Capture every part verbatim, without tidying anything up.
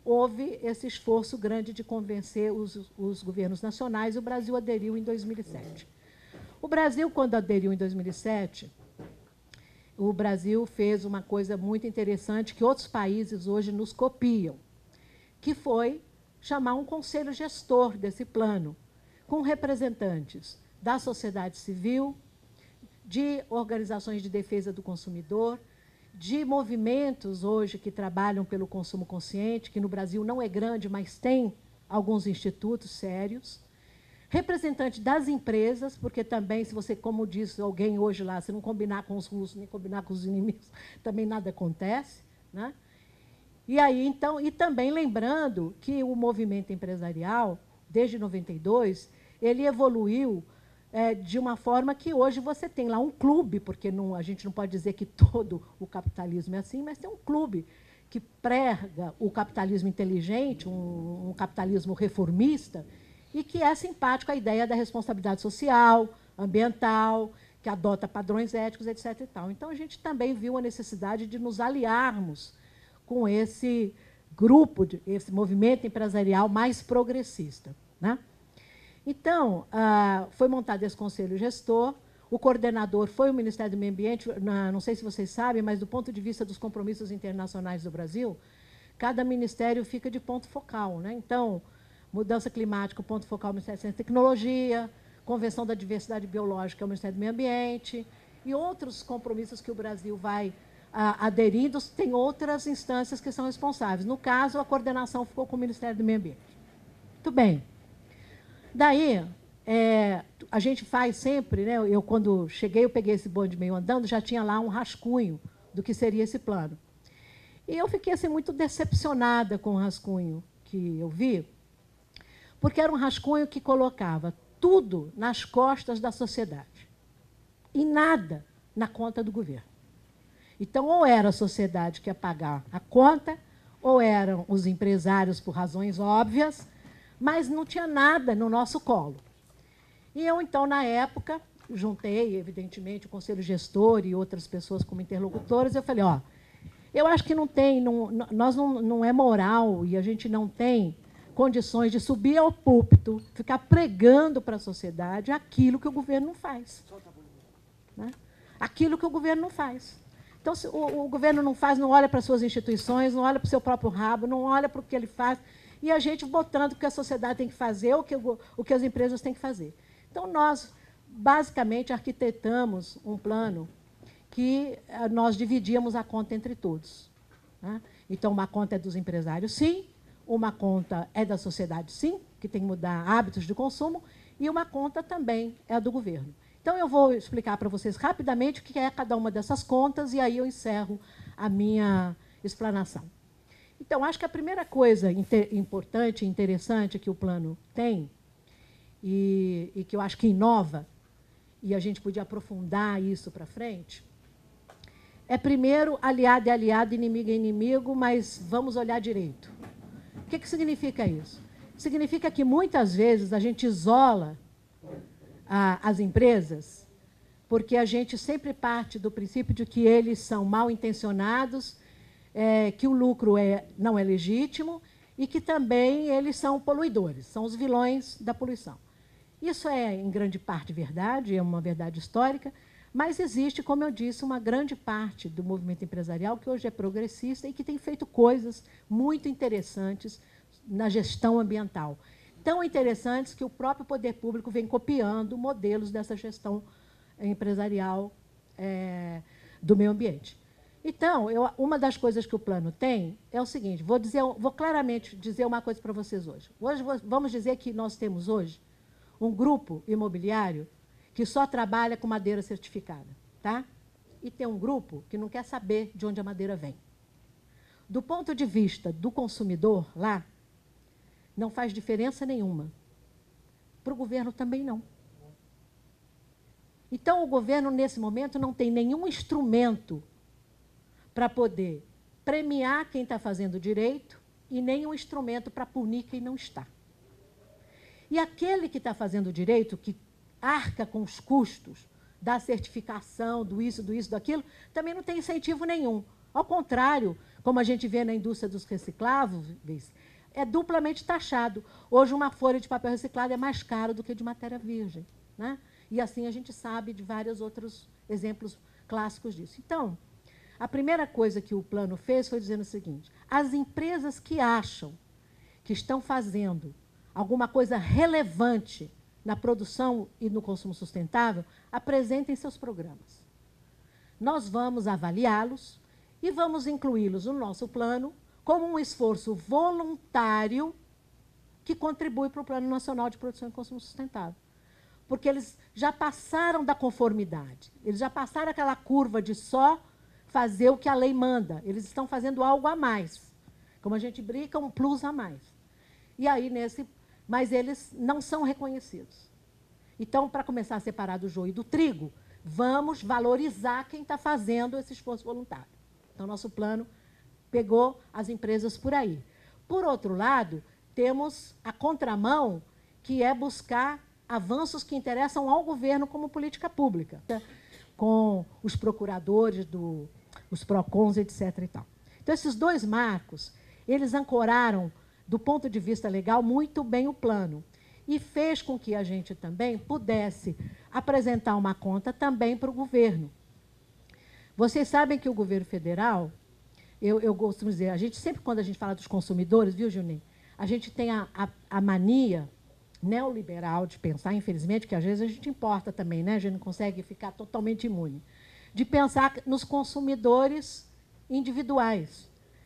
houve esse esforço grande de convencer os, os governos nacionais, e o Brasil aderiu em dois mil e sete. O Brasil, quando aderiu em dois mil e sete, o Brasil fez uma coisa muito interessante que outros países hoje nos copiam, que foi chamar um conselho gestor desse plano, com representantes da sociedade civil, de organizações de defesa do consumidor, de movimentos hoje que trabalham pelo consumo consciente, que no Brasil não é grande, mas tem alguns institutos sérios, representante das empresas, porque também, se você, como disse alguém hoje lá, se não combinar com os russos, nem combinar com os inimigos, também nada acontece, né? E aí, então, e também lembrando que o movimento empresarial, desde noventa e dois, ele evoluiu é, de uma forma que hoje você tem lá um clube, porque não, a gente não pode dizer que todo o capitalismo é assim, mas tem um clube que prega o capitalismo inteligente, um, um capitalismo reformista, e que é simpático à ideia da responsabilidade social, ambiental, que adota padrões éticos, etc. E tal. Então, a gente também viu a necessidade de nos aliarmos com esse grupo, esse movimento empresarial mais progressista, né? Então, ah, foi montado esse conselho gestor, o coordenador foi o Ministério do Meio Ambiente, não sei se vocês sabem, mas do ponto de vista dos compromissos internacionais do Brasil, cada ministério fica de ponto focal, né? Então, mudança climática, o ponto focal é o Ministério da Ciência e Tecnologia, Convenção da Diversidade Biológica é o Ministério do Meio Ambiente, e outros compromissos que o Brasil vai ah, aderindo, tem outras instâncias que são responsáveis. No caso, a coordenação ficou com o Ministério do Meio Ambiente. Muito bem. Daí, é, a gente faz sempre, né, eu, quando cheguei, eu peguei esse bonde meio andando, já tinha lá um rascunho do que seria esse plano. E eu fiquei assim, muito decepcionada com o rascunho que eu vi, porque era um rascunho que colocava tudo nas costas da sociedade e nada na conta do governo. Então, ou era a sociedade que ia pagar a conta, ou eram os empresários, por razões óbvias, mas não tinha nada no nosso colo. E eu, então, na época, juntei, evidentemente, o conselho gestor e outras pessoas como interlocutoras, eu falei, ó, eu acho que não tem, não, nós não, não é moral e a gente não tem condições de subir ao púlpito, ficar pregando para a sociedade aquilo que o governo não faz. Né? Aquilo que o governo não faz. Então, se o, o governo não faz, não olha para as suas instituições, não olha para o seu próprio rabo, não olha para o que ele faz, e a gente botando o que a sociedade tem que fazer, o que, o que as empresas têm que fazer. Então, nós, basicamente, arquitetamos um plano que nós dividíamos a conta entre todos. Né? Então, uma conta é dos empresários, sim, uma conta é da sociedade, sim, que tem que mudar hábitos de consumo, e uma conta também é a do governo. Então, eu vou explicar para vocês rapidamente o que é cada uma dessas contas, e aí eu encerro a minha explanação. Então, acho que a primeira coisa importante e interessante que o plano tem, e, e que eu acho que inova, e a gente podia aprofundar isso para frente, é, primeiro, aliado é aliado, inimigo é inimigo, mas vamos olhar direito. O que, que significa isso? Significa que, muitas vezes, a gente isola a, as empresas porque a gente sempre parte do princípio de que eles são mal intencionados, é, que o lucro é, não é legítimo e que também eles são poluidores, são os vilões da poluição. Isso é, em grande parte, verdade, é uma verdade histórica, mas existe, como eu disse, uma grande parte do movimento empresarial que hoje é progressista e que tem feito coisas muito interessantes na gestão ambiental. Tão interessantes que o próprio poder público vem copiando modelos dessa gestão empresarial é, do meio ambiente. Então, eu, uma das coisas que o plano tem é o seguinte, vou, dizer, vou claramente dizer uma coisa para vocês hoje. Hoje, vamos dizer que nós temos hoje um grupo imobiliário que só trabalha com madeira certificada, tá? E tem um grupo que não quer saber de onde a madeira vem. Do ponto de vista do consumidor, lá, não faz diferença nenhuma. Para o governo também não. Então, o governo, nesse momento, não tem nenhum instrumento para poder premiar quem está fazendo direito e nenhum instrumento para punir quem não está. E aquele que está fazendo direito, que arca com os custos da certificação, do isso, do isso, daquilo, também não tem incentivo nenhum. Ao contrário, como a gente vê na indústria dos recicláveis, é duplamente taxado. Hoje, uma folha de papel reciclado é mais cara do que de matéria virgem, né? E assim a gente sabe de vários outros exemplos clássicos disso. Então, a primeira coisa que o plano fez foi dizer o seguinte: as empresas que acham que estão fazendo alguma coisa relevante na produção e no consumo sustentável, apresentem seus programas. Nós vamos avaliá-los e vamos incluí-los no nosso plano como um esforço voluntário que contribui para o Plano Nacional de Produção e Consumo Sustentável. Porque eles já passaram da conformidade, eles já passaram aquela curva de só fazer o que a lei manda, eles estão fazendo algo a mais. Como a gente brinca, um plus a mais. E aí, nesse, mas eles não são reconhecidos. Então, para começar a separar do joio e do trigo, vamos valorizar quem está fazendo esse esforço voluntário. Então, nosso plano pegou as empresas por aí. Por outro lado, temos a contramão, que é buscar avanços que interessam ao governo como política pública, com os procuradores, do, os PROCONs, etcétera. E tal. Então, esses dois marcos, eles ancoraram, do ponto de vista legal, muito bem o plano. E fez com que a gente também pudesse apresentar uma conta também para o governo. Vocês sabem que o governo federal, eu, eu costumo dizer, a gente sempre, quando a gente fala dos consumidores, viu, Juninho? A gente tem a, a, a mania neoliberal de pensar, infelizmente, que às vezes a gente importa também, né? A gente não consegue ficar totalmente imune, de pensar nos consumidores individuais.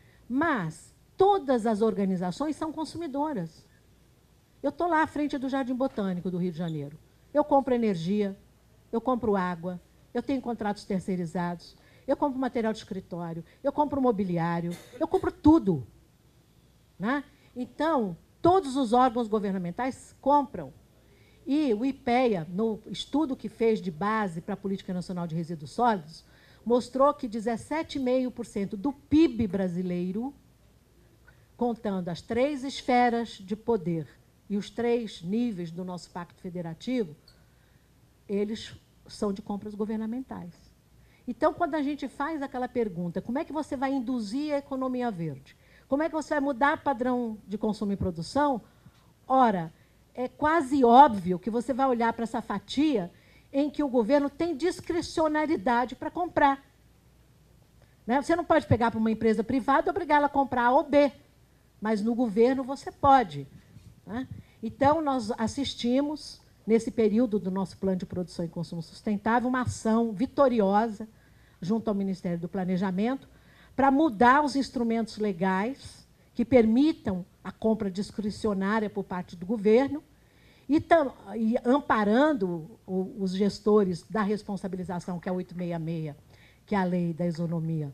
Mas todas as organizações são consumidoras. Eu estou lá à frente do Jardim Botânico do Rio de Janeiro. Eu compro energia, eu compro água, eu tenho contratos terceirizados, eu compro material de escritório, eu compro mobiliário, eu compro tudo, né? Então, todos os órgãos governamentais compram. E o IPEA, no estudo que fez de base para a Política Nacional de Resíduos Sólidos, mostrou que dezessete vírgula cinco por cento do P I B brasileiro, contando as três esferas de poder e os três níveis do nosso Pacto Federativo, eles são de compras governamentais. Então, quando a gente faz aquela pergunta, como é que você vai induzir a economia verde? Como é que você vai mudar o padrão de consumo e produção? Ora, é quase óbvio que você vai olhar para essa fatia em que o governo tem discricionariedade para comprar. Né? Você não pode pegar para uma empresa privada e obrigá-la a comprar A ou B, mas no governo você pode. Né? Então, nós assistimos, nesse período do nosso Plano de Produção e Consumo Sustentável, uma ação vitoriosa junto ao Ministério do Planejamento para mudar os instrumentos legais que permitam a compra discricionária por parte do governo e, tam, e amparando o, os gestores da responsabilização, que é a oitocentos e sessenta e seis, que é a lei da isonomia,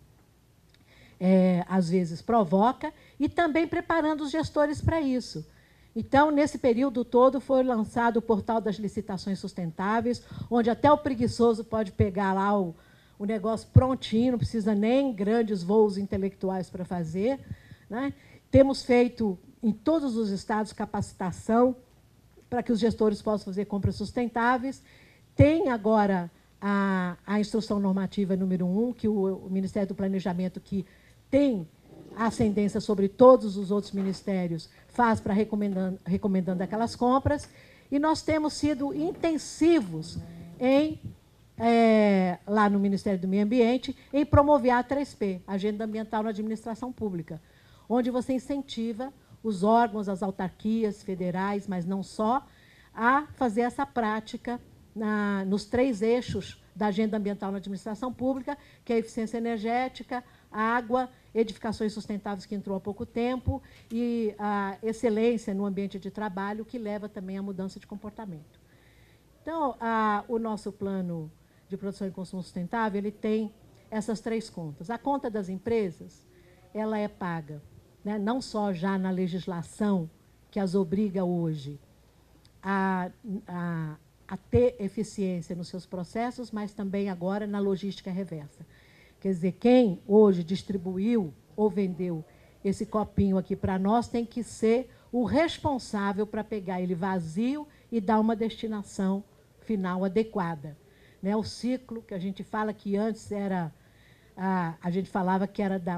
é, às vezes provoca, e também preparando os gestores para isso. Então, nesse período todo, foi lançado o Portal das Licitações Sustentáveis, onde até o preguiçoso pode pegar lá o, o negócio prontinho, não precisa nem grandes voos intelectuais para fazer. Né? Temos feito, em todos os estados, capacitação para que os gestores possam fazer compras sustentáveis. Tem agora a, a instrução normativa número um, que o, o Ministério do Planejamento, que tem a ascendência sobre todos os outros ministérios, faz para recomendando, recomendando aquelas compras, e nós temos sido intensivos em, é, lá no Ministério do Meio Ambiente, em promover a três P, Agenda Ambiental na Administração Pública, onde você incentiva os órgãos, as autarquias federais, mas não só, a fazer essa prática na, nos três eixos da Agenda Ambiental na Administração Pública, que é a eficiência energética, água, edificações sustentáveis, que entrou há pouco tempo, e a excelência no ambiente de trabalho, que leva também à mudança de comportamento. Então, a, o nosso plano de produção e consumo sustentável, ele tem essas três contas. A conta das empresas, ela é paga, né, não só já na legislação que as obriga hoje a, a, a ter eficiência nos seus processos, mas também agora na logística reversa. Quer dizer, quem hoje distribuiu ou vendeu esse copinho aqui para nós tem que ser o responsável para pegar ele vazio e dar uma destinação final adequada. Né? O ciclo que a gente fala que antes era, a, a gente falava que era da,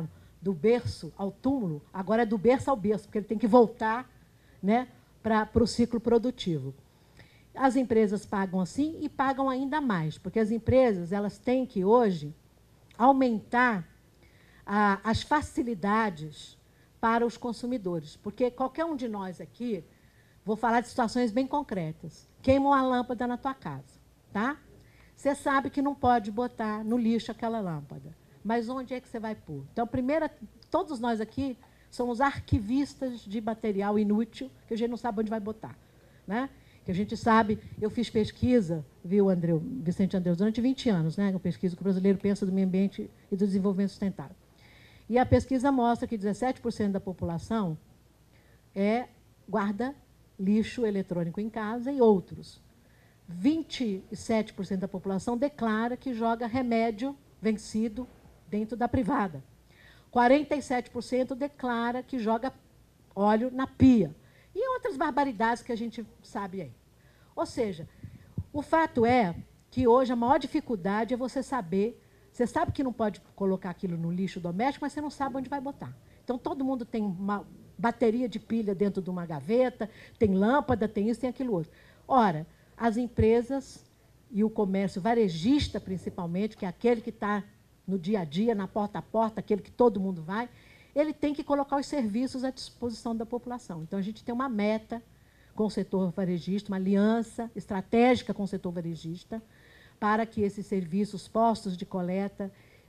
do berço ao túmulo, agora é do berço ao berço, porque ele tem que voltar, né, para o ciclo produtivo. As empresas pagam assim e pagam ainda mais, porque as empresas elas têm que, hoje, aumentar a, as facilidades para os consumidores. Porque qualquer um de nós aqui, vou falar de situações bem concretas, queima uma lâmpada na tua casa, tá? Você sabe que não pode botar no lixo aquela lâmpada, mas onde é que você vai pôr? Então, primeiro, todos nós aqui somos arquivistas de material inútil, que a gente não sabe onde vai botar, né? Que a gente sabe, eu fiz pesquisa, viu, Andreu, Vicente Andreu, durante vinte anos, né? Eu pesquiso que o brasileiro pensa do meio ambiente e do desenvolvimento sustentável. E a pesquisa mostra que dezessete por cento da população é, guarda lixo eletrônico em casa e outros. vinte e sete por cento da população declara que joga remédio vencido dentro da privada. quarenta e sete por cento declara que joga óleo na pia. E outras barbaridades que a gente sabe aí. Ou seja, o fato é que hoje a maior dificuldade é você saber, você sabe que não pode colocar aquilo no lixo doméstico, mas você não sabe onde vai botar. Então, todo mundo tem uma bateria de pilha dentro de uma gaveta, tem lâmpada, tem isso, tem aquilo outro. Ora, as empresas e o comércio varejista, principalmente, que é aquele que está no dia a dia, na porta a porta, aquele que todo mundo vai, ele tem que colocar os serviços à disposição da população. Então, a gente tem uma meta com o setor varejista, uma aliança estratégica com o setor varejista, para que esses serviços, postos de coleta,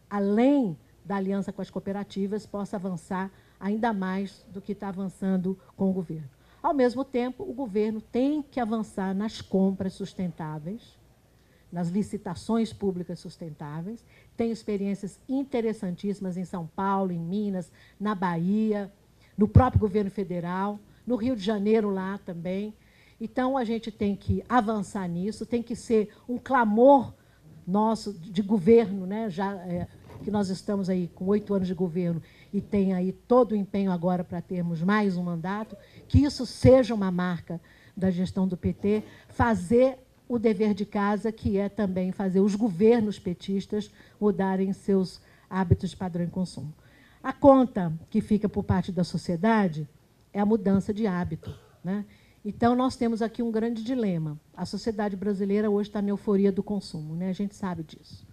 além da aliança com as cooperativas, possa avançar ainda mais do que está avançando com o governo. Ao mesmo tempo, o governo tem que avançar nas compras sustentáveis, nas licitações públicas sustentáveis. Tem experiências interessantíssimas em São Paulo, em Minas, na Bahia, no próprio governo federal, no Rio de Janeiro lá também. Então, a gente tem que avançar nisso, tem que ser um clamor nosso de governo, né? Já é, que nós estamos aí com oito anos de governo e tem aí todo o empenho agora para termos mais um mandato, que isso seja uma marca da gestão do P T, fazer o dever de casa, que é também fazer os governos petistas mudarem seus hábitos de padrão de consumo. A conta que fica por parte da sociedade é a mudança de hábito, né? Então, nós temos aqui um grande dilema. A sociedade brasileira hoje está na euforia do consumo, né? A gente sabe disso.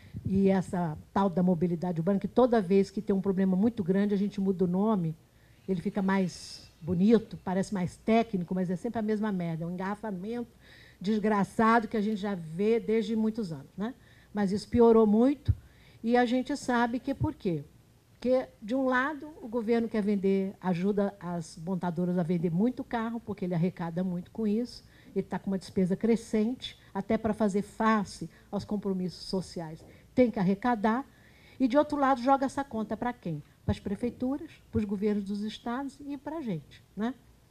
E essa tal da mobilidade urbana, que toda vez que tem um problema muito grande, a gente muda o nome, ele fica mais bonito, parece mais técnico, mas é sempre a mesma merda, é um engarrafamento desgraçado que a gente já vê desde muitos anos, né? Mas isso piorou muito e a gente sabe que por quê? Porque, de um lado, o governo quer vender, ajuda as montadoras a vender muito carro, porque ele arrecada muito com isso, ele está com uma despesa crescente, até para fazer face aos compromissos sociais. Tem que arrecadar, e, de outro lado, joga essa conta para quem? Para as prefeituras, para os governos dos estados e para a gente, né?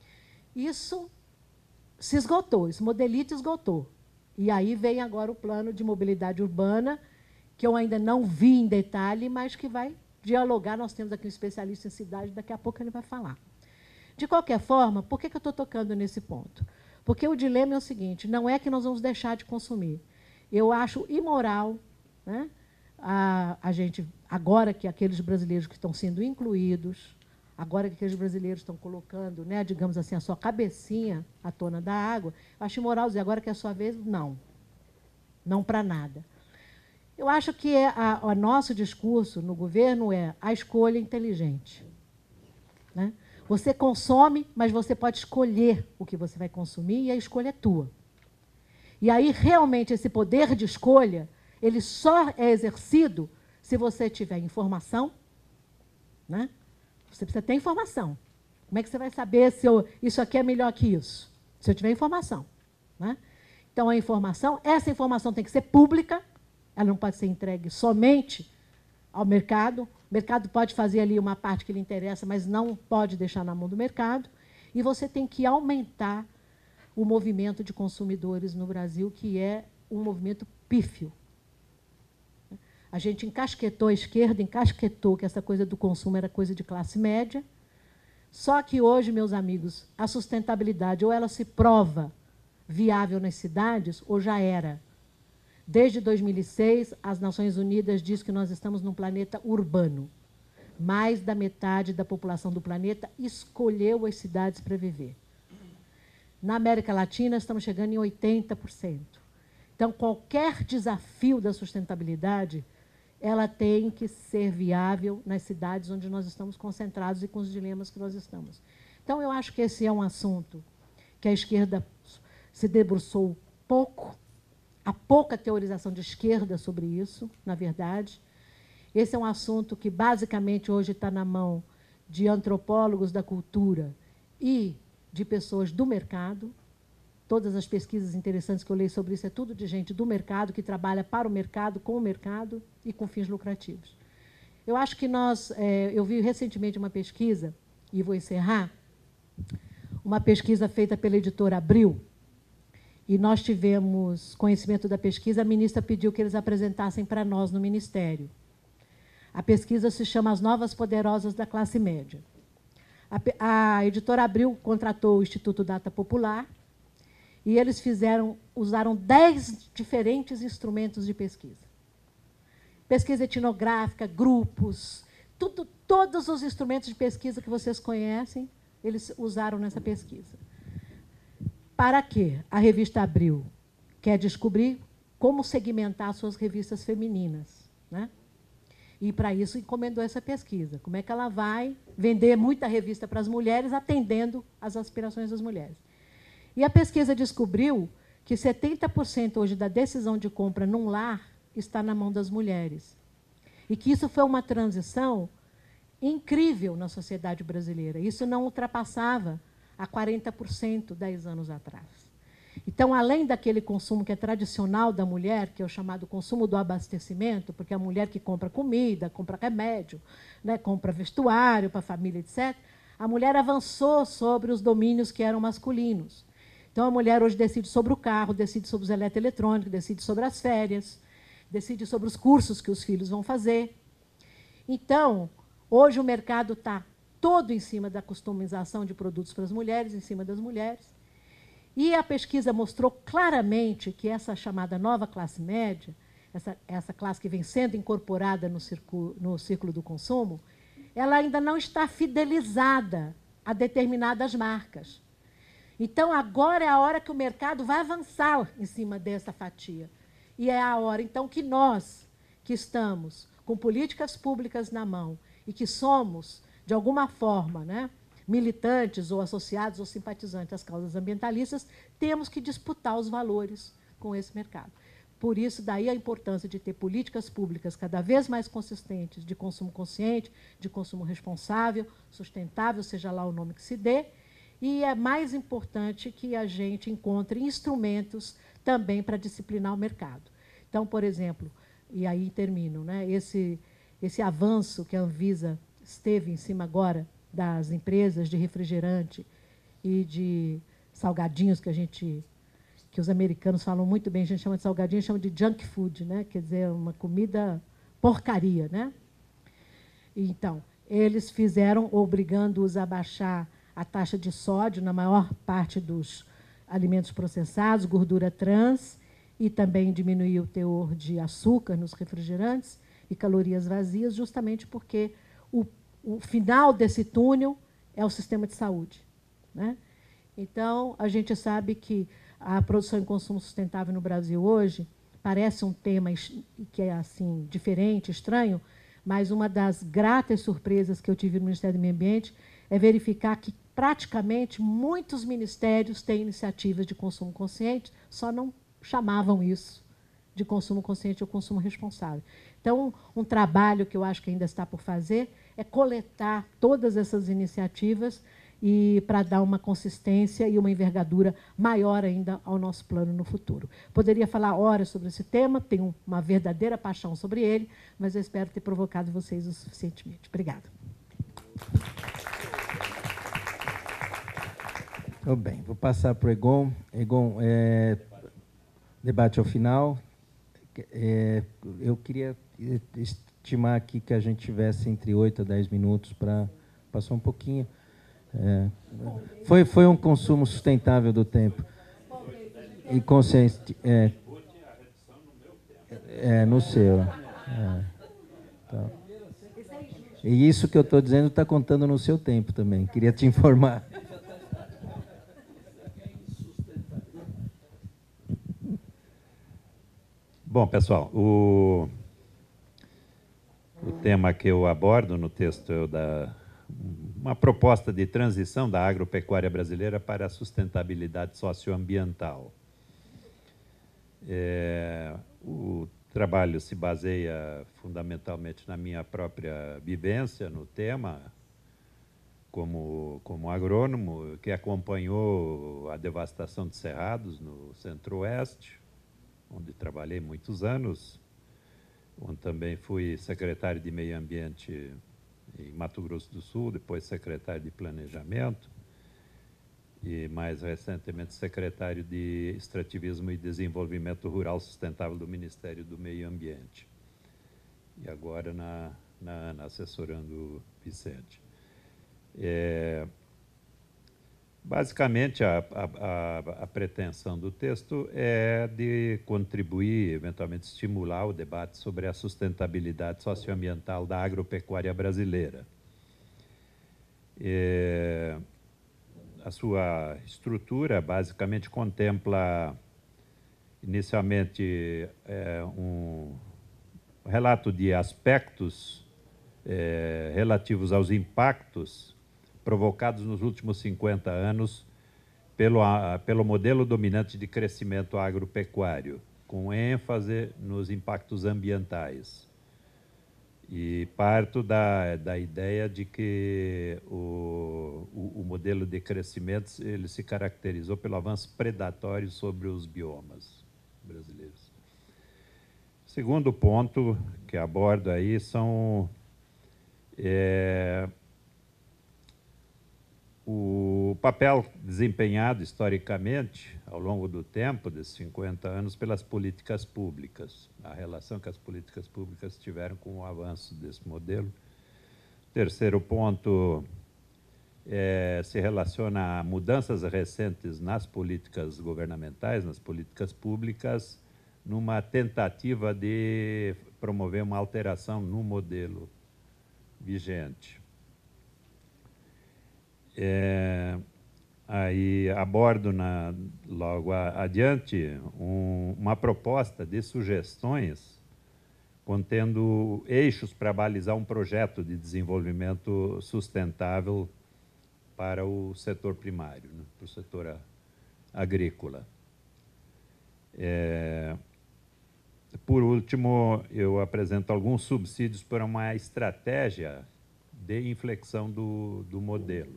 Isso se esgotou, esse modelito esgotou. E aí vem agora o plano de mobilidade urbana, que eu ainda não vi em detalhe, mas que vai dialogar. Nós temos aqui um especialista em cidade, daqui a pouco ele vai falar. De qualquer forma, por que eu estou tocando nesse ponto? Porque o dilema é o seguinte, não é que nós vamos deixar de consumir. Eu acho imoral, né, a, a gente, agora que aqueles brasileiros que estão sendo incluídos, agora que aqueles brasileiros estão colocando, né, digamos assim, a sua cabecinha à tona da água, eu acho imoral dizer, agora que é a sua vez, não. Não para nada. Eu acho que é a, o nosso discurso no governo é a escolha inteligente, né? Você consome, mas você pode escolher o que você vai consumir e a escolha é tua. E aí, realmente, esse poder de escolha, ele só é exercido se você tiver informação, né? Você precisa ter informação. Como é que você vai saber se eu, isso aqui é melhor que isso? Se eu tiver informação, né? Então, a informação, essa informação tem que ser pública, ela não pode ser entregue somente ao mercado. O mercado pode fazer ali uma parte que lhe interessa, mas não pode deixar na mão do mercado. E você tem que aumentar o movimento de consumidores no Brasil, que é um movimento pífio. A gente encasquetou a esquerda, encasquetou que essa coisa do consumo era coisa de classe média. Só que hoje, meus amigos, a sustentabilidade ou ela se prova viável nas cidades, ou já era. Desde dois mil e seis, as Nações Unidas dizem que nós estamos num planeta urbano. Mais da metade da população do planeta escolheu as cidades para viver. Na América Latina, estamos chegando em oitenta por cento. Então, qualquer desafio da sustentabilidade, ela tem que ser viável nas cidades onde nós estamos concentrados e com os dilemas que nós estamos. Então, eu acho que esse é um assunto que a esquerda se debruçou pouco, há pouca teorização de esquerda sobre isso, na verdade. Esse é um assunto que, basicamente, hoje está na mão de antropólogos da cultura e de pessoas do mercado. Todas as pesquisas interessantes que eu leio sobre isso é tudo de gente do mercado, que trabalha para o mercado, com o mercado e com fins lucrativos. Eu acho que nós... É, eu vi recentemente uma pesquisa, e vou encerrar, uma pesquisa feita pela editora Abril, e nós tivemos conhecimento da pesquisa, a ministra pediu que eles apresentassem para nós no Ministério. A pesquisa se chama As Novas Poderosas da Classe Média. A, a editora Abril contratou o Instituto Data Popular e eles fizeram, usaram dez diferentes instrumentos de pesquisa. Pesquisa etnográfica, grupos, tudo, todos os instrumentos de pesquisa que vocês conhecem, eles usaram nessa pesquisa. Para quê? A revista Abril quer descobrir como segmentar suas revistas femininas, né? E, para isso, encomendou essa pesquisa. Como é que ela vai vender muita revista para as mulheres, atendendo às aspirações das mulheres. E a pesquisa descobriu que setenta por cento hoje da decisão de compra num lar está na mão das mulheres. E que isso foi uma transição incrível na sociedade brasileira. Isso não ultrapassava a quarenta por cento dez anos atrás. Então, além daquele consumo que é tradicional da mulher, que é o chamado consumo do abastecimento, porque é a mulher que compra comida, compra remédio, né, compra vestuário para a família, etcétera, a mulher avançou sobre os domínios que eram masculinos. Então, a mulher hoje decide sobre o carro, decide sobre os eletroeletrônicos, decide sobre as férias, decide sobre os cursos que os filhos vão fazer. Então, hoje o mercado está todo em cima da customização de produtos para as mulheres, em cima das mulheres. E a pesquisa mostrou claramente que essa chamada nova classe média, essa, essa classe que vem sendo incorporada no círculo, no círculo do consumo, ela ainda não está fidelizada a determinadas marcas. Então, agora é a hora que o mercado vai avançar em cima dessa fatia. E é a hora, então, que nós, que estamos com políticas públicas na mão e que somos, de alguma forma, né, militantes ou associados ou simpatizantes às causas ambientalistas, temos que disputar os valores com esse mercado. Por isso, daí a importância de ter políticas públicas cada vez mais consistentes de consumo consciente, de consumo responsável, sustentável, seja lá o nome que se dê, e é mais importante que a gente encontre instrumentos também para disciplinar o mercado. Então, por exemplo, e aí termino, né, esse, esse avanço que a Anvisa esteve em cima agora das empresas de refrigerante e de salgadinhos que a gente, que os americanos falam muito bem, a gente chama de salgadinho, chama de junk food, né? Quer dizer, uma comida porcaria, né? Então, eles fizeram, obrigando-os a baixar a taxa de sódio na maior parte dos alimentos processados, gordura trans, e também diminuir o teor de açúcar nos refrigerantes e calorias vazias, justamente porque o O final desse túnel é o sistema de saúde, né? Então, a gente sabe que a produção e consumo sustentável no Brasil hoje parece um tema que é assim diferente, estranho, mas uma das gratas surpresas que eu tive no Ministério do Meio Ambiente é verificar que praticamente muitos ministérios têm iniciativas de consumo consciente, só não chamavam isso de consumo consciente ou consumo responsável. Então, um trabalho que eu acho que ainda está por fazer é coletar todas essas iniciativas e para dar uma consistência e uma envergadura maior ainda ao nosso plano no futuro. Poderia falar horas sobre esse tema, tenho uma verdadeira paixão sobre ele, mas eu espero ter provocado vocês o suficientemente. Obrigada. Muito bem, vou passar para o Egon. Egon, é, debate ao final. É, eu queria estimar aqui que a gente tivesse entre oito a dez minutos para passar um pouquinho. É, foi, foi um consumo sustentável do tempo. E consciente. É, é no seu. É, tá. E isso que eu estou dizendo está contando no seu tempo também. Queria te informar. Bom, pessoal, o, o tema que eu abordo no texto é o da uma proposta de transição da agropecuária brasileira para a sustentabilidade socioambiental. É, o trabalho se baseia fundamentalmente na minha própria vivência no tema, como, como agrônomo, que acompanhou a devastação de cerrados no Centro-Oeste, onde trabalhei muitos anos, onde também fui secretário de Meio Ambiente em Mato Grosso do Sul, depois secretário de Planejamento e, mais recentemente, secretário de Extrativismo e Desenvolvimento Rural Sustentável do Ministério do Meio Ambiente. E agora na, na ANA, assessorando o Vicente. É, basicamente, a, a, a pretensão do texto é de contribuir, eventualmente estimular o debate sobre a sustentabilidade socioambiental da agropecuária brasileira. É, a sua estrutura basicamente contempla, inicialmente, é, um relato de aspectos é, relativos aos impactos provocados nos últimos cinquenta anos pelo, a, pelo modelo dominante de crescimento agropecuário, com ênfase nos impactos ambientais. E parto da, da ideia de que o, o, o modelo de crescimento ele se caracterizou pelo avanço predatório sobre os biomas brasileiros. Segundo ponto que abordo aí são é, o papel desempenhado historicamente, ao longo do tempo, desses cinquenta anos, pelas políticas públicas, a relação que as políticas públicas tiveram com o avanço desse modelo. Terceiro ponto é, se relaciona a mudanças recentes nas políticas governamentais, nas políticas públicas, numa tentativa de promover uma alteração no modelo vigente. É, aí abordo na, logo a, adiante um, uma proposta de sugestões contendo eixos para balizar um projeto de desenvolvimento sustentável para o setor primário, né, para o setor agrícola. É, por último, eu apresento alguns subsídios para uma estratégia de inflexão do, do modelo.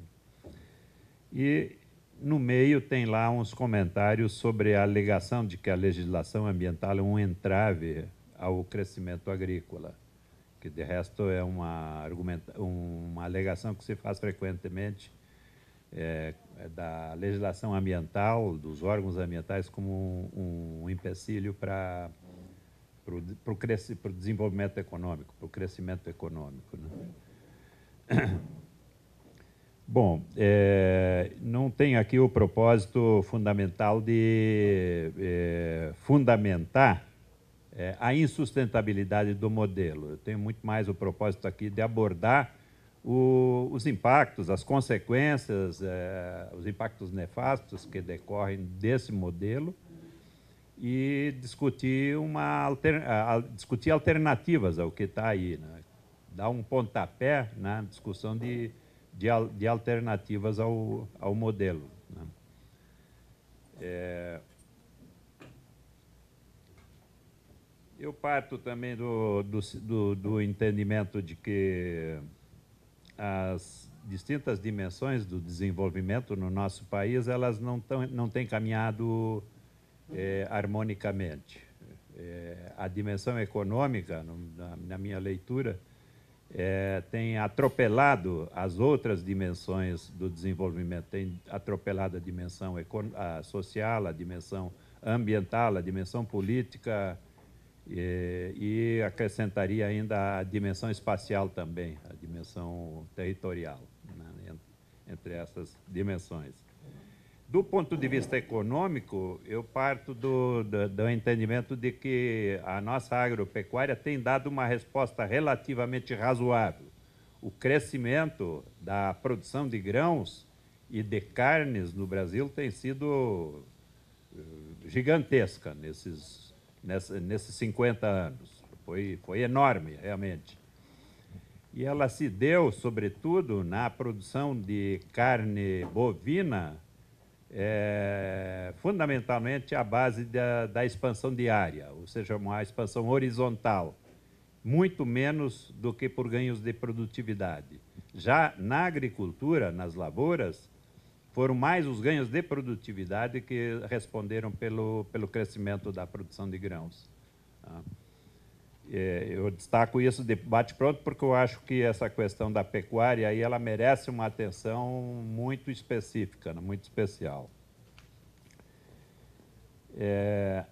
E, no meio, tem lá uns comentários sobre a alegação de que a legislação ambiental é um entrave ao crescimento agrícola, que, de resto, é uma, argumenta uma alegação que se faz frequentemente é, da legislação ambiental, dos órgãos ambientais, como um, um empecilho para o desenvolvimento econômico, para o crescimento econômico, né? Bom, é, não tem aqui o propósito fundamental de é, fundamentar é, a insustentabilidade do modelo. Eu tenho muito mais o propósito aqui de abordar o, os impactos, as consequências, é, os impactos nefastos que decorrem desse modelo e discutir, uma alter, a, discutir alternativas ao que está aí, né? Dar um pontapé na discussão de De, de alternativas ao, ao modelo, né? É, eu parto também do, do, do, do entendimento de que as distintas dimensões do desenvolvimento no nosso país, elas não, tão, não têm caminhado é, harmonicamente. É, a dimensão econômica, no, na, na minha leitura, É, tem atropelado as outras dimensões do desenvolvimento, tem atropelado a dimensão a social, a dimensão ambiental, a dimensão política e, e acrescentaria ainda a dimensão espacial também, a dimensão territorial, né, entre essas dimensões. Do ponto de vista econômico, eu parto do, do, do entendimento de que a nossa agropecuária tem dado uma resposta relativamente razoável o crescimento da produção de grãos e de carnes no Brasil tem sido gigantesca nesses, nessa, nesses cinquenta anos. Foi, foi enorme, realmente. E ela se deu, sobretudo, na produção de carne bovina, é, fundamentalmente à base da, da expansão diária, ou seja, uma expansão horizontal, muito menos do que por ganhos de produtividade. Já na agricultura, nas lavouras, foram mais os ganhos de produtividade que responderam pelo, pelo crescimento da produção de grãos. Tá? É, eu destaco isso de bate-pronto porque eu acho que essa questão da pecuária aí, ela merece uma atenção muito específica, muito especial. É,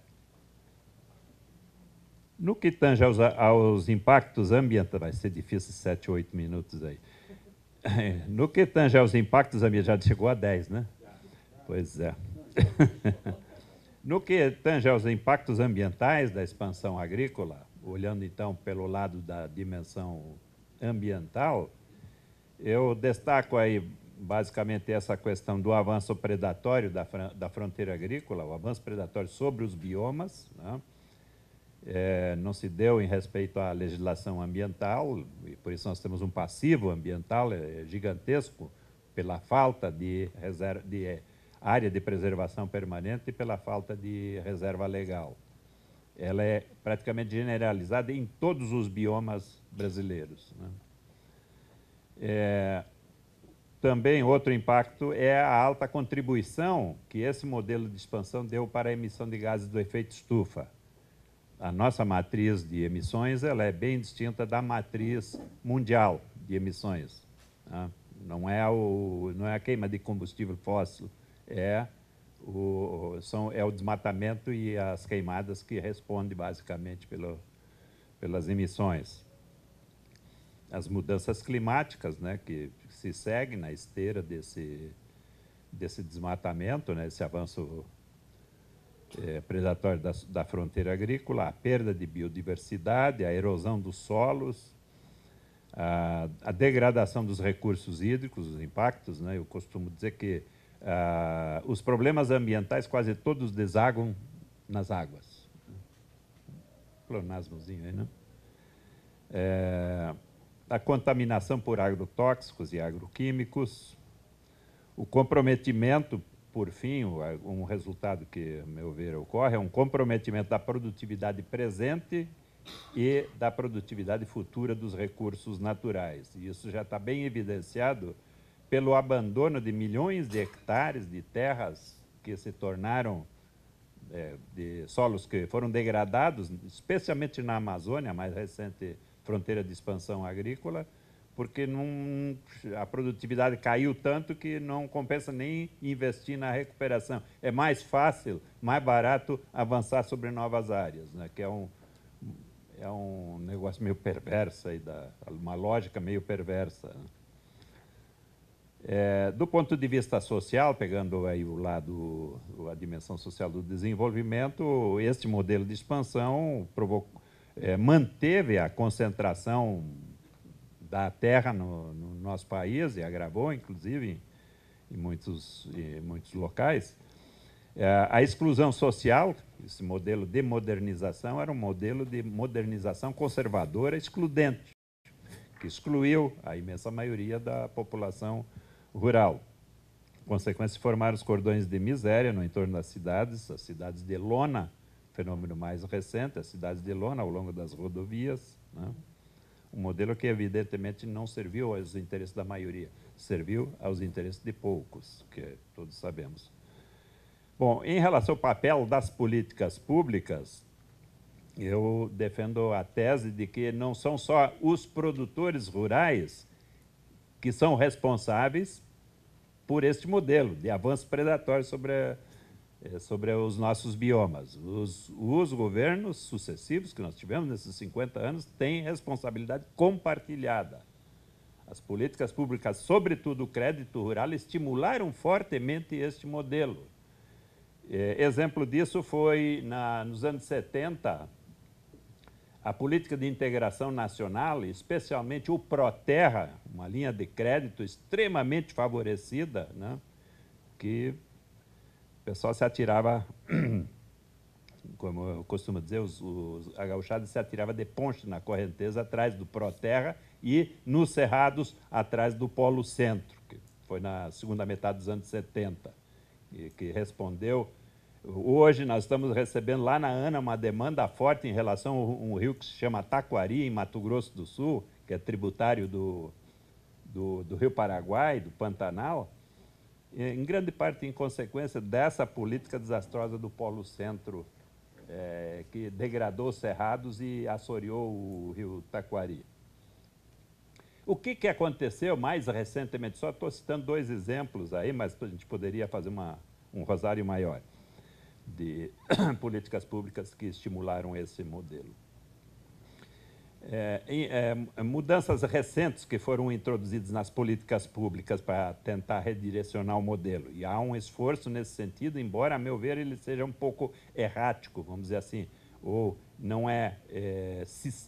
no que tange aos, aos impactos ambientais, vai ser difícil sete, oito minutos aí. No que tange aos impactos ambientais, já chegou a dez, né? Pois é. No que tange aos impactos ambientais da expansão agrícola, olhando então pelo lado da dimensão ambiental, eu destaco aí basicamente essa questão do avanço predatório da, da fronteira agrícola, o avanço predatório sobre os biomas, né? É, não se deu em respeito à legislação ambiental, e por isso nós temos um passivo ambiental é, gigantesco pela falta de, reserva, de área de preservação permanente e pela falta de reserva legal. Ela é praticamente generalizada em todos os biomas brasileiros, né? É, também outro impacto é a alta contribuição que esse modelo de expansão deu para a emissão de gases do efeito estufa. A nossa matriz de emissões ela é bem distinta da matriz mundial de emissões, tá? Não é, o, não é a queima de combustível fóssil, é o, são, é o desmatamento e as queimadas que respondem basicamente pelo, pelas emissões. As mudanças climáticas, né, que se seguem na esteira desse, desse desmatamento, né, esse avanço É, predatório da, da fronteira agrícola, a perda de biodiversidade, a erosão dos solos, a, a degradação dos recursos hídricos, os impactos, né? Eu costumo dizer que ah, os problemas ambientais quase todos desaguam nas águas. Pleonasmozinho aí, né? É, a contaminação por agrotóxicos e agroquímicos, o comprometimento. Por fim, um resultado que, a meu ver, ocorre é um comprometimento da produtividade presente e da produtividade futura dos recursos naturais. E isso já está bem evidenciado pelo abandono de milhões de hectares de terras que se tornaram, é, de solos que foram degradados, especialmente na Amazônia, a mais recente fronteira de expansão agrícola, porque não, a produtividade caiu tanto que não compensa nem investir na recuperação. É mais fácil, mais barato avançar sobre novas áreas, né? Que é um, é um negócio meio perverso, aí da, uma lógica meio perversa, né? É, do ponto de vista social, pegando aí o lado, a dimensão social do desenvolvimento, este modelo de expansão provocou, é, manteve a concentração da terra no, no nosso país e agravou, inclusive, em muitos, em muitos locais. É, a exclusão social, esse modelo de modernização, era um modelo de modernização conservadora excludente, que excluiu a imensa maioria da população rural. Em consequência, formaram os cordões de miséria no entorno das cidades, as cidades de lona, fenômeno mais recente, as cidades de lona ao longo das rodovias, né? Um modelo que, evidentemente, não serviu aos interesses da maioria, serviu aos interesses de poucos, que todos sabemos. Bom, em relação ao papel das políticas públicas, eu defendo a tese de que não são só os produtores rurais que são responsáveis por este modelo de avanço predatório sobre a, sobre os nossos biomas. Os, os governos sucessivos que nós tivemos nesses cinquenta anos têm responsabilidade compartilhada. As políticas públicas, sobretudo o crédito rural, estimularam fortemente este modelo. É, exemplo disso foi, na, nos anos setenta, a política de integração nacional, especialmente o Proterra, uma linha de crédito extremamente favorecida, né, que o pessoal se atirava, como eu costumo dizer, os, os, a gauchada se atirava de ponte na correnteza atrás do Proterra e nos cerrados atrás do Polo Centro, que foi na segunda metade dos anos setenta, e que respondeu. Hoje nós estamos recebendo lá na ANA uma demanda forte em relação a um rio que se chama Taquari, em Mato Grosso do Sul, que é tributário do, do, do Rio Paraguai, do Pantanal, em grande parte em consequência dessa política desastrosa do Polo Centro, é, que degradou os cerrados e assoreou o rio Taquari. O que, que aconteceu mais recentemente? Só estou citando dois exemplos aí, mas a gente poderia fazer uma, um rosário maior de políticas públicas que estimularam esse modelo. É, é, mudanças recentes que foram introduzidas nas políticas públicas para tentar redirecionar o modelo. E há um esforço nesse sentido, embora, a meu ver, ele seja um pouco errático, vamos dizer assim, ou não é, é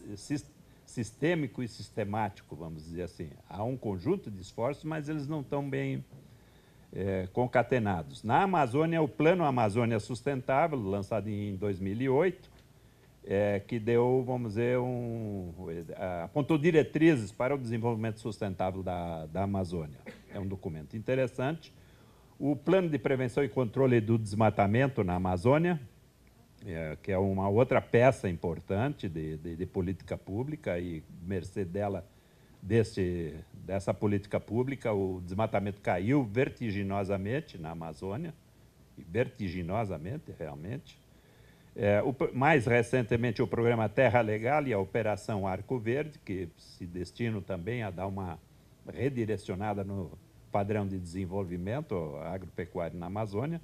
sistêmico e sistemático, vamos dizer assim. Há um conjunto de esforços, mas eles não estão bem é, concatenados. Na Amazônia, o Plano Amazônia Sustentável, lançado em dois mil e oito, É, que deu, vamos dizer, um, apontou diretrizes para o desenvolvimento sustentável da, da Amazônia. É um documento interessante. O Plano de Prevenção e Controle do Desmatamento na Amazônia, é, que é uma outra peça importante de, de, de política pública, e, mercê dela, desse, dessa política pública, o desmatamento caiu vertiginosamente na Amazônia, vertiginosamente, realmente. É, o, mais recentemente, o programa Terra Legal e a Operação Arco Verde, que se destinam também a dar uma redirecionada no padrão de desenvolvimento agropecuário na Amazônia.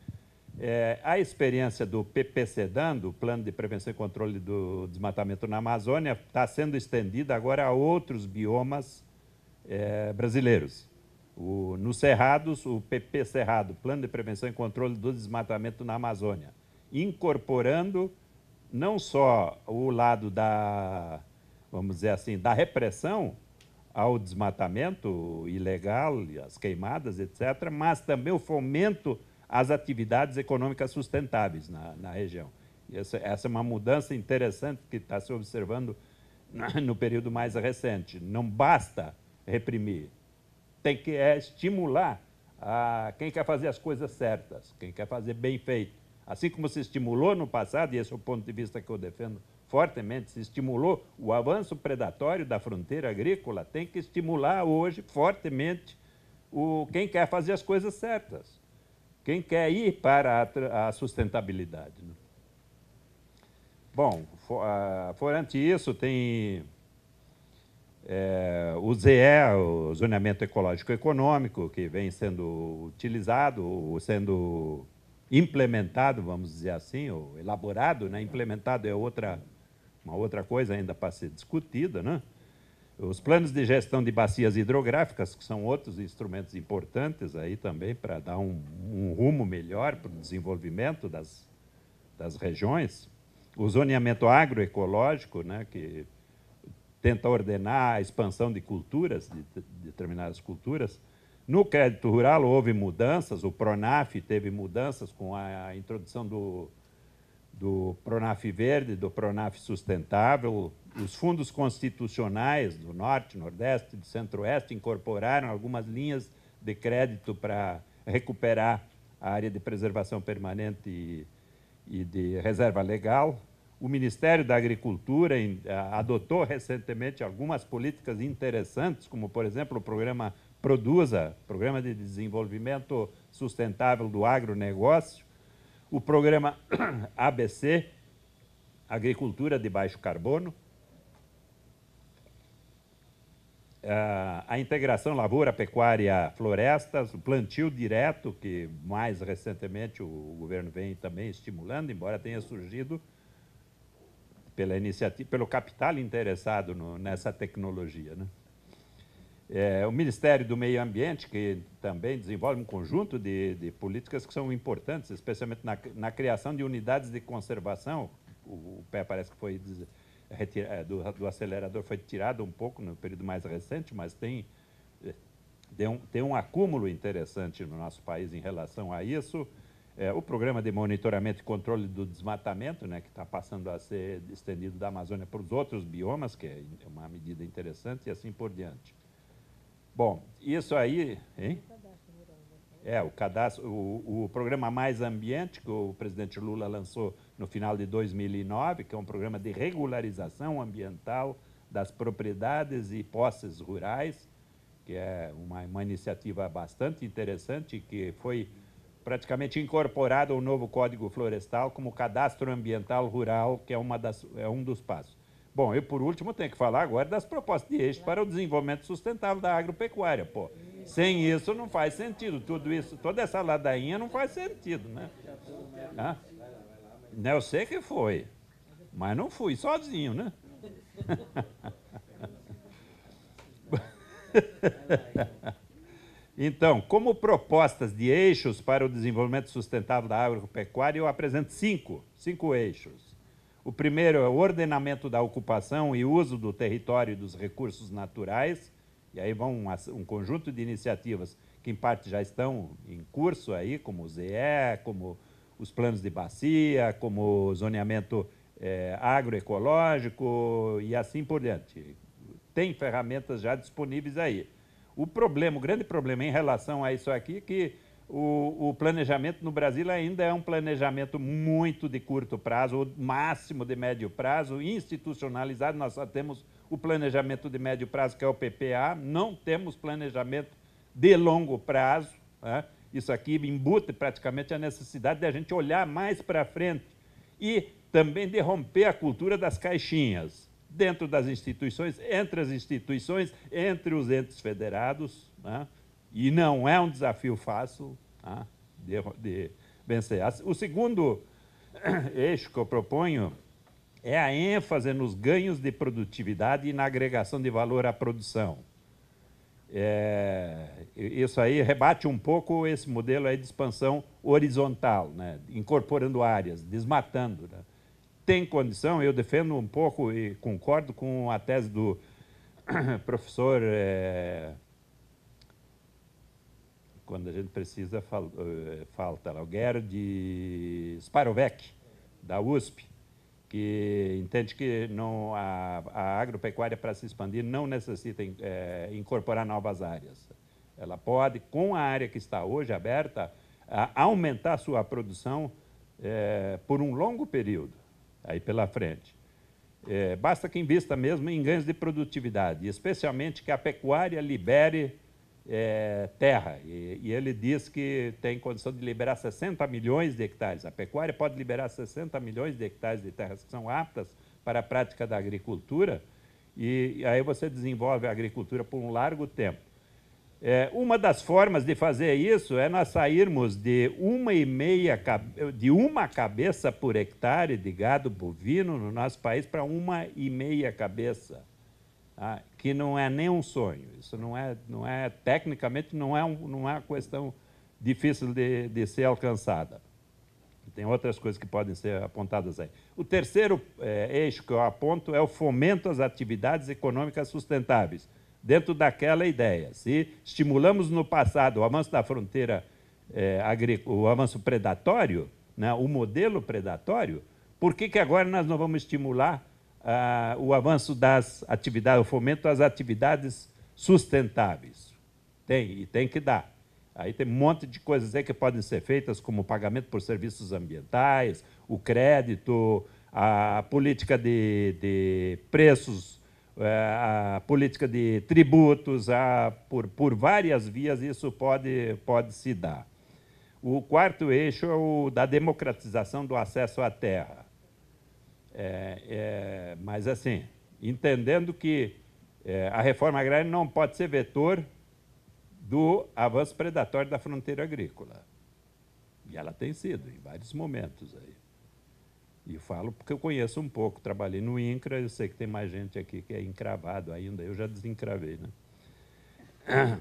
É, a experiência do P P SEDAM, do Plano de Prevenção e Controle do Desmatamento na Amazônia, está sendo estendida agora a outros biomas é, brasileiros. O, nos Cerrados, o P P Cerrado, Plano de Prevenção e Controle do Desmatamento na Amazônia, incorporando não só o lado da, vamos dizer assim, da repressão ao desmatamento ilegal, as queimadas, etcétera, mas também o fomento às atividades econômicas sustentáveis na, na região. E essa, essa é uma mudança interessante que está se observando no período mais recente. Não basta reprimir, tem que é, estimular a quem quer fazer as coisas certas, quem quer fazer bem feito. Assim como se estimulou no passado, e esse é o ponto de vista que eu defendo fortemente, se estimulou o avanço predatório da fronteira agrícola, tem que estimular hoje fortemente o, quem quer fazer as coisas certas, quem quer ir para a, a sustentabilidade. Né? Bom, for, uh, forante isso, tem é, o Z E, o Zoneamento Ecológico Econômico, que vem sendo utilizado, sendo implementado, vamos dizer assim, ou elaborado, né? Implementado é outra, uma outra coisa ainda para ser discutida, né? Os planos de gestão de bacias hidrográficas, que são outros instrumentos importantes aí também para dar um, um rumo melhor para o desenvolvimento das, das regiões. O zoneamento agroecológico, né? Que tenta ordenar a expansão de culturas, de, de determinadas culturas. No crédito rural houve mudanças, o PRONAF teve mudanças com a introdução do, do PRONAF Verde, do PRONAF Sustentável. Os fundos constitucionais do Norte, Nordeste e do Centro-Oeste incorporaram algumas linhas de crédito para recuperar a área de preservação permanente e, e de reserva legal. O Ministério da Agricultura em, a, adotou recentemente algumas políticas interessantes, como, por exemplo, o programa Produza, Programa de Desenvolvimento Sustentável do Agronegócio, o programa A B C, Agricultura de Baixo Carbono, a integração lavoura, pecuária, florestas, o plantio direto, que mais recentemente o governo vem também estimulando, embora tenha surgido pela iniciativa, pelo capital interessado no, nessa tecnologia, né? É, o Ministério do Meio Ambiente, que também desenvolve um conjunto de, de políticas que são importantes, especialmente na, na criação de unidades de conservação. O, o P E parece que foi retira, do, do acelerador foi tirado um pouco no período mais recente, mas tem, tem, um, tem um acúmulo interessante no nosso país em relação a isso. É, o programa de monitoramento e controle do desmatamento, né, que está passando a ser estendido da Amazônia para os outros biomas, que é uma medida interessante, e assim por diante. Bom, isso aí... Hein? É, o cadastro, o, o programa Mais Ambiente, que o presidente Lula lançou no final de dois mil e nove, que é um programa de regularização ambiental das propriedades e posses rurais, que é uma, uma iniciativa bastante interessante, que foi praticamente incorporado ao novo Código Florestal como cadastro ambiental rural, que é, uma das, é um dos passos. Bom, eu, por último, tenho que falar agora das propostas de eixo para o desenvolvimento sustentável da agropecuária. Pô, sem isso não faz sentido. Tudo isso, toda essa ladainha não faz sentido, né? Ah, eu sei que foi, mas não fui sozinho, né? Então, como propostas de eixos para o desenvolvimento sustentável da agropecuária, eu apresento cinco, cinco eixos. O primeiro é o ordenamento da ocupação e uso do território e dos recursos naturais, e aí vão um, um conjunto de iniciativas que, em parte, já estão em curso aí, como o Z E, como os planos de bacia, como o zoneamento é, agroecológico e assim por diante. Tem ferramentas já disponíveis aí. O problema, o grande problema em relação a isso aqui é que o, o planejamento no Brasil ainda é um planejamento muito de curto prazo, ou máximo de médio prazo, institucionalizado. Nós só temos o planejamento de médio prazo, que é o P P A, não temos planejamento de longo prazo, né? Isso aqui embute praticamente a necessidade de a gente olhar mais para frente e também de romper a cultura das caixinhas, dentro das instituições, entre as instituições, entre os entes federados, né? E não é um desafio fácil, né, de, de vencer. O segundo eixo que eu proponho é a ênfase nos ganhos de produtividade e na agregação de valor à produção. É, isso aí rebate um pouco esse modelo aí de expansão horizontal, né, incorporando áreas, desmatando, né. Tem condição, eu defendo um pouco e concordo com a tese do professor, é, quando a gente precisa, fal, falta lá, o Gerd Sparovec, da U S P, que entende que não, a, a agropecuária, para se expandir, não necessita é, incorporar novas áreas. Ela pode, com a área que está hoje aberta, a, aumentar a sua produção é, por um longo período, aí pela frente. É, basta que invista mesmo em ganhos de produtividade, especialmente que a pecuária libere é, terra. E, e ele diz que tem condição de liberar sessenta milhões de hectares. A pecuária pode liberar sessenta milhões de hectares de terras que são aptas para a prática da agricultura, e, e aí você desenvolve a agricultura por um largo tempo. É, uma das formas de fazer isso é nós sairmos de uma e meia de uma cabeça por hectare de gado bovino no nosso país para uma e meia cabeça, tá? Que não é nem um sonho. Isso não é, não é tecnicamente não é, um, não é uma questão difícil de, de ser alcançada. Tem outras coisas que podem ser apontadas aí. O terceiro é, eixo que eu aponto é o fomento às atividades econômicas sustentáveis, dentro daquela ideia. Se estimulamos no passado o avanço da fronteira é, agrícola, o avanço predatório, né, o modelo predatório, por que que agora nós não vamos estimular ah, o avanço das atividades, o fomento às atividades sustentáveis? Tem, e tem que dar. Aí tem um monte de coisas aí que podem ser feitas, como o pagamento por serviços ambientais, o crédito, a política de, de preços, a política de tributos, a, por, por várias vias isso pode, pode se dar. O quarto eixo é o da democratização do acesso à terra. É, é, mas, assim, entendendo que é, a reforma agrária não pode ser vetor do avanço predatório da fronteira agrícola. E ela tem sido, em vários momentos aí. E falo porque eu conheço um pouco, trabalhei no INCRA, eu sei que tem mais gente aqui que é encravado ainda, eu já desencravei, né?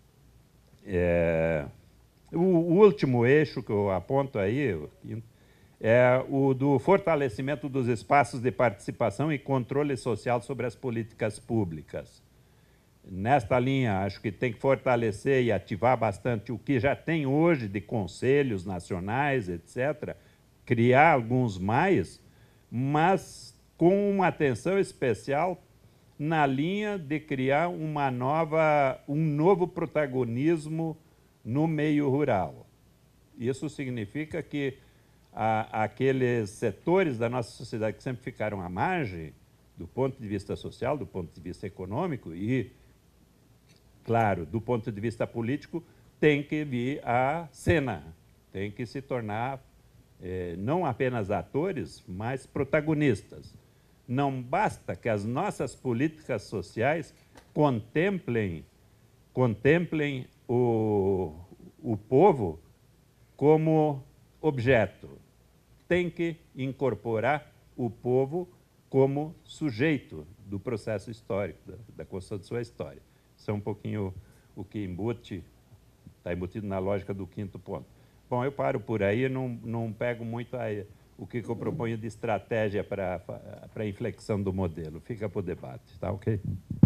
É, o, o último eixo que eu aponto aí é o do fortalecimento dos espaços de participação e controle social sobre as políticas públicas. Nesta linha, acho que tem que fortalecer e ativar bastante o que já tem hoje de conselhos nacionais, etcétera, criar alguns mais, mas com uma atenção especial na linha de criar uma nova, um novo protagonismo no meio rural. Isso significa que a, aqueles setores da nossa sociedade que sempre ficaram à margem, do ponto de vista social, do ponto de vista econômico e, claro, do ponto de vista político, tem que vir à cena, tem que se tornar eh, não apenas atores, mas protagonistas. Não basta que as nossas políticas sociais contemplem, contemplem o, o povo como objeto. Tem que incorporar o povo como sujeito do processo histórico, da, da construção de sua história. Isso é um pouquinho o que embute, está embutido na lógica do quinto ponto. Bom, eu paro por aí, não, não pego muito a, o que, que eu proponho de estratégia para para a inflexão do modelo. Fica para o debate, tá ok?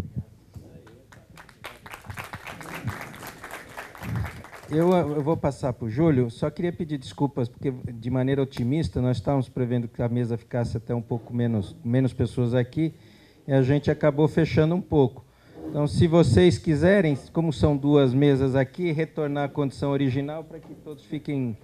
Eu, eu vou passar para o Júlio, só queria pedir desculpas, porque de maneira otimista nós estávamos prevendo que a mesa ficasse até um pouco menos, menos pessoas aqui, e a gente acabou fechando um pouco. Então, se vocês quiserem, como são duas mesas aqui, retornar à condição original para que todos fiquem...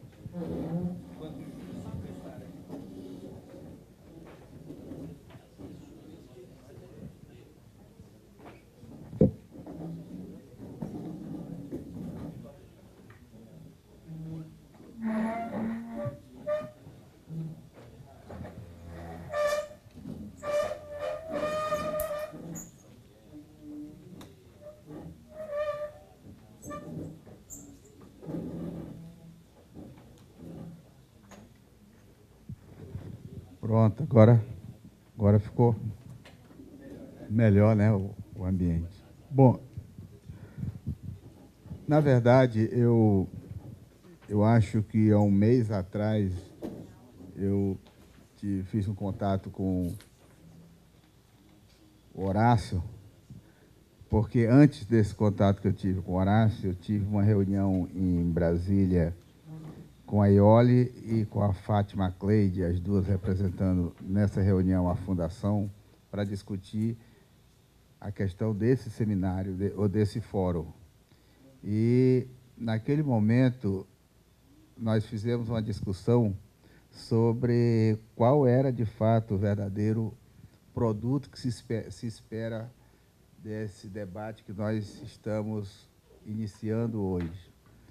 Pronto, agora, agora ficou melhor, né, o, o ambiente. Bom, na verdade, eu, eu acho que há um mês atrás eu te, fiz um contato com o Horácio, porque antes desse contato que eu tive com o Horácio, eu tive uma reunião em Brasília com a Iole e com a Fátima Cleide, as duas representando nessa reunião a Fundação, para discutir a questão desse seminário, de, ou desse fórum. E, naquele momento, nós fizemos uma discussão sobre qual era, de fato, o verdadeiro produto que se espera, se espera desse debate que nós estamos iniciando hoje.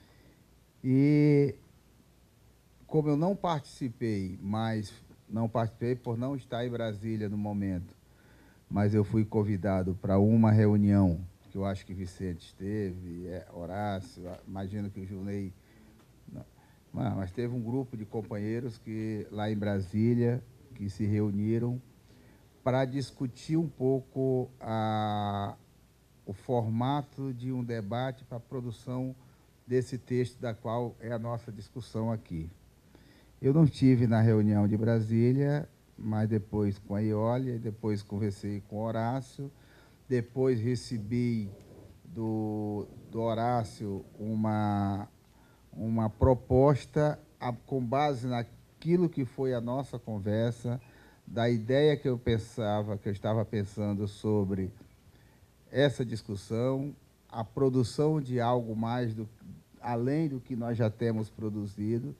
E... como eu não participei, mas não participei por não estar em Brasília no momento, mas eu fui convidado para uma reunião, que eu acho que Vicente esteve, é, Horácio, imagino que o Junei... Não, mas teve um grupo de companheiros que, lá em Brasília, que se reuniram para discutir um pouco a, o formato de um debate para a produção desse texto, da qual é a nossa discussão aqui. Eu não estive na reunião de Brasília, mas depois com a Iole, depois conversei com o Horácio, depois recebi do, do Horácio uma, uma proposta a, com base naquilo que foi a nossa conversa, da ideia que eu pensava, que eu estava pensando sobre essa discussão, a produção de algo mais do, além do que nós já temos produzido.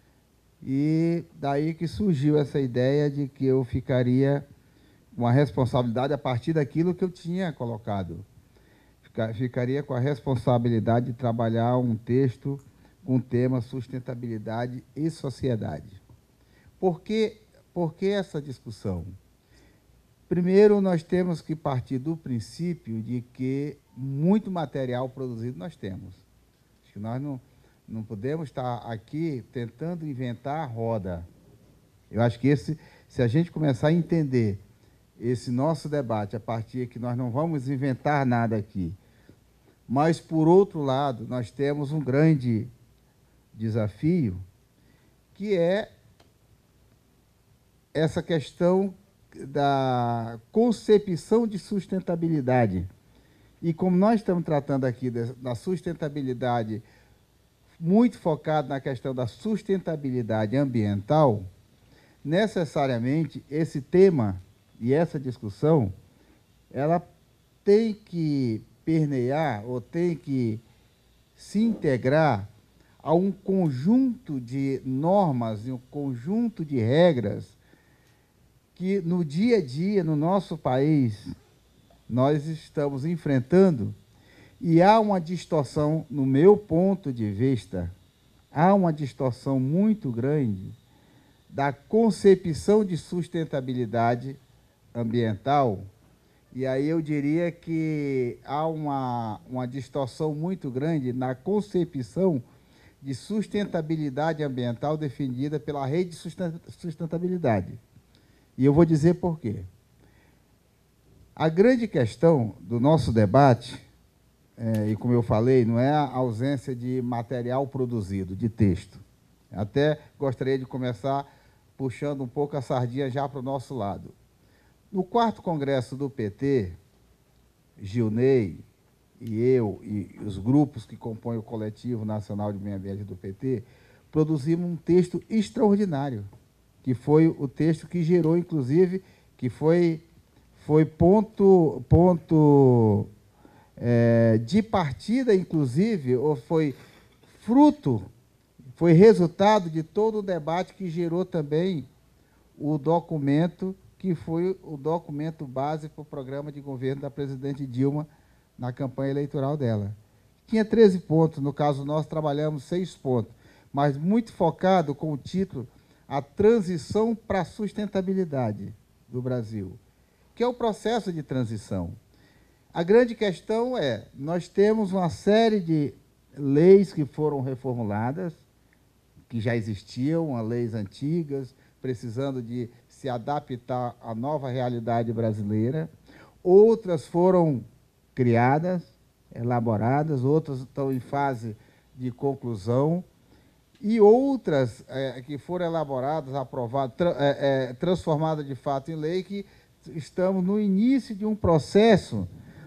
E daí que surgiu essa ideia de que eu ficaria com a responsabilidade a partir daquilo que eu tinha colocado. Ficaria com a responsabilidade de trabalhar um texto com o tema sustentabilidade e sociedade. Por que, por que essa discussão? Primeiro, nós temos que partir do princípio de que muito material produzido nós temos. Acho que nós não... Não podemos estar aqui tentando inventar a roda. Eu acho que esse, se a gente começar a entender esse nosso debate a partir que nós não vamos inventar nada aqui, mas, por outro lado, nós temos um grande desafio, que é essa questão da concepção de sustentabilidade. E como nós estamos tratando aqui da sustentabilidade, muito focado na questão da sustentabilidade ambiental, necessariamente esse tema e essa discussão, ela tem que permear ou tem que se integrar a um conjunto de normas e um conjunto de regras que no dia a dia, no nosso país, nós estamos enfrentando, e há uma distorção, no meu ponto de vista, há uma distorção muito grande da concepção de sustentabilidade ambiental, e aí eu diria que há uma, uma distorção muito grande na concepção de sustentabilidade ambiental defendida pela Rede de Sustentabilidade. E eu vou dizer por quê. A grande questão do nosso debate, é, e como eu falei, não é a ausência de material produzido, de texto. Até gostaria de começar puxando um pouco a sardinha já para o nosso lado. No quarto congresso do P T, Gilney e eu e os grupos que compõem o Coletivo Nacional de Meio Ambiente do P T, produzimos um texto extraordinário, que foi o texto que gerou, inclusive, que foi, foi ponto, ponto é, de partida, inclusive, ou foi fruto, foi resultado de todo o debate que gerou também o documento, que foi o documento base para o programa de governo da presidente Dilma na campanha eleitoral dela. Tinha treze pontos, no caso nós trabalhamos seis pontos, mas muito focado com o título A Transição para a Sustentabilidade do Brasil, que é o processo de transição. A grande questão é, nós temos uma série de leis que foram reformuladas, que já existiam, leis antigas, precisando de se adaptar à nova realidade brasileira. Outras foram criadas, elaboradas, outras estão em fase de conclusão, e outras é, que foram elaboradas, aprovadas, tra é, é, transformadas de fato em lei, que estamos no início de um processo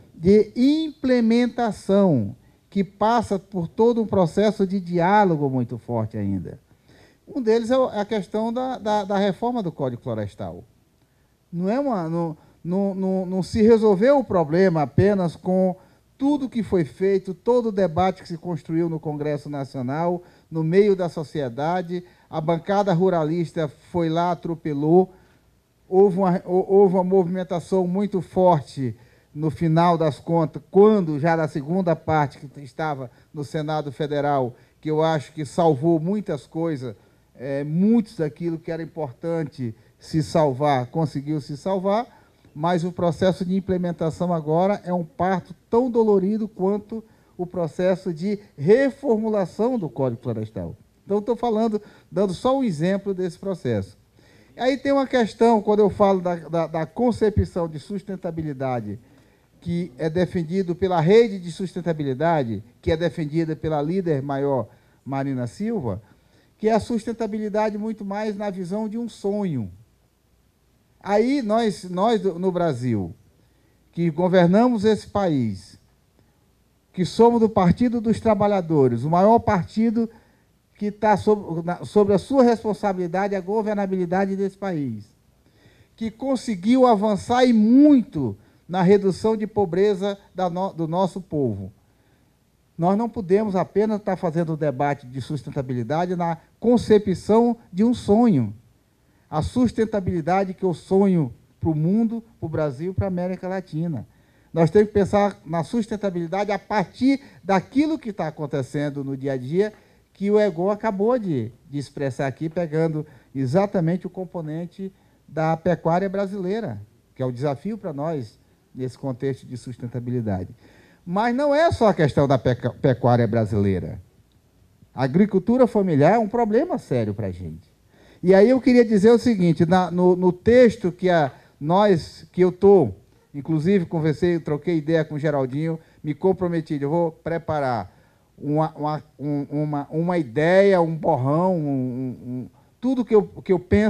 de implementação, que passa por todo um processo de diálogo muito forte ainda. Um deles é a questão da, da, da reforma do Código Florestal. Não, é uma, não, não, não, não se resolveu o problema apenas com tudo que foi feito, todo o debate que se construiu no Congresso Nacional, no meio da sociedade, a bancada ruralista foi lá, atropelou, houve uma, houve uma movimentação muito forte no final das contas, quando já na segunda parte, que estava no Senado Federal, que eu acho que salvou muitas coisas, é, muitos daquilo que era importante se salvar, conseguiu se salvar, mas o processo de implementação agora é um parto tão dolorido quanto o processo de reformulação do Código Florestal. Então, estou falando, dando só um exemplo desse processo. Aí tem uma questão, quando eu falo da, da, da concepção de sustentabilidade, que é defendido pela Rede de Sustentabilidade, que é defendida pela líder maior Marina Silva, que é a sustentabilidade muito mais na visão de um sonho. Aí nós, nós no Brasil, que governamos esse país, que somos do Partido dos Trabalhadores, o maior partido que está sobre, sobre a sua responsabilidade a governabilidade desse país, que conseguiu avançar e muito na redução de pobreza da no, do nosso povo. Nós não podemos apenas estar fazendo o debate de sustentabilidade na concepção de um sonho. A sustentabilidade que eu sonho para o mundo, para o Brasil, para a América Latina. Nós temos que pensar na sustentabilidade a partir daquilo que está acontecendo no dia a dia, que o Egon acabou de, de expressar aqui, pegando exatamente o componente da pecuária brasileira, que é o desafio para nós, nesse contexto de sustentabilidade. Mas não é só a questão da pecuária brasileira. A agricultura familiar é um problema sério para a gente. E aí eu queria dizer o seguinte, na, no, no texto que, a, nós, que eu estou, inclusive conversei, troquei ideia com o Geraldinho, me comprometi, eu vou preparar uma, uma, um, uma, uma ideia, um borrão, um, um, tudo que eu, que eu penso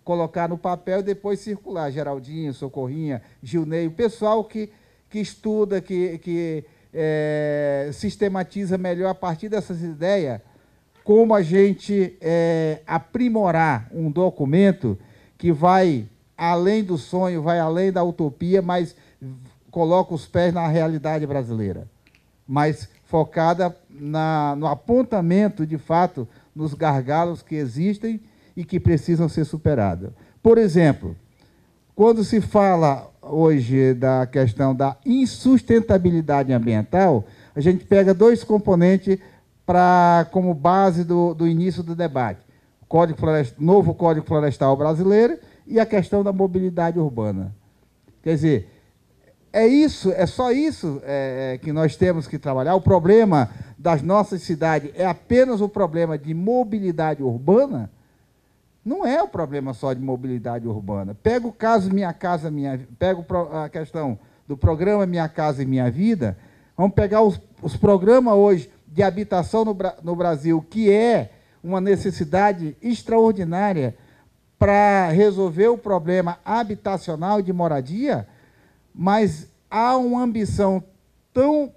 colocar no papel e depois circular. Geraldinho, Socorrinha, Gilney, o pessoal que, que estuda, que, que é, sistematiza melhor a partir dessas ideias, como a gente é, aprimorar um documento que vai além do sonho, vai além da utopia, mas coloca os pés na realidade brasileira, mas focada na, no apontamento, de fato, nos gargalos que existem e que precisam ser superados. Por exemplo, quando se fala hoje da questão da insustentabilidade ambiental, a gente pega dois componentes pra, como base do, do início do debate. O Código Florestal, novo Código Florestal brasileiro e a questão da mobilidade urbana. Quer dizer, é isso, é só isso é, que nós temos que trabalhar. O problema das nossas cidades é apenas o problema de mobilidade urbana? Não é o problema só de mobilidade urbana. Pega o caso Minha Casa Minha Vida, pega a questão do programa Minha Casa e Minha Vida, vamos pegar os, os programas hoje de habitação no, no Brasil, que é uma necessidade extraordinária para resolver o problema habitacional de moradia, mas há uma ambição tão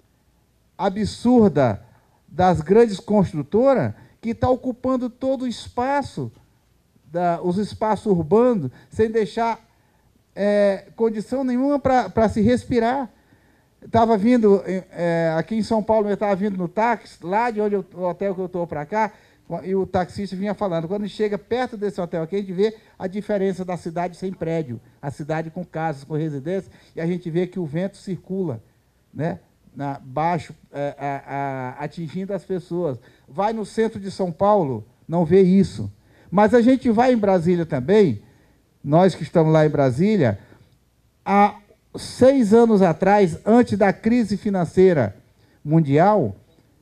absurda das grandes construtoras que está ocupando todo o espaço, da, os espaços urbanos, sem deixar é, condição nenhuma para se respirar. Estava vindo, é, aqui em São Paulo, eu estava vindo no táxi, lá de onde eu, o hotel que eu estou para cá, e o taxista vinha falando, quando chega perto desse hotel aqui, a gente vê a diferença da cidade sem prédio, a cidade com casas, com residências, e a gente vê que o vento circula, né, na, baixo, é, a, a, atingindo as pessoas. Vai no centro de São Paulo, não vê isso. Mas a gente vai em Brasília também, nós que estamos lá em Brasília, há seis anos atrás, antes da crise financeira mundial,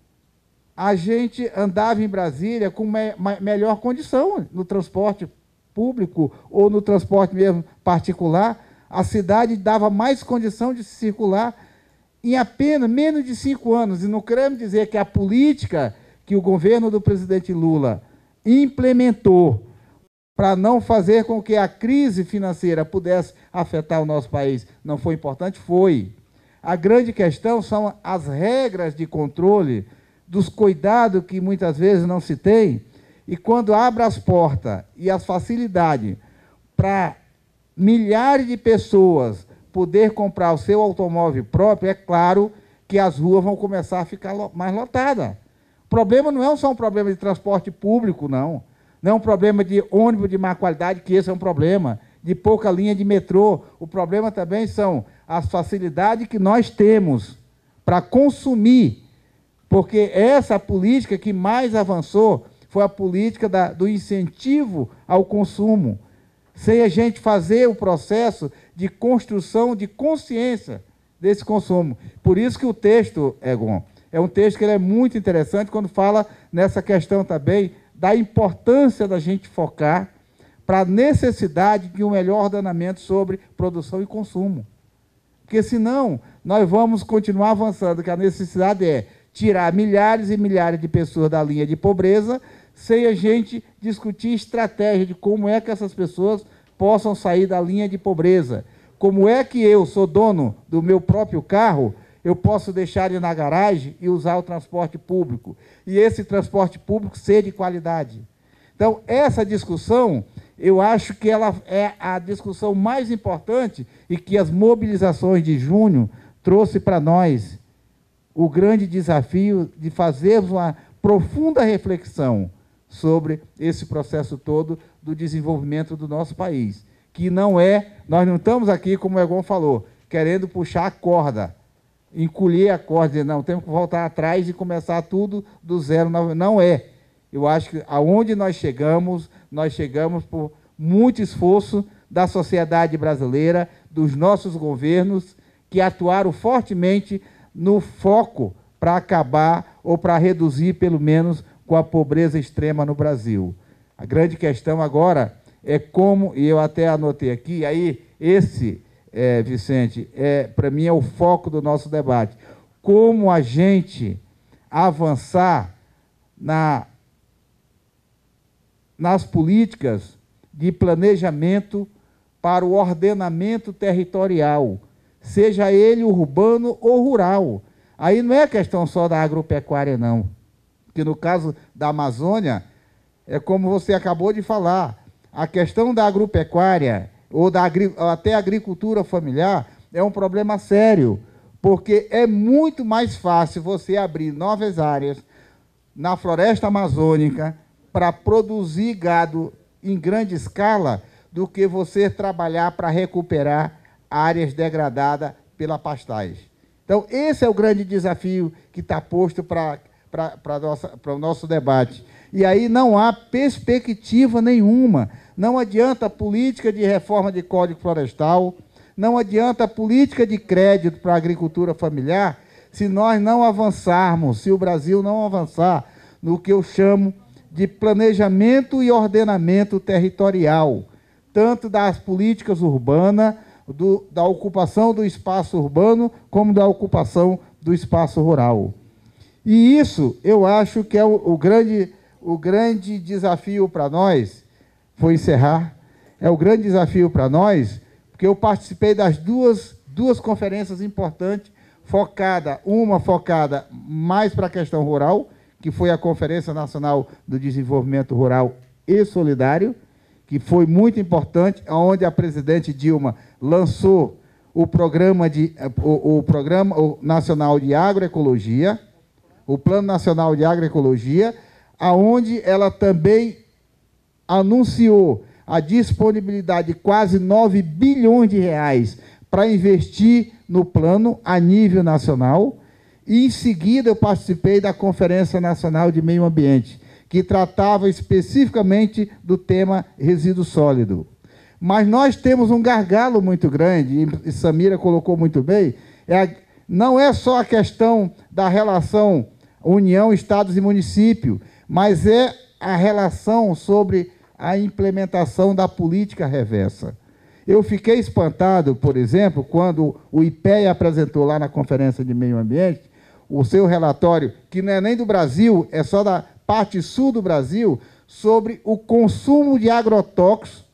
a gente andava em Brasília com me melhor condição no transporte público ou no transporte mesmo particular. A cidade dava mais condição de se circular em apenas menos de cinco anos. E não queremos dizer que a política que o governo do presidente Lula implementou para não fazer com que a crise financeira pudesse afetar o nosso país não foi importante, foi. A grande questão são as regras de controle dos cuidados que muitas vezes não se tem, e quando abre as portas e as facilidades para milhares de pessoas poder comprar o seu automóvel próprio, é claro que as ruas vão começar a ficar mais lotadas. O problema não é só um problema de transporte público, não. Não é um problema de ônibus de má qualidade, que esse é um problema, de pouca linha de metrô. O problema também são as facilidades que nós temos para consumir, porque essa política que mais avançou foi a política da, do incentivo ao consumo, sem a gente fazer o processo de construção de consciência desse consumo. Por isso que o texto, Egon, é um texto que ele é muito interessante quando fala nessa questão também da importância da gente focar para a necessidade de um melhor ordenamento sobre produção e consumo. Porque, senão, nós vamos continuar avançando, que a necessidade é tirar milhares e milhares de pessoas da linha de pobreza, sem a gente discutir estratégia de como é que essas pessoas possam sair da linha de pobreza. Como é que eu sou dono do meu próprio carro, eu posso deixar ele na garagem e usar o transporte público. E esse transporte público ser de qualidade. Então, essa discussão, eu acho que ela é a discussão mais importante e que as mobilizações de junho trouxe para nós o grande desafio de fazermos uma profunda reflexão sobre esse processo todo do desenvolvimento do nosso país, que não é, nós não estamos aqui, como o Egon falou, querendo puxar a corda, encolher a corda, dizer, não, temos que voltar atrás e começar tudo do zero. Não é. Eu acho que aonde nós chegamos, nós chegamos por muito esforço da sociedade brasileira, dos nossos governos, que atuaram fortemente no foco para acabar ou para reduzir, pelo menos, com a pobreza extrema no Brasil. A grande questão agora é como, e eu até anotei aqui, aí esse, é, Vicente, é, para mim é o foco do nosso debate, como a gente avançar na, nas políticas de planejamento para o ordenamento territorial, seja ele urbano ou rural. Aí não é questão só da agropecuária, não. Que no caso da Amazônia, é como você acabou de falar, a questão da agropecuária ou da agri- até agricultura familiar é um problema sério, porque é muito mais fácil você abrir novas áreas na floresta amazônica para produzir gado em grande escala do que você trabalhar para recuperar áreas degradadas pela pastagem. Então, esse é o grande desafio que está posto para o nosso debate. E aí não há perspectiva nenhuma. Não adianta a política de reforma de Código Florestal, não adianta a política de crédito para a agricultura familiar, se nós não avançarmos, se o Brasil não avançar no que eu chamo de planejamento e ordenamento territorial, tanto das políticas urbanas, do, da ocupação do espaço urbano, como da ocupação do espaço rural. E isso, eu acho que é o, o, grande, o grande desafio para nós, vou encerrar, é o grande desafio para nós, porque eu participei das duas, duas conferências importantes, focada, uma focada mais para a questão rural, que foi a Conferência Nacional do Desenvolvimento Rural e Solidário, que foi muito importante, onde a presidente Dilma lançou o programa, de, o, o programa Nacional de Agroecologia, o Plano Nacional de Agroecologia, aonde ela também anunciou a disponibilidade de quase nove bilhões de reais para investir no plano a nível nacional. E, em seguida, eu participei da Conferência Nacional de Meio Ambiente, que tratava especificamente do tema resíduo sólido. Mas nós temos um gargalo muito grande, e Samira colocou muito bem, é a, não é só a questão da relação União, Estados e município, mas é a relação sobre a implementação da política reversa. Eu fiquei espantado, por exemplo, quando o I P E A apresentou lá na Conferência de Meio Ambiente o seu relatório, que não é nem do Brasil, é só da parte sul do Brasil, sobre o consumo de agrotóxicos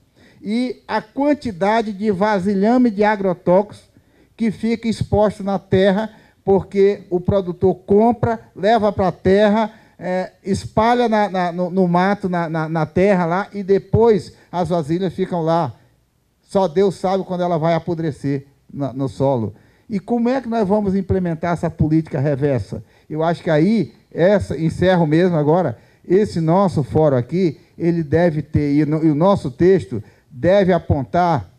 e a quantidade de vasilhame de agrotóxicos que fica exposto na terra, porque o produtor compra, leva para a terra, é, espalha na, na, no, no mato, na, na, na terra lá, e depois as vasilhas ficam lá. Só Deus sabe quando ela vai apodrecer no, no solo. E como é que nós vamos implementar essa política reversa? Eu acho que aí, essa, encerro mesmo agora, esse nosso fórum aqui, ele deve ter, e, no, e o nosso texto deve apontar,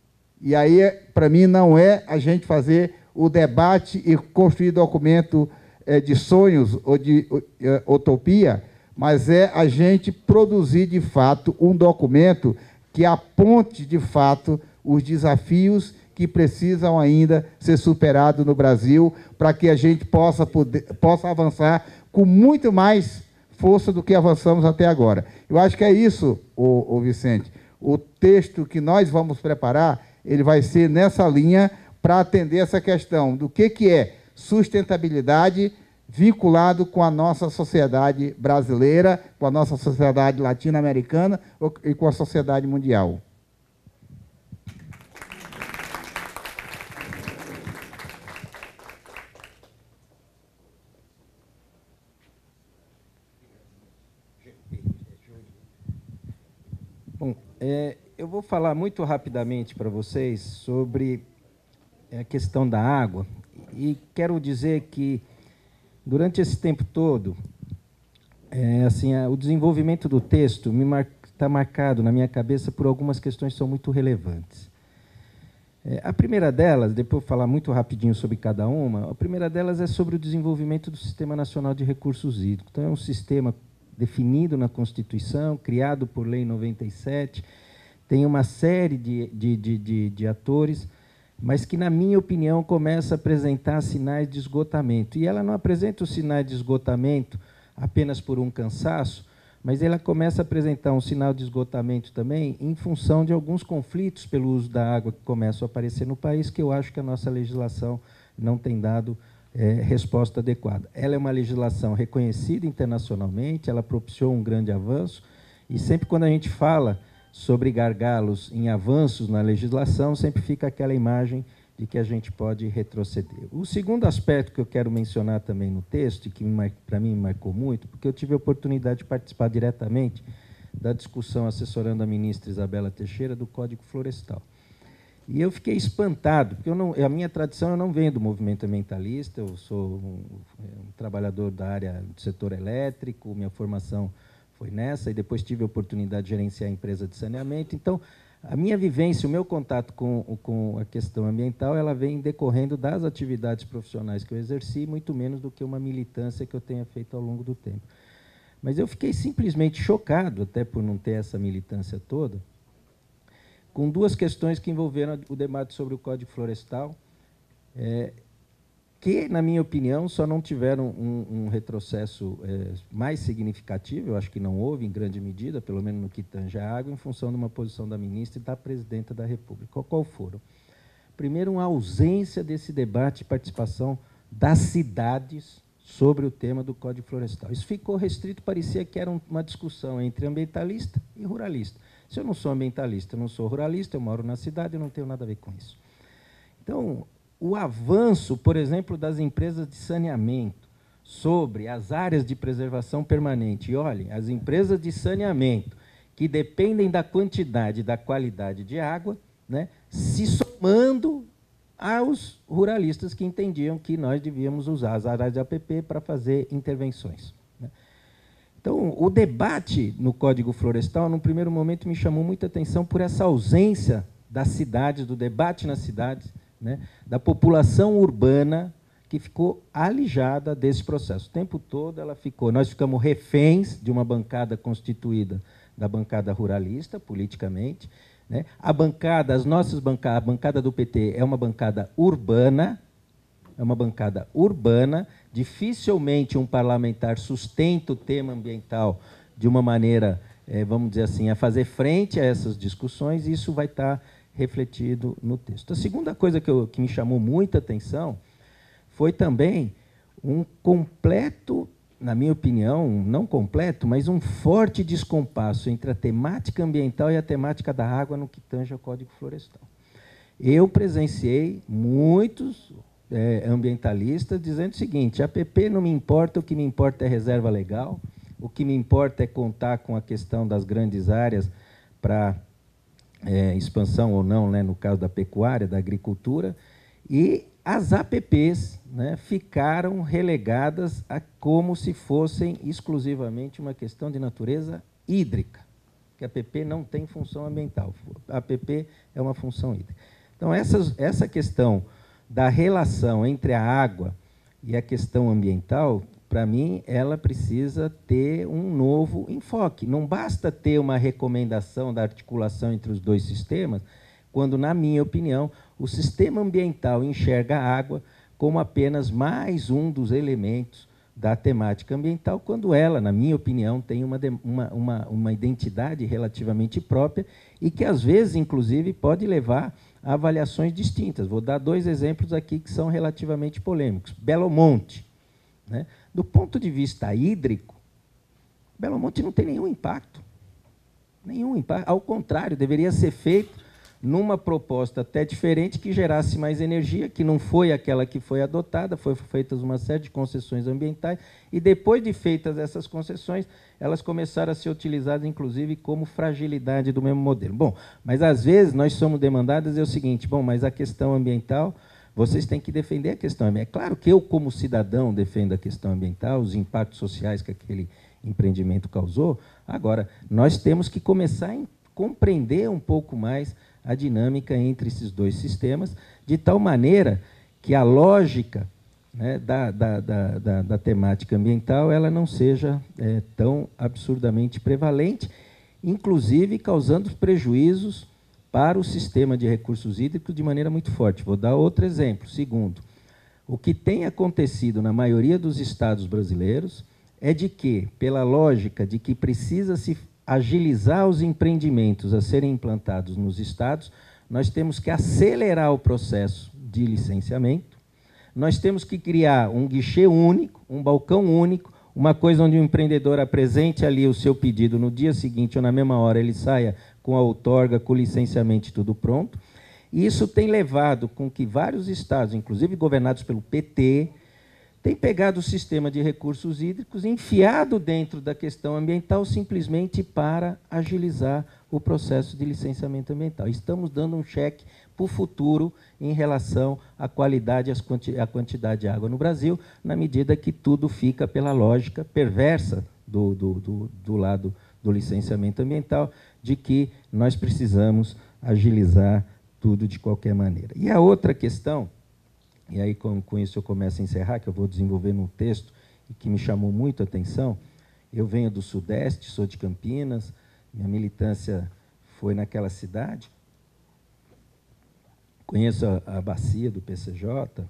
e aí, para mim, não é a gente fazer o debate e construir documento é, de sonhos ou de é, utopia, mas é a gente produzir, de fato, um documento que aponte, de fato, os desafios que precisam ainda ser superados no Brasil, para que a gente possa, poder, possa avançar com muito mais força do que avançamos até agora. Eu acho que é isso, ô, ô Vicente. O texto que nós vamos preparar, ele vai ser nessa linha para atender essa questão do que, que é sustentabilidade vinculado com a nossa sociedade brasileira, com a nossa sociedade latino-americana e com a sociedade mundial. Bom, é, eu vou falar muito rapidamente para vocês sobre a questão da água e quero dizer que durante esse tempo todo, é, assim, a, o desenvolvimento do texto está mar, marcado na minha cabeça por algumas questões que são muito relevantes. É, a primeira delas, depois eu vou falar muito rapidinho sobre cada uma, a primeira delas é sobre o desenvolvimento do Sistema Nacional de Recursos Hídricos. Então, é um sistema definido na Constituição, criado por Lei noventa e sete, tem uma série de, de, de, de, de atores, mas que, na minha opinião, começa a apresentar sinais de esgotamento. E ela não apresenta os sinais de esgotamento apenas por um cansaço, mas ela começa a apresentar um sinal de esgotamento também em função de alguns conflitos pelo uso da água que começam a aparecer no país, que eu acho que a nossa legislação não tem dado é, resposta adequada. Ela é uma legislação reconhecida internacionalmente, ela propiciou um grande avanço, e sempre quando a gente fala sobre gargalos em avanços na legislação, sempre fica aquela imagem de que a gente pode retroceder. O segundo aspecto que eu quero mencionar também no texto, e que para mim me marcou muito, porque eu tive a oportunidade de participar diretamente da discussão assessorando a ministra Isabela Teixeira do Código Florestal. E eu fiquei espantado, porque eu não, a minha tradição, eu não venho do movimento ambientalista, eu sou um, um trabalhador da área do setor elétrico, minha formação foi nessa, e depois tive a oportunidade de gerenciar a empresa de saneamento. Então, a minha vivência, o meu contato com, com a questão ambiental, ela vem decorrendo das atividades profissionais que eu exerci, muito menos do que uma militância que eu tenha feito ao longo do tempo. Mas eu fiquei simplesmente chocado, até por não ter essa militância toda, com duas questões que envolveram o debate sobre o Código Florestal, é, que, na minha opinião, só não tiveram um, um retrocesso é, mais significativo, eu acho que não houve, em grande medida, pelo menos no que tange a água, em função de uma posição da ministra e da presidenta da República. Qual, qual foram? Primeiro, uma ausência desse debate e participação das cidades sobre o tema do Código Florestal. Isso ficou restrito, parecia que era uma discussão entre ambientalista e ruralista. Se eu não sou ambientalista, eu não sou ruralista, eu moro na cidade, eu não tenho nada a ver com isso. Então, o avanço, por exemplo, das empresas de saneamento sobre as áreas de preservação permanente. E, olhem, as empresas de saneamento que dependem da quantidade e da qualidade de água, né, se somando aos ruralistas que entendiam que nós devíamos usar as áreas de A P P para fazer intervenções. Né. Então, o debate no Código Florestal, num primeiro momento, me chamou muita atenção por essa ausência das cidades, do debate nas cidades, né, da população urbana que ficou alijada desse processo. O tempo todo ela ficou, nós ficamos reféns de uma bancada constituída da bancada ruralista, politicamente, né. A bancada, as nossas bancadas, a bancada do P T é uma bancada urbana, é uma bancada urbana, dificilmente um parlamentar sustenta o tema ambiental de uma maneira, é, vamos dizer assim, a fazer frente a essas discussões, e isso vai estar refletido no texto. A segunda coisa que, eu, que me chamou muita atenção foi também um completo, na minha opinião, não completo, mas um forte descompasso entre a temática ambiental e a temática da água no que tange ao Código Florestal. Eu presenciei muitos é, ambientalistas dizendo o seguinte: a A P P não me importa, o que me importa é reserva legal, o que me importa é contar com a questão das grandes áreas para É, expansão ou não, né, no caso da pecuária, da agricultura, e as A P Ps, né, ficaram relegadas a como se fossem exclusivamente uma questão de natureza hídrica, que a A P P não tem função ambiental, a A P P é uma função hídrica. Então, essas, essa questão da relação entre a água e a questão ambiental, para mim, ela precisa ter um novo enfoque. Não basta ter uma recomendação da articulação entre os dois sistemas, quando, na minha opinião, o sistema ambiental enxerga a água como apenas mais um dos elementos da temática ambiental, quando ela, na minha opinião, tem uma, uma, uma, uma identidade relativamente própria e que, às vezes, inclusive, pode levar a avaliações distintas. Vou dar dois exemplos aqui que são relativamente polêmicos. Belo Monte, né? Do ponto de vista hídrico, Belo Monte não tem nenhum impacto. Nenhum impacto. Ao contrário, deveria ser feito numa proposta até diferente que gerasse mais energia, que não foi aquela que foi adotada, foi feitas uma série de concessões ambientais, e depois de feitas essas concessões, elas começaram a ser utilizadas, inclusive, como fragilidade do mesmo modelo. Bom, mas às vezes nós somos demandados é o seguinte: bom, mas a questão ambiental, vocês têm que defender a questão ambiental. É claro que eu, como cidadão, defendo a questão ambiental, os impactos sociais que aquele empreendimento causou. Agora, nós temos que começar a compreender um pouco mais a dinâmica entre esses dois sistemas, de tal maneira que a lógica, né, da, da, da, da, da temática ambiental ela não seja é, tão absurdamente prevalente, inclusive causando prejuízos para o sistema de recursos hídricos de maneira muito forte. Vou dar outro exemplo. Segundo, o que tem acontecido na maioria dos estados brasileiros é de que, pela lógica de que precisa se agilizar os empreendimentos a serem implantados nos estados, nós temos que acelerar o processo de licenciamento, nós temos que criar um guichê único, um balcão único, uma coisa onde o empreendedor apresente ali o seu pedido no dia seguinte ou na mesma hora ele saia com a outorga, com o licenciamento tudo pronto. E isso tem levado com que vários estados, inclusive governados pelo P T, tenham pegado o sistema de recursos hídricos, enfiado dentro da questão ambiental simplesmente para agilizar o processo de licenciamento ambiental. Estamos dando um cheque para o futuro em relação à qualidade e à quantidade de água no Brasil, na medida que tudo fica pela lógica perversa do, do, do, do lado do licenciamento ambiental, de que nós precisamos agilizar tudo de qualquer maneira. E a outra questão, e aí com, com isso eu começo a encerrar, que eu vou desenvolver num texto, e que me chamou muito a atenção, eu venho do Sudeste, sou de Campinas, minha militância foi naquela cidade, conheço a, a bacia do P C J,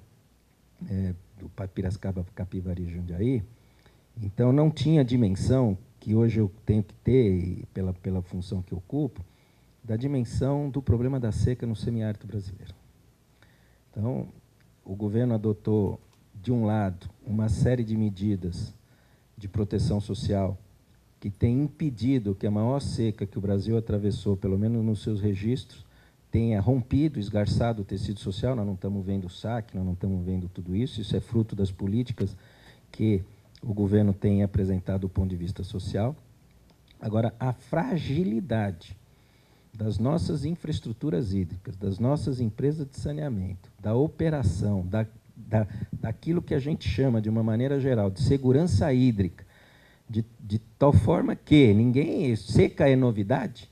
é, do Piracicaba, Capivari e Jundiaí, então não tinha a dimensão que hoje eu tenho que ter, pela, pela função que eu ocupo, da dimensão do problema da seca no semiárido brasileiro. Então, o governo adotou, de um lado, uma série de medidas de proteção social que tem impedido que a maior seca que o Brasil atravessou, pelo menos nos seus registros, tenha rompido, esgarçado o tecido social. Nós não estamos vendo o saque, nós não estamos vendo tudo isso. Isso é fruto das políticas que o governo tem apresentado do ponto de vista social. Agora, a fragilidade das nossas infraestruturas hídricas, das nossas empresas de saneamento, da operação, da, da, daquilo que a gente chama, de uma maneira geral, de segurança hídrica, de, de tal forma que ninguém... Seca é novidade?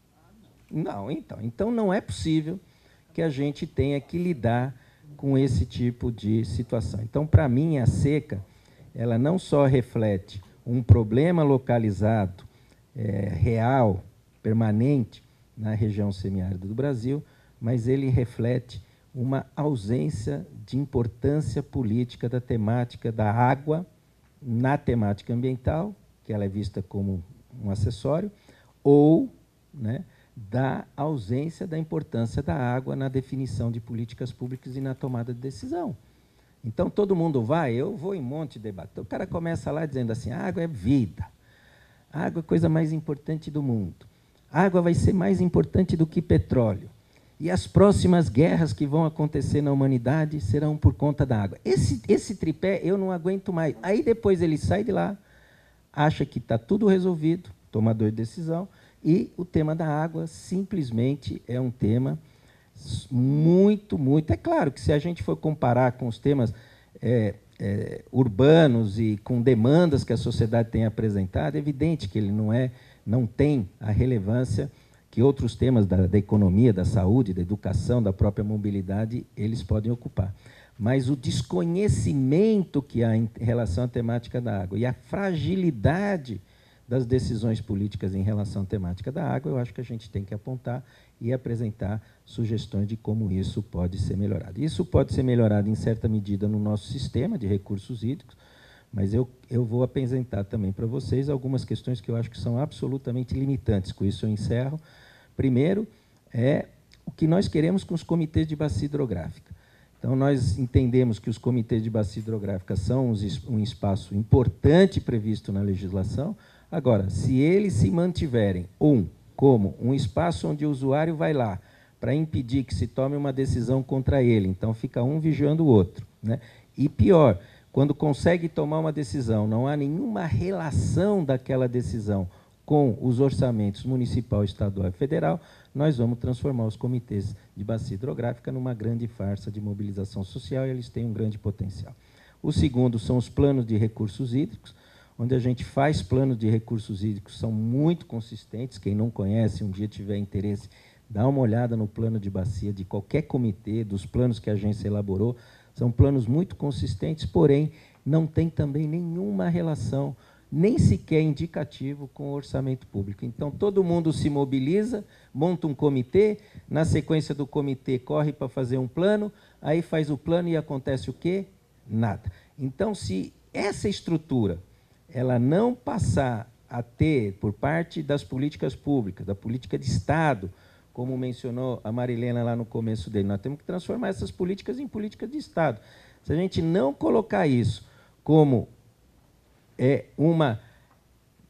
Não, então. Então, não é possível que a gente tenha que lidar com esse tipo de situação. Então, para mim, a seca, ela não só reflete um problema localizado, é, real, permanente, na região semiárida do Brasil, mas ele reflete uma ausência de importância política da temática da água na temática ambiental, que ela é vista como um acessório, ou, né, da ausência da importância da água na definição de políticas públicas e na tomada de decisão. Então, todo mundo vai, eu vou em um monte de debate. O cara começa lá dizendo assim, a água é vida, a água é a coisa mais importante do mundo. A água vai ser mais importante do que petróleo. E as próximas guerras que vão acontecer na humanidade serão por conta da água. Esse, esse tripé eu não aguento mais. Aí depois ele sai de lá, acha que está tudo resolvido, tomador de decisão, e o tema da água simplesmente é um tema muito, muito... É claro que se a gente for comparar com os temas é, é, urbanos e com demandas que a sociedade tem apresentado, é evidente que ele não é... não tem a relevância que outros temas da, da economia, da saúde, da educação, da própria mobilidade, eles podem ocupar. Mas o desconhecimento que há em relação à temática da água e a fragilidade das decisões políticas em relação à temática da água, eu acho que a gente tem que apontar e apresentar sugestões de como isso pode ser melhorado. Isso pode ser melhorado, em certa medida, no nosso sistema de recursos hídricos, mas eu, eu vou apresentar também para vocês algumas questões que eu acho que são absolutamente limitantes. Com isso eu encerro. Primeiro, é o que nós queremos com os comitês de bacia hidrográfica. Então, nós entendemos que os comitês de bacia hidrográfica são um espaço importante previsto na legislação. Agora, se eles se mantiverem, um, como um espaço onde o usuário vai lá para impedir que se tome uma decisão contra ele, então fica um vigiando o outro, né? E pior, quando consegue tomar uma decisão, não há nenhuma relação daquela decisão com os orçamentos municipal, estadual e federal, nós vamos transformar os comitês de bacia hidrográfica numa grande farsa de mobilização social, e eles têm um grande potencial. O segundo são os planos de recursos hídricos, onde a gente faz planos de recursos hídricos, são muito consistentes. Quem não conhece, um dia tiver interesse, dá uma olhada no plano de bacia de qualquer comitê, dos planos que a agência elaborou. São planos muito consistentes, porém, não tem também nenhuma relação, nem sequer indicativo, com o orçamento público. Então, todo mundo se mobiliza, monta um comitê, na sequência do comitê corre para fazer um plano, aí faz o plano e acontece o quê? Nada. Então, se essa estrutura ela não passar a ter, por parte das políticas públicas, da política de Estado, como mencionou a Marilena lá no começo dele, nós temos que transformar essas políticas em políticas de Estado. Se a gente não colocar isso como é, uma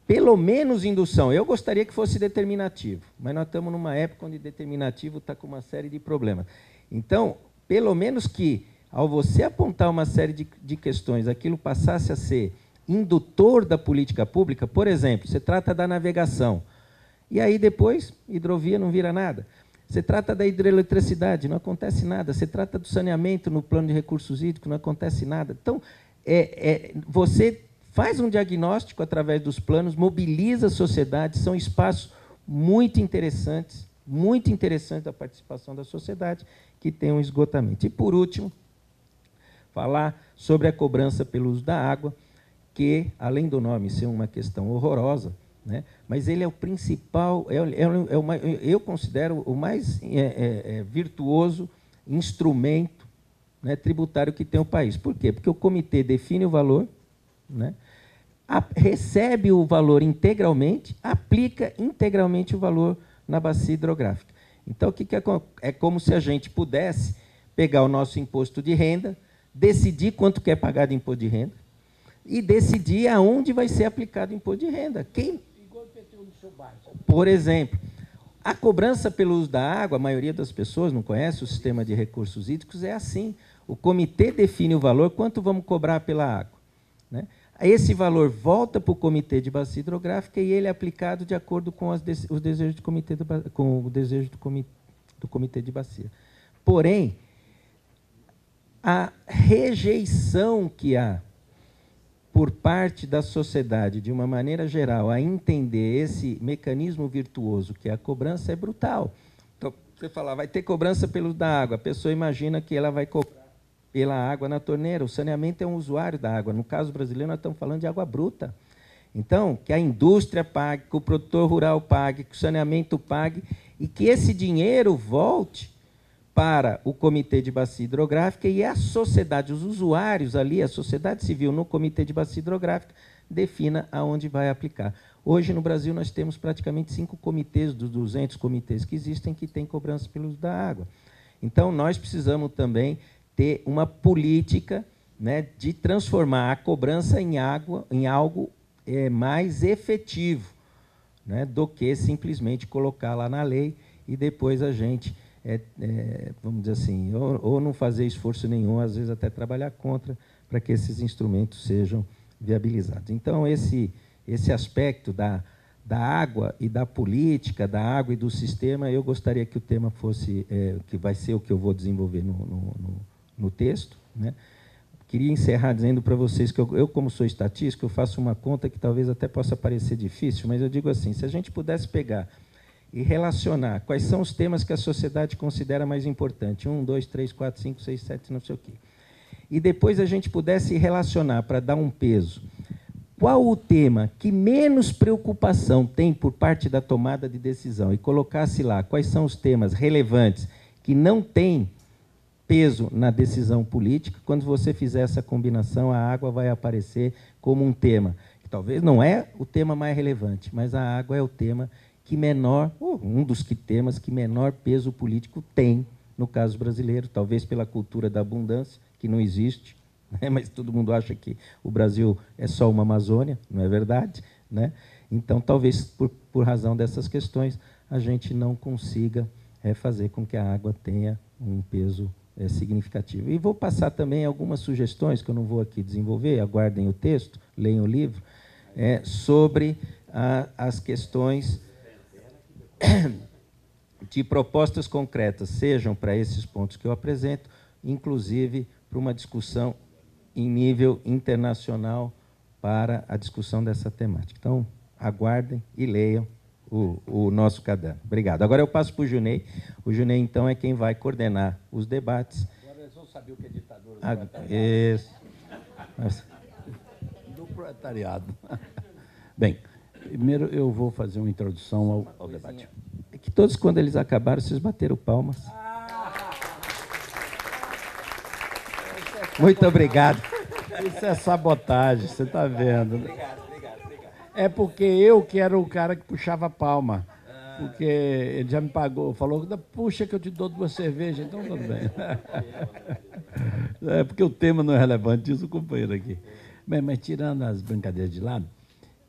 pelo menos indução. Eu gostaria que fosse determinativo, mas nós estamos numa época onde determinativo está com uma série de problemas. Então, pelo menos que, ao você apontar uma série de, de questões, aquilo passasse a ser indutor da política pública. Por exemplo, você trata da navegação, e aí depois, hidrovia não vira nada. Você trata da hidroeletricidade, não acontece nada. Você trata do saneamento no plano de recursos hídricos, não acontece nada. Então, é, é, você faz um diagnóstico através dos planos, mobiliza a sociedade, são espaços muito interessantes, muito interessantes da participação da sociedade, que tem um esgotamento. E, por último, falar sobre a cobrança pelo uso da água, que, além do nome ser uma questão horrorosa, né, mas ele é o principal, é, é, é o, eu considero o mais é, é, é, virtuoso instrumento, né, tributário que tem o país. Por quê? Porque o comitê define o valor, né, a, recebe o valor integralmente, aplica integralmente o valor na bacia hidrográfica. Então, o que, que é, é como se a gente pudesse pegar o nosso imposto de renda, decidir quanto quer pagar de imposto de renda, e decidir aonde vai ser aplicado o imposto de renda. Quem, por exemplo, a cobrança pelo uso da água, a maioria das pessoas não conhece o sistema de recursos hídricos, é assim. O comitê define o valor, quanto vamos cobrar pela água, né? Esse valor volta para o comitê de bacia hidrográfica e ele é aplicado de acordo com as de, os desejos do comitê, do, com o desejo do comitê, do comitê de bacia. Porém, a rejeição que há por parte da sociedade, de uma maneira geral, a entender esse mecanismo virtuoso que é a cobrança é brutal. Então, você fala, vai ter cobrança pelo da água, a pessoa imagina que ela vai cobrar pela água na torneira. O saneamento é um usuário da água. No caso brasileiro, nós estamos falando de água bruta. Então, que a indústria pague, que o produtor rural pague, que o saneamento pague, e que esse dinheiro volte para o Comitê de Bacia Hidrográfica e a sociedade, os usuários ali, a sociedade civil no Comitê de Bacia Hidrográfica, defina aonde vai aplicar. Hoje, no Brasil, nós temos praticamente cinco comitês dos duzentos comitês que existem que têm cobrança pelo uso da água. Então, nós precisamos também ter uma política, né, de transformar a cobrança em, água, em algo é, mais efetivo, né, do que simplesmente colocar lá na lei e depois a gente... É, é, vamos dizer assim, ou, ou não fazer esforço nenhum, às vezes até trabalhar contra, para que esses instrumentos sejam viabilizados. Então, esse, esse aspecto da, da água e da política, da água e do sistema, eu gostaria que o tema fosse, é, que vai ser o que eu vou desenvolver no, no, no, no texto, né? Queria encerrar dizendo para vocês que eu, eu, como sou estatístico, eu faço uma conta que talvez até possa parecer difícil, mas eu digo assim, se a gente pudesse pegar e relacionar quais são os temas que a sociedade considera mais importantes, um, dois, três, quatro, cinco, seis, sete, não sei o quê. E depois a gente pudesse relacionar, para dar um peso, qual o tema que menos preocupação tem por parte da tomada de decisão, e colocasse lá quais são os temas relevantes que não têm peso na decisão política, quando você fizer essa combinação, a água vai aparecer como um tema, que talvez não é o tema mais relevante, mas a água é o tema que menor, um dos que temas que menor peso político tem no caso brasileiro, talvez pela cultura da abundância, que não existe, né? Mas todo mundo acha que o Brasil é só uma Amazônia, não é verdade, né? Então, talvez por, por razão dessas questões, a gente não consiga é, fazer com que a água tenha um peso é, significativo. E vou passar também algumas sugestões, que eu não vou aqui desenvolver, aguardem o texto, leiam o livro, é, sobre a, as questões de propostas concretas, sejam para esses pontos que eu apresento, inclusive para uma discussão em nível internacional para a discussão dessa temática. Então, aguardem e leiam o, o nosso caderno. Obrigado. Agora eu passo para o Junei. O Junei, então, é quem vai coordenar os debates. Agora eles vão saber o que é ditadura do Ah, proletariado. isso. Do proletariado. Bem, primeiro eu vou fazer uma introdução ao, ao debate. É que todos, quando eles acabaram, vocês bateram palmas. Muito obrigado. Isso é sabotagem, você está vendo. Obrigado, obrigado, obrigado. É porque eu que era o cara que puxava a palma. Porque ele já me pagou, falou, puxa que eu te dou duas cervejas, então tudo bem. É porque o tema não é relevante, diz o companheiro aqui. Bem, mas tirando as brincadeiras de lado,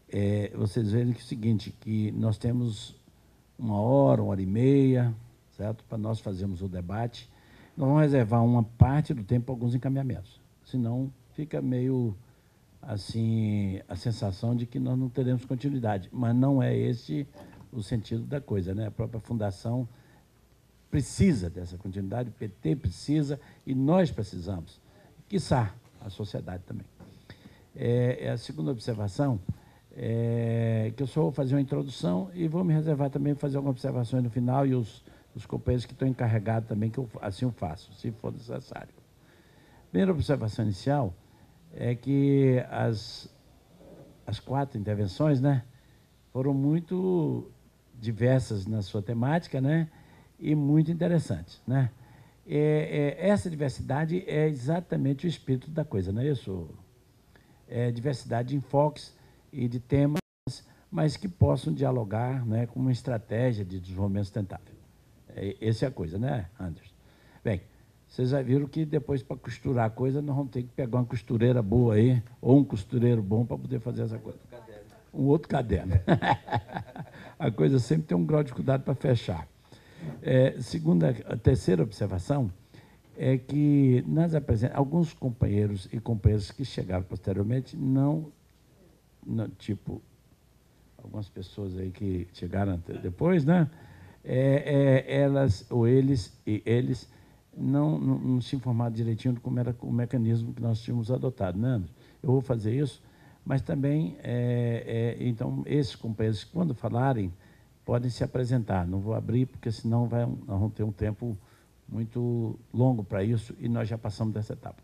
é, vocês verem que é o seguinte, que nós temos uma hora, uma hora e meia, certo? Para nós fazermos o debate. Nós vamos reservar uma parte do tempo para alguns encaminhamentos, senão fica meio assim a sensação de que nós não teremos continuidade, mas não é esse o sentido da coisa, né? A própria fundação precisa dessa continuidade, o P T precisa e nós precisamos, quiçá a sociedade também. É, a segunda observação é que eu só vou fazer uma introdução e vou me reservar também para fazer algumas observações no final e os, os companheiros que estão encarregados também, que eu, assim eu faço, se for necessário. Primeira observação inicial é que as, as quatro intervenções, né, foram muito diversas na sua temática, né, e muito interessantes, né. É, é, essa diversidade é exatamente o espírito da coisa, não é isso? É diversidade de enfoques e de temas, mas que possam dialogar, né, com uma estratégia de desenvolvimento sustentável. É, essa é a coisa, né, Anderson? Bem, vocês já viram que depois, para costurar a coisa, nós vamos ter que pegar uma costureira boa aí, ou um costureiro bom para poder fazer essa coisa. Um outro caderno. A coisa sempre tem um grau de cuidado para fechar. É, segunda, a terceira observação é que nas apresentações, alguns companheiros e companheiras que chegaram posteriormente não, não tipo, algumas pessoas aí que chegaram depois, né? É, é, elas, ou eles e eles, não, não, não se informaram direitinho de como era o mecanismo que nós tínhamos adotado, né? Eu vou fazer isso, mas também, é, é, então, esses companheiros, quando falarem, podem se apresentar. Não vou abrir, porque senão vai, nós vamos ter um tempo muito longo para isso e nós já passamos dessa etapa.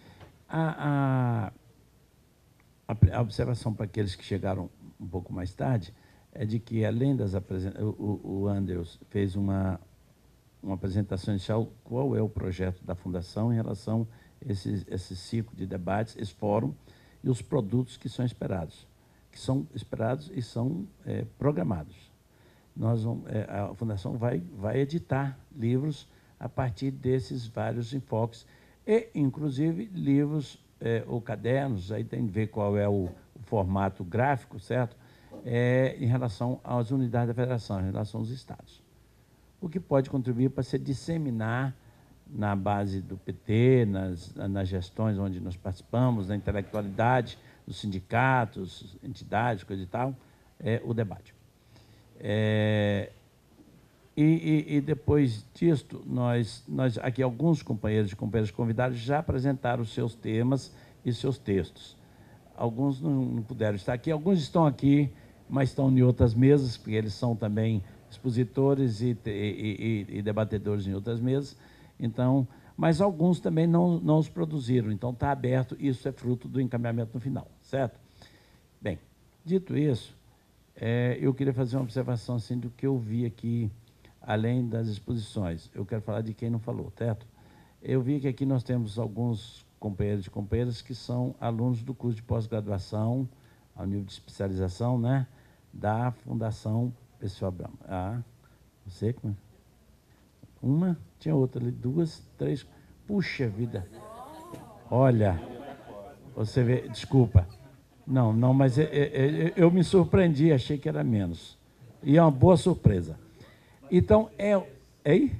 A, a, a observação para aqueles que chegaram um pouco mais tarde é de que, além das apresentações, o, o Anders fez uma, uma apresentação inicial, qual é o projeto da Fundação em relação a esse, esse ciclo de debates, esse fórum, e os produtos que são esperados, que são esperados e são é, programados. Nós vamos, é, a Fundação vai, vai editar livros a partir desses vários enfoques, e, inclusive, livros é, ou cadernos, aí tem que ver qual é o, o formato gráfico, certo? É, em relação às unidades da federação, em relação aos estados. O que pode contribuir para se disseminar na base do P T, nas, nas gestões onde nós participamos, na intelectualidade, nos sindicatos, entidades, coisa e tal, é, o debate. É, e, e, e depois disto, nós, nós, aqui alguns companheiros e companheiras convidados já apresentaram os seus temas e seus textos. Alguns não, não puderam estar aqui, alguns estão aqui, mas estão em outras mesas, porque eles são também expositores e, e, e, e debatedores em outras mesas. Então, mas alguns também não, não os produziram, então está aberto, isso é fruto do encaminhamento no final, certo? Bem, dito isso, é, eu queria fazer uma observação assim, do que eu vi aqui, além das exposições. Eu quero falar de quem não falou, certo? Eu vi que aqui nós temos alguns companheiros e companheiras que são alunos do curso de pós-graduação, ao nível de especialização, né, da Fundação Pessoa Abramo. Ah, você? Uma, tinha outra ali, duas, três. Puxa vida. Olha, você vê, desculpa. Não, não, mas eu, eu, eu me surpreendi, achei que era menos. E é uma boa surpresa. Então, é... Hein?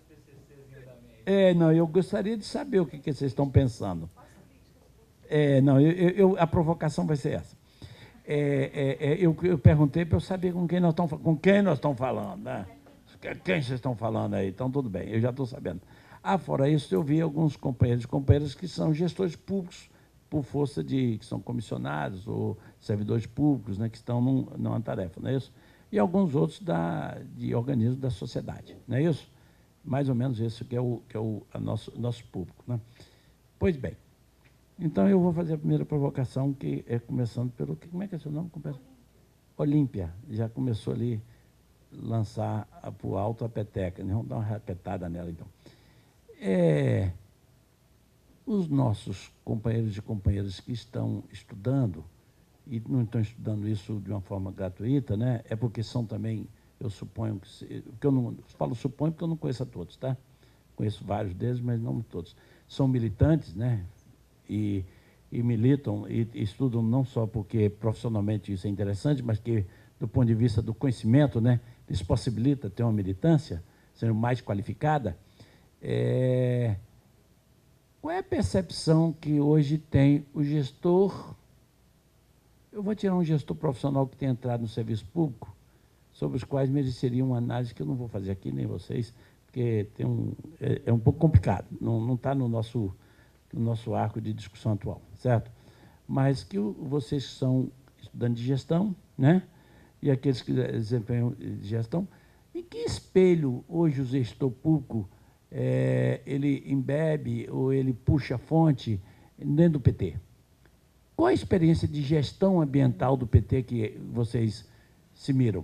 É, não, eu gostaria de saber o que, que vocês estão pensando. É, não, eu, eu, a provocação vai ser essa. É, é, é, eu, eu perguntei para eu saber com quem nós estamos, com quem nós estamos falando, né? Quem vocês estão falando aí? Então, tudo bem, eu já estou sabendo. Ah, fora isso, eu vi alguns companheiros e companheiras que são gestores públicos por força de, que são comissionados ou servidores públicos, né, que estão num, numa tarefa, não é isso? E alguns outros da, de organismos da sociedade, não é isso? Mais ou menos isso que é o, que é o a nosso, nosso público, né? Pois bem, então eu vou fazer a primeira provocação, que é começando pelo... Como é que é seu nome? Olímpia, já começou ali lançar para o alto a peteca. Vamos dar uma raquetada nela, então. É, os nossos companheiros e companheiras que estão estudando, e não estão estudando isso de uma forma gratuita, né? É porque são também, eu suponho que... Se, que eu não falo suponho porque eu não conheço a todos, tá? Conheço vários deles, mas não todos. São militantes, né? E, e militam e, e estudam não só porque profissionalmente isso é interessante, mas que do ponto de vista do conhecimento, né, isso possibilita ter uma militância, sendo mais qualificada. É, qual é a percepção que hoje tem o gestor? Eu vou tirar um gestor profissional que tem entrado no serviço público, sobre os quais mereceria uma análise que eu não vou fazer aqui, nem vocês, porque tem um, é, é um pouco complicado, não está no nosso, no nosso arco de discussão atual, certo? Mas que o, vocês são estudantes de gestão, né? E aqueles que desempenham gestão, em que espelho hoje o gestor público é, ele embebe ou ele puxa a fonte dentro do P T? Qual a experiência de gestão ambiental do P T que vocês se miram?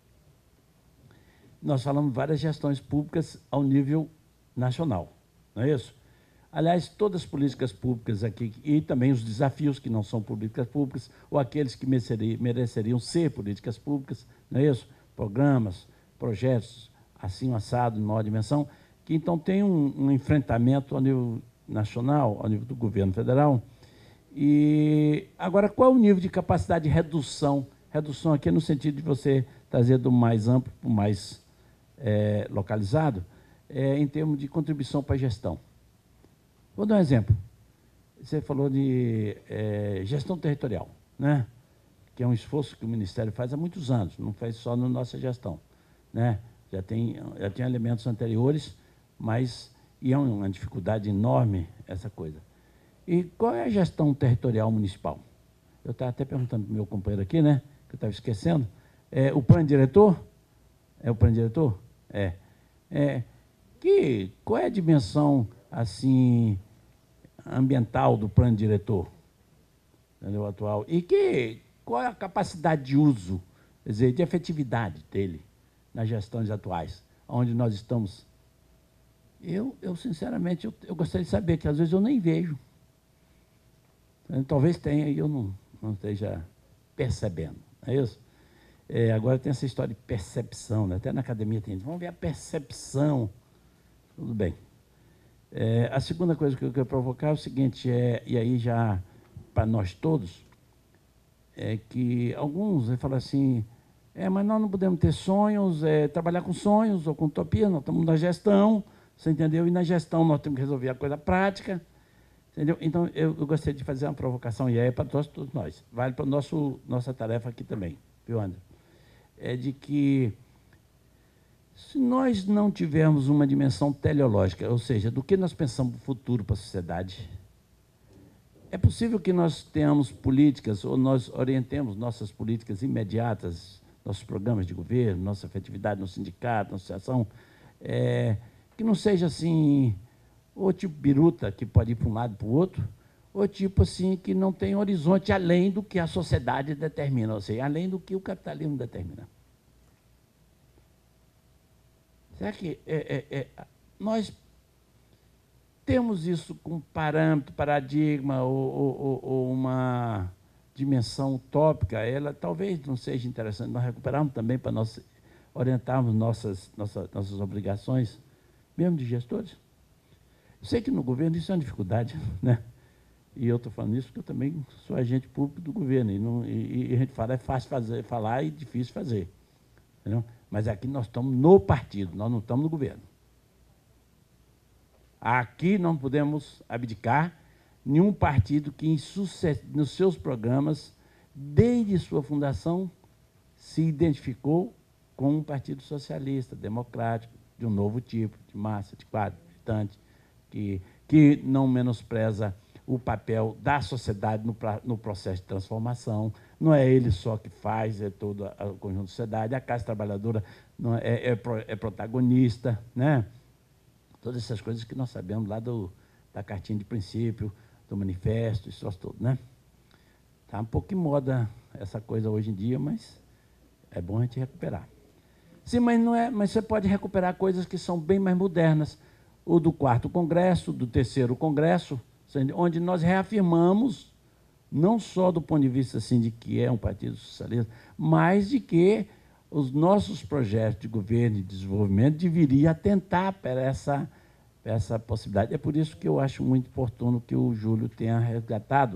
Nós falamos várias gestões públicas ao nível nacional, não é isso? Aliás, todas as políticas públicas aqui, e também os desafios que não são políticas públicas, ou aqueles que mereceriam, mereceriam ser políticas públicas, não é isso? Programas, projetos, assim, assado, em maior dimensão, que então tem um, um enfrentamento ao nível nacional, ao nível do governo federal. E agora, qual é o nível de capacidade de redução? Redução aqui no sentido de você trazer do mais amplo para o mais é, localizado, é, em termos de contribuição para a gestão. Vou dar um exemplo. Você falou de é, gestão territorial, né? Que é um esforço que o Ministério faz há muitos anos, não faz só na nossa gestão, né? Já tem, já tem elementos anteriores, mas e é uma dificuldade enorme essa coisa. E qual é a gestão territorial municipal? Eu estava até perguntando para o meu companheiro aqui, né? Que eu estava esquecendo. É, o plano diretor? É o plano diretor? É. é que, qual é a dimensão assim, ambiental do plano diretor, entendeu, atual? E que, qual é a capacidade de uso, quer dizer, de efetividade dele nas gestões atuais, onde nós estamos? Eu, eu sinceramente, eu, eu gostaria de saber, que às vezes eu nem vejo. Talvez tenha e eu não, não esteja percebendo, não é isso? É, agora tem essa história de percepção, né? Até na academia tem, vamos ver a percepção. Tudo bem. É, a segunda coisa que eu quero provocar é o seguinte, é, e aí já para nós todos, é que alguns falam assim, é, mas nós não podemos ter sonhos, é, trabalhar com sonhos ou com utopia, nós estamos na gestão, você entendeu? E na gestão nós temos que resolver a coisa prática, entendeu? Então, eu, eu gostaria de fazer uma provocação, e aí é para todos, todos nós, vale para a nossa tarefa aqui também, viu, André? É de que se nós não tivermos uma dimensão teleológica, ou seja, do que nós pensamos no futuro para a sociedade, é possível que nós tenhamos políticas, ou nós orientemos nossas políticas imediatas, nossos programas de governo, nossa efetividade no sindicato, na associação, é, que não seja assim, ou tipo biruta, que pode ir para um lado e para o outro, ou tipo assim, que não tem horizonte além do que a sociedade determina, ou seja, além do que o capitalismo determina. Será que é, é, é, nós temos isso com parâmetro, paradigma ou, ou, ou uma dimensão utópica? Ela talvez não seja interessante nós recuperarmos também para nós orientarmos nossas, nossas, nossas obrigações, mesmo de gestores. Eu sei que no governo isso é uma dificuldade, né? E eu estou falando isso porque eu também sou agente público do governo. E, não, e, e a gente fala, é fácil fazer, falar e difícil fazer. Entendeu? Mas aqui nós estamos no partido, nós não estamos no governo. Aqui não podemos abdicar nenhum partido que, em sucesso, nos seus programas, desde sua fundação, se identificou com um partido socialista, democrático, de um novo tipo, de massa, de quadro, militante, que, que não menospreza o papel da sociedade no, no processo de transformação. Não é ele só que faz, é todo o conjunto da sociedade. A classe trabalhadora não é, é, é protagonista, né? Todas essas coisas que nós sabemos lá do, da cartinha de princípio, do manifesto, isso tudo, né? Está um pouco em moda essa coisa hoje em dia, mas é bom a gente recuperar. Sim, mas, não é, mas você pode recuperar coisas que são bem mais modernas. O do quarto congresso, do terceiro congresso, onde nós reafirmamos, não só do ponto de vista assim, de que é um partido socialista, mas de que os nossos projetos de governo e de desenvolvimento deveriam atentar para essa, para essa possibilidade. É por isso que eu acho muito oportuno que o Júlio tenha resgatado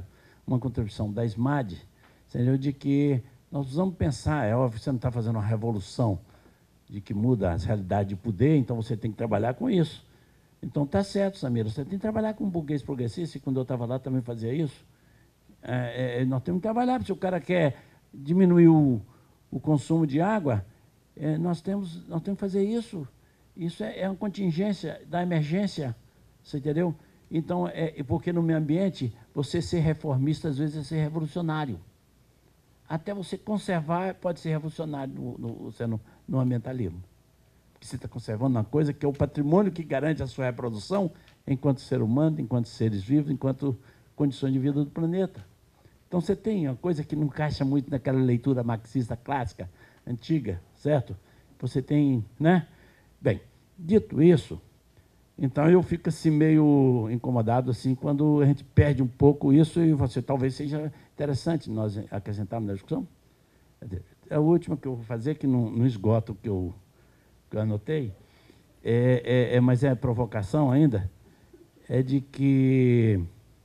uma contribuição da SMAD, entendeu? De que nós precisamos pensar, é óbvio que você não está fazendo uma revolução de que muda as realidades de poder, então você tem que trabalhar com isso. Então, está certo, Samira, você tem que trabalhar com um burguês progressista, e quando eu estava lá também fazia isso. É, é, nós temos que trabalhar, se o cara quer diminuir o, o consumo de água, é, nós, temos, nós temos que fazer isso. Isso é, é uma contingência da emergência, você entendeu? Então, é, porque no meio ambiente, você ser reformista, às vezes, é ser revolucionário. Até você conservar, pode ser revolucionário no, no, no, no ambientalismo. Porque você está conservando uma coisa que é o patrimônio que garante a sua reprodução enquanto ser humano, enquanto seres vivos, enquanto condições de vida do planeta. Então, você tem uma coisa que não encaixa muito naquela leitura marxista clássica, antiga, certo? Você tem, né? Bem, dito isso, então eu fico assim meio incomodado assim quando a gente perde um pouco isso e você talvez seja interessante nós acrescentarmos na discussão. A última que eu vou fazer, que não, não esgota o que eu, que eu anotei, é, é, é, mas é provocação ainda, é de que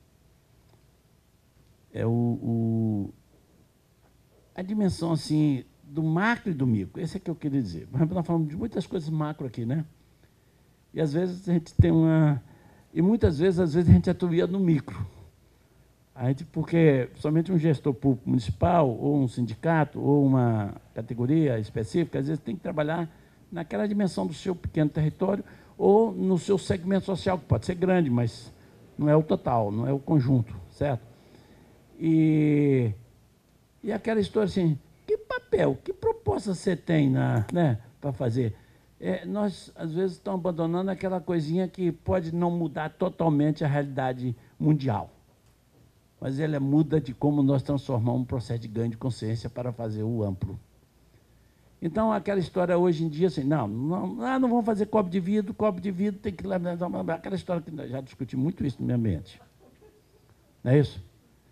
é o, o, a dimensão assim, do macro e do micro, esse é que eu queria dizer. Por exemplo, nós falamos de muitas coisas macro aqui, né? E às vezes a gente tem uma... E muitas vezes, às vezes, a gente atua no micro. A gente, porque somente um gestor público municipal, ou um sindicato, ou uma categoria específica, às vezes tem que trabalhar naquela dimensão do seu pequeno território, ou no seu segmento social, que pode ser grande, mas não é o total, não é o conjunto, certo? E, e aquela história assim, que papel, que proposta você tem na, né, para fazer? É, nós, às vezes, estamos abandonando aquela coisinha que pode não mudar totalmente a realidade mundial, mas ela muda de como nós transformamos um processo de ganho de consciência para fazer o amplo. Então, aquela história hoje em dia, assim, não, não, ah, não vamos fazer copo de vidro, copo de vidro tem que levar... Aquela história que nós já discutimos muito isso no meio ambiente. Não é isso?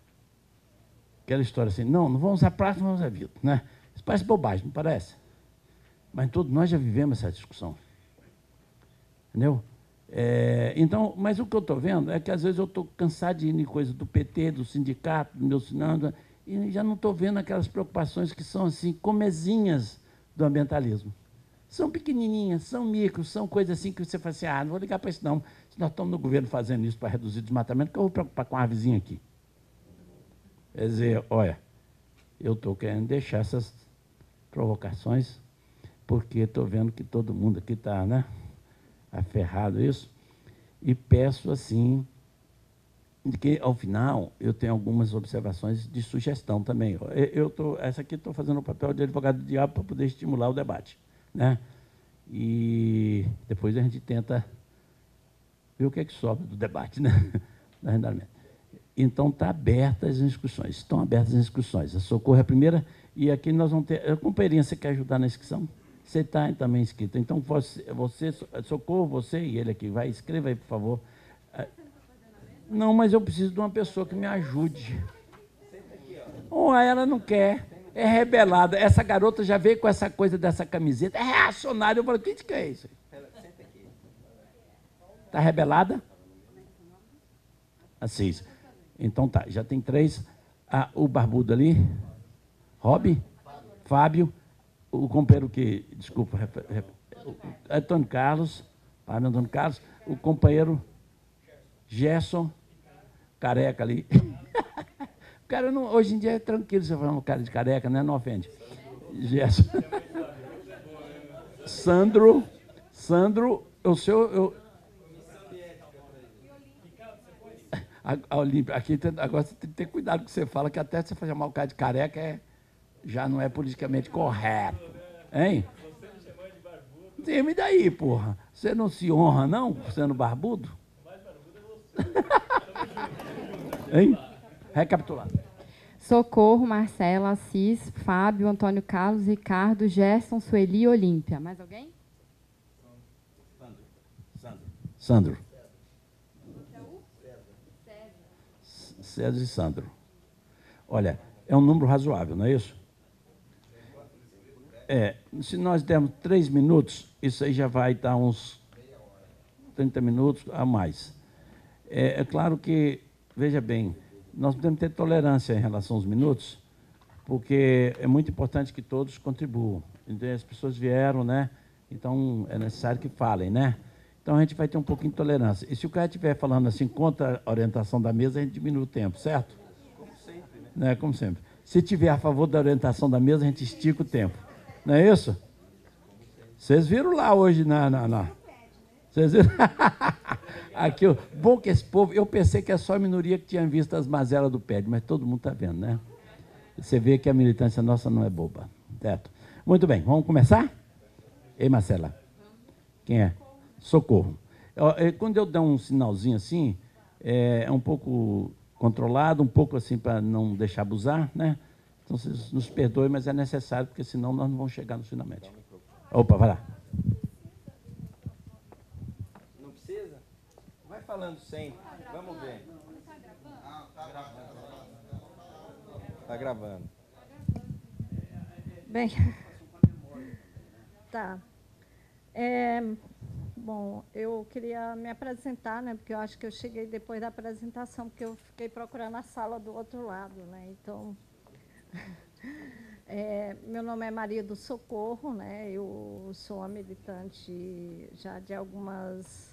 Aquela história assim, não, não vamos usar plástico, não vamos usar vidro, né? Isso parece bobagem, não parece? Mas todos nós já vivemos essa discussão. Entendeu? É, então, mas o que eu estou vendo é que, às vezes, eu estou cansado de ir em coisas do P T, do sindicato, do meu sindicato, e já não estou vendo aquelas preocupações que são, assim, comezinhas do ambientalismo. São pequenininhas, são micros, são coisas assim que você fala assim, ah, não vou ligar para isso não, se nós estamos no governo fazendo isso para reduzir o desmatamento, que eu vou preocupar com a árvorezinha aqui. Quer dizer, olha, eu estou querendo deixar essas provocações, porque estou vendo que todo mundo aqui está, né, aferrado isso, e peço, assim, que, ao final, eu tenho algumas observações de sugestão também. Eu tô, essa aqui estou fazendo o papel de advogado do diabo para poder estimular o debate, né? E depois a gente tenta ver o que é que sobra do debate, né? Do arrendamento. Então, está abertas as inscrições, estão abertas as inscrições. A Socorro é a primeira, e aqui nós vamos ter... Companheirinha, você quer ajudar na inscrição? Você está também inscrito. Então, você, você, Socorro, você e ele aqui, vai, escreva aí, por favor. Não, mas eu preciso de uma pessoa que me ajude. Ou ela não quer, é rebelada. Essa garota já veio com essa coisa dessa camiseta, é reacionária. Eu falo, o que que é isso? Está rebelada? Assim. Então tá, já tem três. Ah, o barbudo ali, Rob, Fábio, o companheiro que, desculpa, Antônio Carlos, Fábio Antônio Carlos, o companheiro Gerson, careca ali. O cara não, hoje em dia é tranquilo você falar um cara de careca, né? Não ofende. Gerson. Sandro, Sandro, o seu... Eu, a, a Olímpia, aqui tem, agora você tem que ter cuidado com o que você fala, que até você chamar o cara de careca é, já não é politicamente correto. Hein? Sim, me daí, porra. Você não se honra, não, sendo barbudo? Hein? Recapitulando. Socorro, Marcela, Assis, Fábio, Antônio Carlos, Ricardo, Gerson, Sueli e Olímpia. Mais alguém? Sandro. Sandro. César e Sandro. Olha, é um número razoável, não é isso? É, se nós dermos três minutos, isso aí já vai dar uns trinta minutos a mais. É, é claro que, veja bem, nós podemos ter tolerância em relação aos minutos, porque é muito importante que todos contribuam. Então, as pessoas vieram, né? Então, é necessário que falem, né? Então, a gente vai ter um pouquinho de tolerância. E se o cara estiver falando assim contra a orientação da mesa, a gente diminui o tempo, certo? Como sempre, né? né? Como sempre. Se tiver a favor da orientação da mesa, a gente estica o tempo. Não é isso? Vocês viram lá hoje na... na, na... Vocês viram? Aqui, ó. Bom que esse povo... Eu pensei que é só a minoria que tinha visto as mazelas do P E D, mas todo mundo está vendo, né? Você vê que a militância nossa não é boba, certo? Muito bem, vamos começar? Ei, Marcela. Quem é? Socorro. Quando eu der um sinalzinho assim, é um pouco controlado, um pouco assim para não deixar abusar, né? Então, vocês nos perdoem, mas é necessário, porque senão nós não vamos chegar no finalmente. Opa, vai lá. Não precisa? Vai falando sempre. Vamos ver. Está gravando. Bem, tá. É, bom, eu queria me apresentar, né? Porque eu acho que eu cheguei depois da apresentação, porque eu fiquei procurando a sala do outro lado, né? Então, é, meu nome é Maria do Socorro, né? Eu sou uma militante já de algumas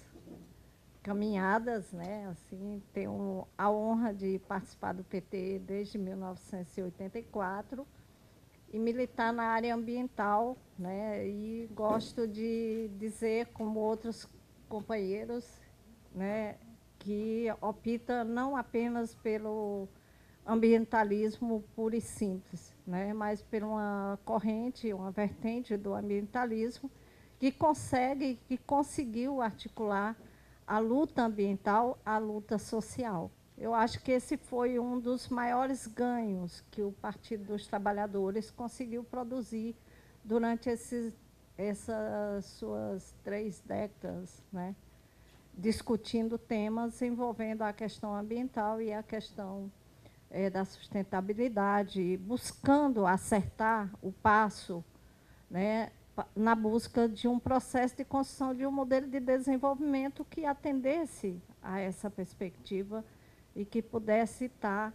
caminhadas, né? Assim, tenho a honra de participar do P T desde mil novecentos e oitenta e quatro e militar na área ambiental, né? E gosto de dizer, como outros companheiros, né, que opta não apenas pelo ambientalismo puro e simples, né, mas por uma corrente, uma vertente do ambientalismo que consegue, que conseguiu articular a luta ambiental à luta social. Eu acho que esse foi um dos maiores ganhos que o Partido dos Trabalhadores conseguiu produzir durante esses, essas suas três décadas, né, discutindo temas envolvendo a questão ambiental e a questão é, da sustentabilidade, buscando acertar o passo, né, na busca de um processo de construção de um modelo de desenvolvimento que atendesse a essa perspectiva e que pudesse estar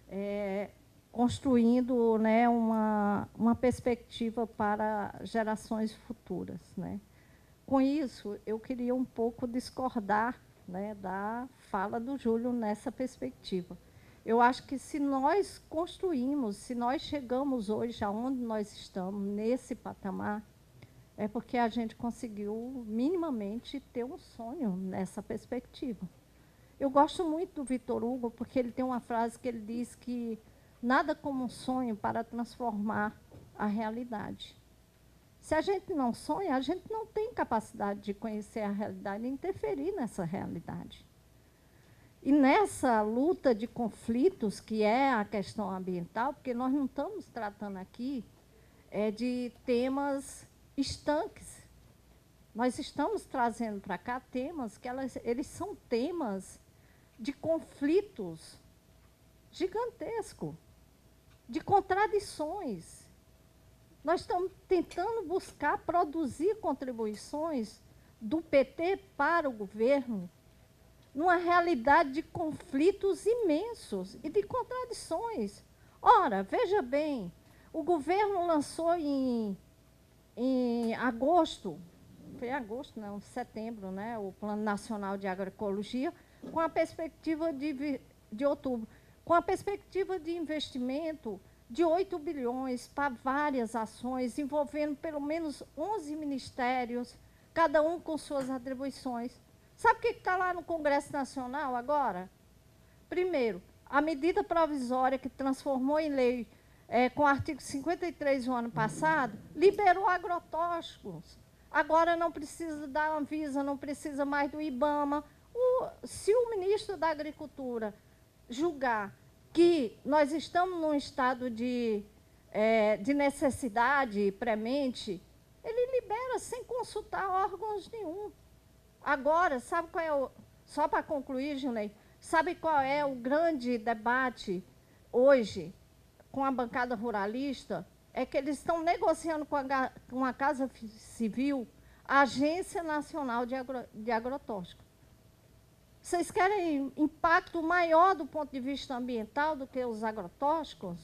é, construindo, né, uma, uma perspectiva para gerações futuras, né. Com isso, eu queria um pouco discordar, né, da fala do Júlio nessa perspectiva. Eu acho que se nós construímos, se nós chegamos hoje aonde nós estamos, nesse patamar, é porque a gente conseguiu minimamente ter um sonho nessa perspectiva. Eu gosto muito do Victor Hugo, porque ele tem uma frase que ele diz que nada como um sonho para transformar a realidade. Se a gente não sonha, a gente não tem capacidade de conhecer a realidade e interferir nessa realidade. E nessa luta de conflitos, que é a questão ambiental, porque nós não estamos tratando aqui é, de temas estanques. Nós estamos trazendo para cá temas que elas, eles são temas de conflitos gigantescos, de contradições. Nós estamos tentando buscar produzir contribuições do P T para o governo numa realidade de conflitos imensos e de contradições. Ora, veja bem, o governo lançou em, em agosto, foi em agosto, não, setembro, né, o Plano Nacional de Agroecologia, com a perspectiva de, de outubro, com a perspectiva de investimento de oito bilhões para várias ações, envolvendo pelo menos onze ministérios, cada um com suas atribuições. Sabe o que está lá no Congresso Nacional agora? Primeiro, a medida provisória que transformou em lei, é, com o artigo cinquenta e três do ano passado, liberou agrotóxicos. Agora não precisa da Anvisa, não precisa mais do IBAMA. O, se o ministro da Agricultura julgar que nós estamos num estado de, é, de necessidade premente, ele libera sem consultar órgãos nenhum. Agora, sabe qual é o... Só para concluir, Gilney, sabe qual é o grande debate hoje com a bancada ruralista? É que eles estão negociando com a, com a Casa Civil a Agência Nacional de, Agro, de Agrotóxicos. Vocês querem impacto maior do ponto de vista ambiental do que os agrotóxicos?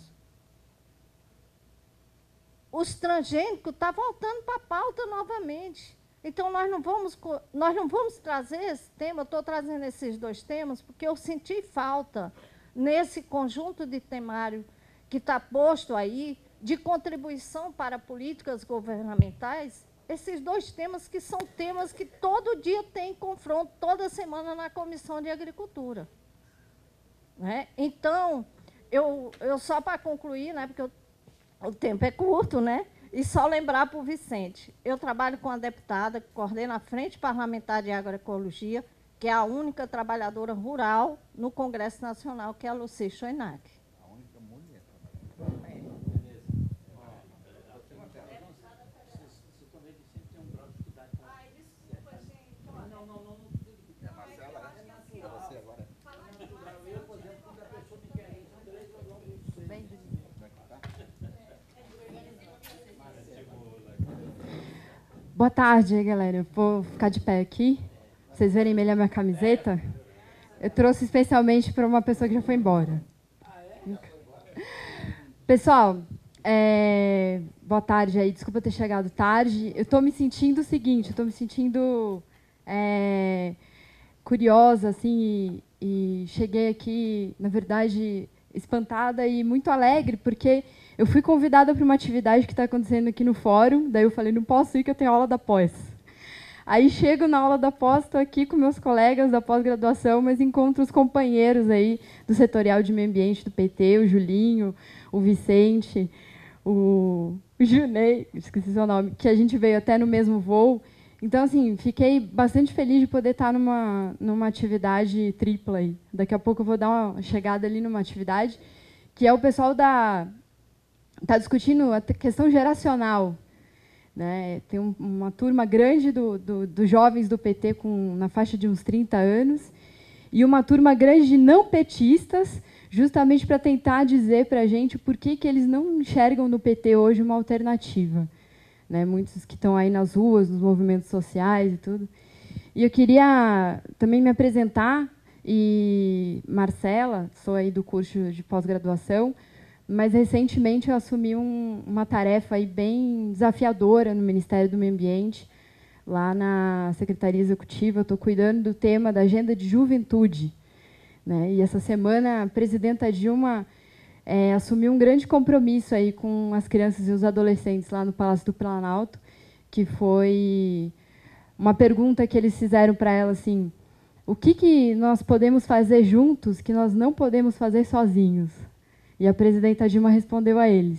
Os transgênicos estão voltando para a pauta novamente. Então, nós não vamos, nós não vamos trazer esse tema, eu estou trazendo esses dois temas, porque eu senti falta, nesse conjunto de temário que está posto aí, de contribuição para políticas governamentais, esses dois temas que são temas que todo dia tem confronto, toda semana na Comissão de Agricultura. Né? Então, eu, eu só para concluir, né, porque eu, o tempo é curto, né? E só lembrar para o Vicente, eu trabalho com a deputada que coordena a Frente Parlamentar de Agroecologia, que é a única trabalhadora rural no Congresso Nacional, que é a Lucy Schoenack. A única mulher trabalhadora. Boa tarde, galera. Eu vou ficar de pé aqui. Vocês verem melhor minha camiseta. Eu trouxe especialmente para uma pessoa que já foi embora. Pessoal, é... boa tarde aí. Desculpa ter chegado tarde. Eu estou me sentindo o seguinte, eu estou me sentindo é... curiosa, assim, e... e cheguei aqui, na verdade, espantada e muito alegre, porque eu fui convidada para uma atividade que está acontecendo aqui no fórum, daí eu falei, não posso ir que eu tenho aula da pós. Aí chego na aula da pós, estou aqui com meus colegas da pós-graduação, mas encontro os companheiros aí do setorial de meio ambiente do P T, o Julinho, o Vicente, o, o Junei, esqueci seu nome, que a gente veio até no mesmo voo. Então, assim, fiquei bastante feliz de poder estar numa, numa atividade tripla aí. Daqui a pouco eu vou dar uma chegada ali numa atividade, que é o pessoal da... está discutindo a questão geracional. Né? Tem um, uma turma grande dos do, do jovens do P T com, na faixa de uns trinta anos e uma turma grande de não petistas, justamente para tentar dizer para a gente por que, que eles não enxergam no P T hoje uma alternativa. Né? Muitos que estão aí nas ruas, nos movimentos sociais e tudo. E eu queria também me apresentar, e Marcela, sou aí do curso de pós-graduação, mas recentemente eu assumi um, uma tarefa aí bem desafiadora no Ministério do Meio Ambiente, lá na Secretaria Executiva. Eu estou cuidando do tema da agenda de juventude. Né? E essa semana a presidenta Dilma é, assumiu um grande compromisso aí com as crianças e os adolescentes lá no Palácio do Planalto, que foi uma pergunta que eles fizeram para ela assim, o que, que nós podemos fazer juntos que nós não podemos fazer sozinhos? E a presidenta Dilma respondeu a eles,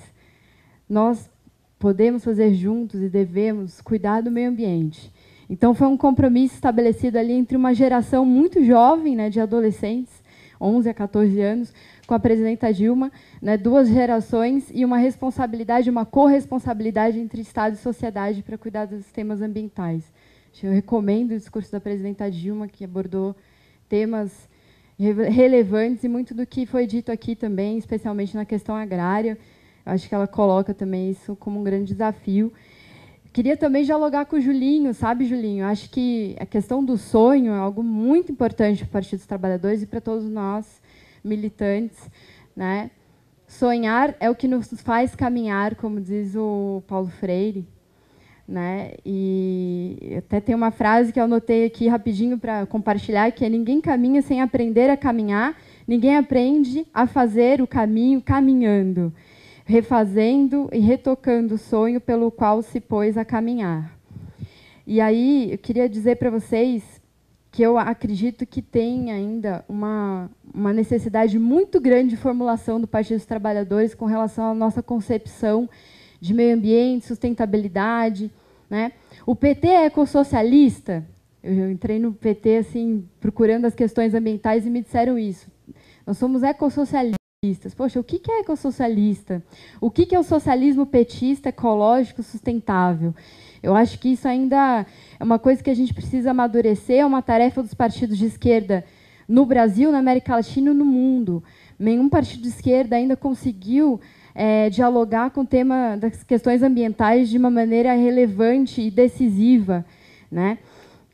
nós podemos fazer juntos e devemos cuidar do meio ambiente. Então, foi um compromisso estabelecido ali entre uma geração muito jovem, né, de adolescentes, onze a quatorze anos, com a presidenta Dilma, né, duas gerações e uma responsabilidade, uma corresponsabilidade entre Estado e sociedade para cuidar dos temas ambientais. Eu recomendo o discurso da presidenta Dilma, que abordou temas relevantes e muito do que foi dito aqui também, especialmente na questão agrária. Eu acho que ela coloca também isso como um grande desafio. Queria também dialogar com o Julinho, sabe, Julinho? Acho que a questão do sonho é algo muito importante para o Partido dos Trabalhadores e para todos nós, militantes. Né? Sonhar é o que nos faz caminhar, como diz o Paulo Freire. Né? E até tem uma frase que eu anotei aqui rapidinho para compartilhar, que é ninguém caminha sem aprender a caminhar, ninguém aprende a fazer o caminho caminhando, refazendo e retocando o sonho pelo qual se pôs a caminhar. E aí eu queria dizer para vocês que eu acredito que tem ainda uma, uma necessidade muito grande de formulação do Partido dos Trabalhadores com relação à nossa concepção de meio ambiente, sustentabilidade. Né? O P T é ecossocialista? Eu entrei no P T assim, procurando as questões ambientais e me disseram isso. Nós somos ecossocialistas. Poxa, o que é ecossocialista? O que é o socialismo petista, ecológico, sustentável? Eu acho que isso ainda é uma coisa que a gente precisa amadurecer, é uma tarefa dos partidos de esquerda no Brasil, na América Latina e no mundo. Nenhum partido de esquerda ainda conseguiu É, dialogar com o tema das questões ambientais de uma maneira relevante e decisiva. Né?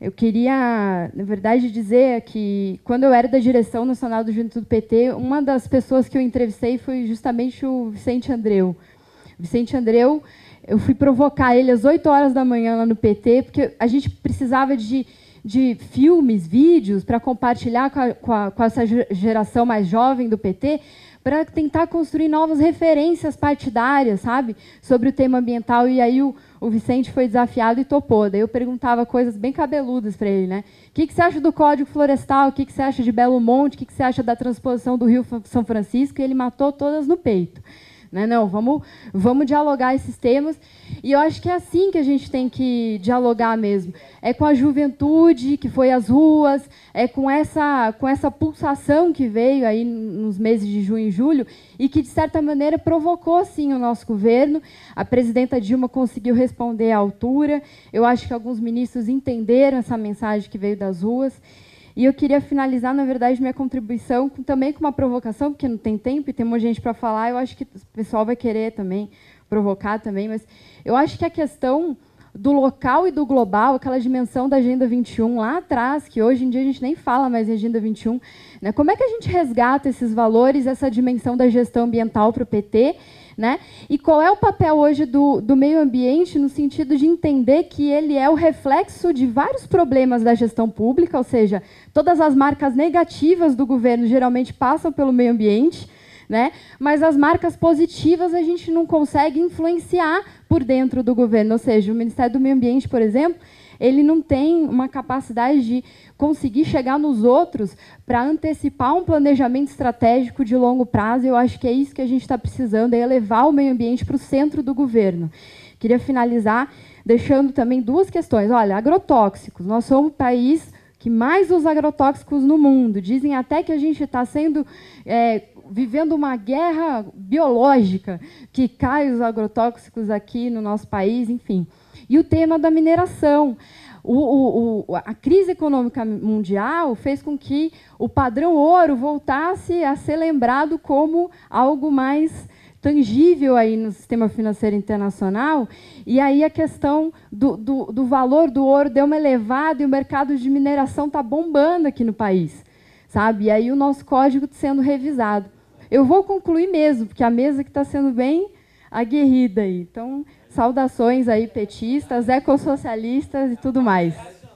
Eu queria, na verdade, dizer que, quando eu era da direção nacional do Juventude do P T, uma das pessoas que eu entrevistei foi justamente o Vicente Andreu. Vicente Andreu, eu fui provocar ele às oito horas da manhã lá no P T, porque a gente precisava de, de filmes, vídeos, para compartilhar com, a, com, a, com essa geração mais jovem do P T, para tentar construir novas referências partidárias, sabe, sobre o tema ambiental. E aí o, o Vicente foi desafiado e topou. Daí eu perguntava coisas bem cabeludas para ele, né? O que, que você acha do Código Florestal? O que, que você acha de Belo Monte? O que, que você acha da transposição do Rio São Francisco? E ele matou todas no peito. Né? Não, vamos, vamos dialogar esses temas. E eu acho que é assim que a gente tem que dialogar mesmo. É com a juventude que foi às ruas, é com essa, com essa pulsação que veio aí nos meses de junho e julho e que, de certa maneira, provocou, sim, o nosso governo. A presidenta Dilma conseguiu responder à altura. Eu acho que alguns ministros entenderam essa mensagem que veio das ruas. E eu queria finalizar, na verdade, minha contribuição com, também com uma provocação, porque não tem tempo e tem muita gente para falar. Eu acho que o pessoal vai querer também provocar também, mas eu acho que a questão do local e do global, aquela dimensão da Agenda vinte e um lá atrás, que hoje em dia a gente nem fala mais em Agenda vinte e um, né? Como é que a gente resgata esses valores, essa dimensão da gestão ambiental para o P T? Né? E qual é o papel hoje do, do meio ambiente no sentido de entender que ele é o reflexo de vários problemas da gestão pública, ou seja, todas as marcas negativas do governo geralmente passam pelo meio ambiente, né? Mas as marcas positivas a gente não consegue influenciar por dentro do governo, ou seja, o Ministério do Meio Ambiente, por exemplo, ele não tem uma capacidade de conseguir chegar nos outros para antecipar um planejamento estratégico de longo prazo. Eu acho que é isso que a gente está precisando, é elevar o meio ambiente para o centro do governo. Queria finalizar deixando também duas questões. Olha, agrotóxicos. Nós somos o país que mais usa agrotóxicos no mundo. Dizem até que a gente está sendo... É, vivendo uma guerra biológica, que cai os agrotóxicos aqui no nosso país, enfim. E o tema da mineração. O, o, o, a crise econômica mundial fez com que o padrão ouro voltasse a ser lembrado como algo mais tangível aí no sistema financeiro internacional, e aí a questão do, do, do valor do ouro deu uma elevada e o mercado de mineração está bombando aqui no país, sabe? E aí o nosso código está sendo revisado. Eu vou concluir mesmo, porque a mesa que está sendo bem aguerrida aí. Então, saudações aí, petistas, ecossocialistas e tudo mais.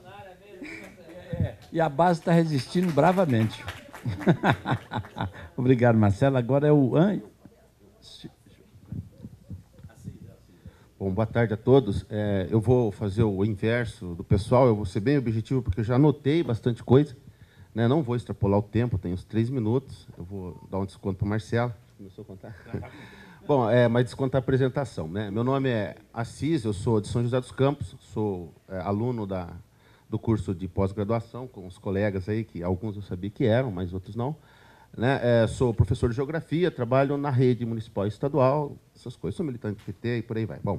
E a base está resistindo bravamente. Obrigado, Marcelo. Agora é o... Bom, boa tarde a todos. É, eu vou fazer o inverso do pessoal, eu vou ser bem objetivo, porque eu já anotei bastante coisa. Né? Não vou extrapolar o tempo, tenho uns três minutos. Eu vou dar um desconto para o Marcelo. Começou a contar? Bom, é, mas descontar a apresentação. Né? Meu nome é Assis, eu sou de São José dos Campos, sou é, aluno da, do curso de pós-graduação, com os colegas aí, que alguns eu sabia que eram, mas outros não. Né? É, sou professor de geografia, trabalho na rede municipal e estadual, essas coisas, sou militante do P T e por aí vai. Bom,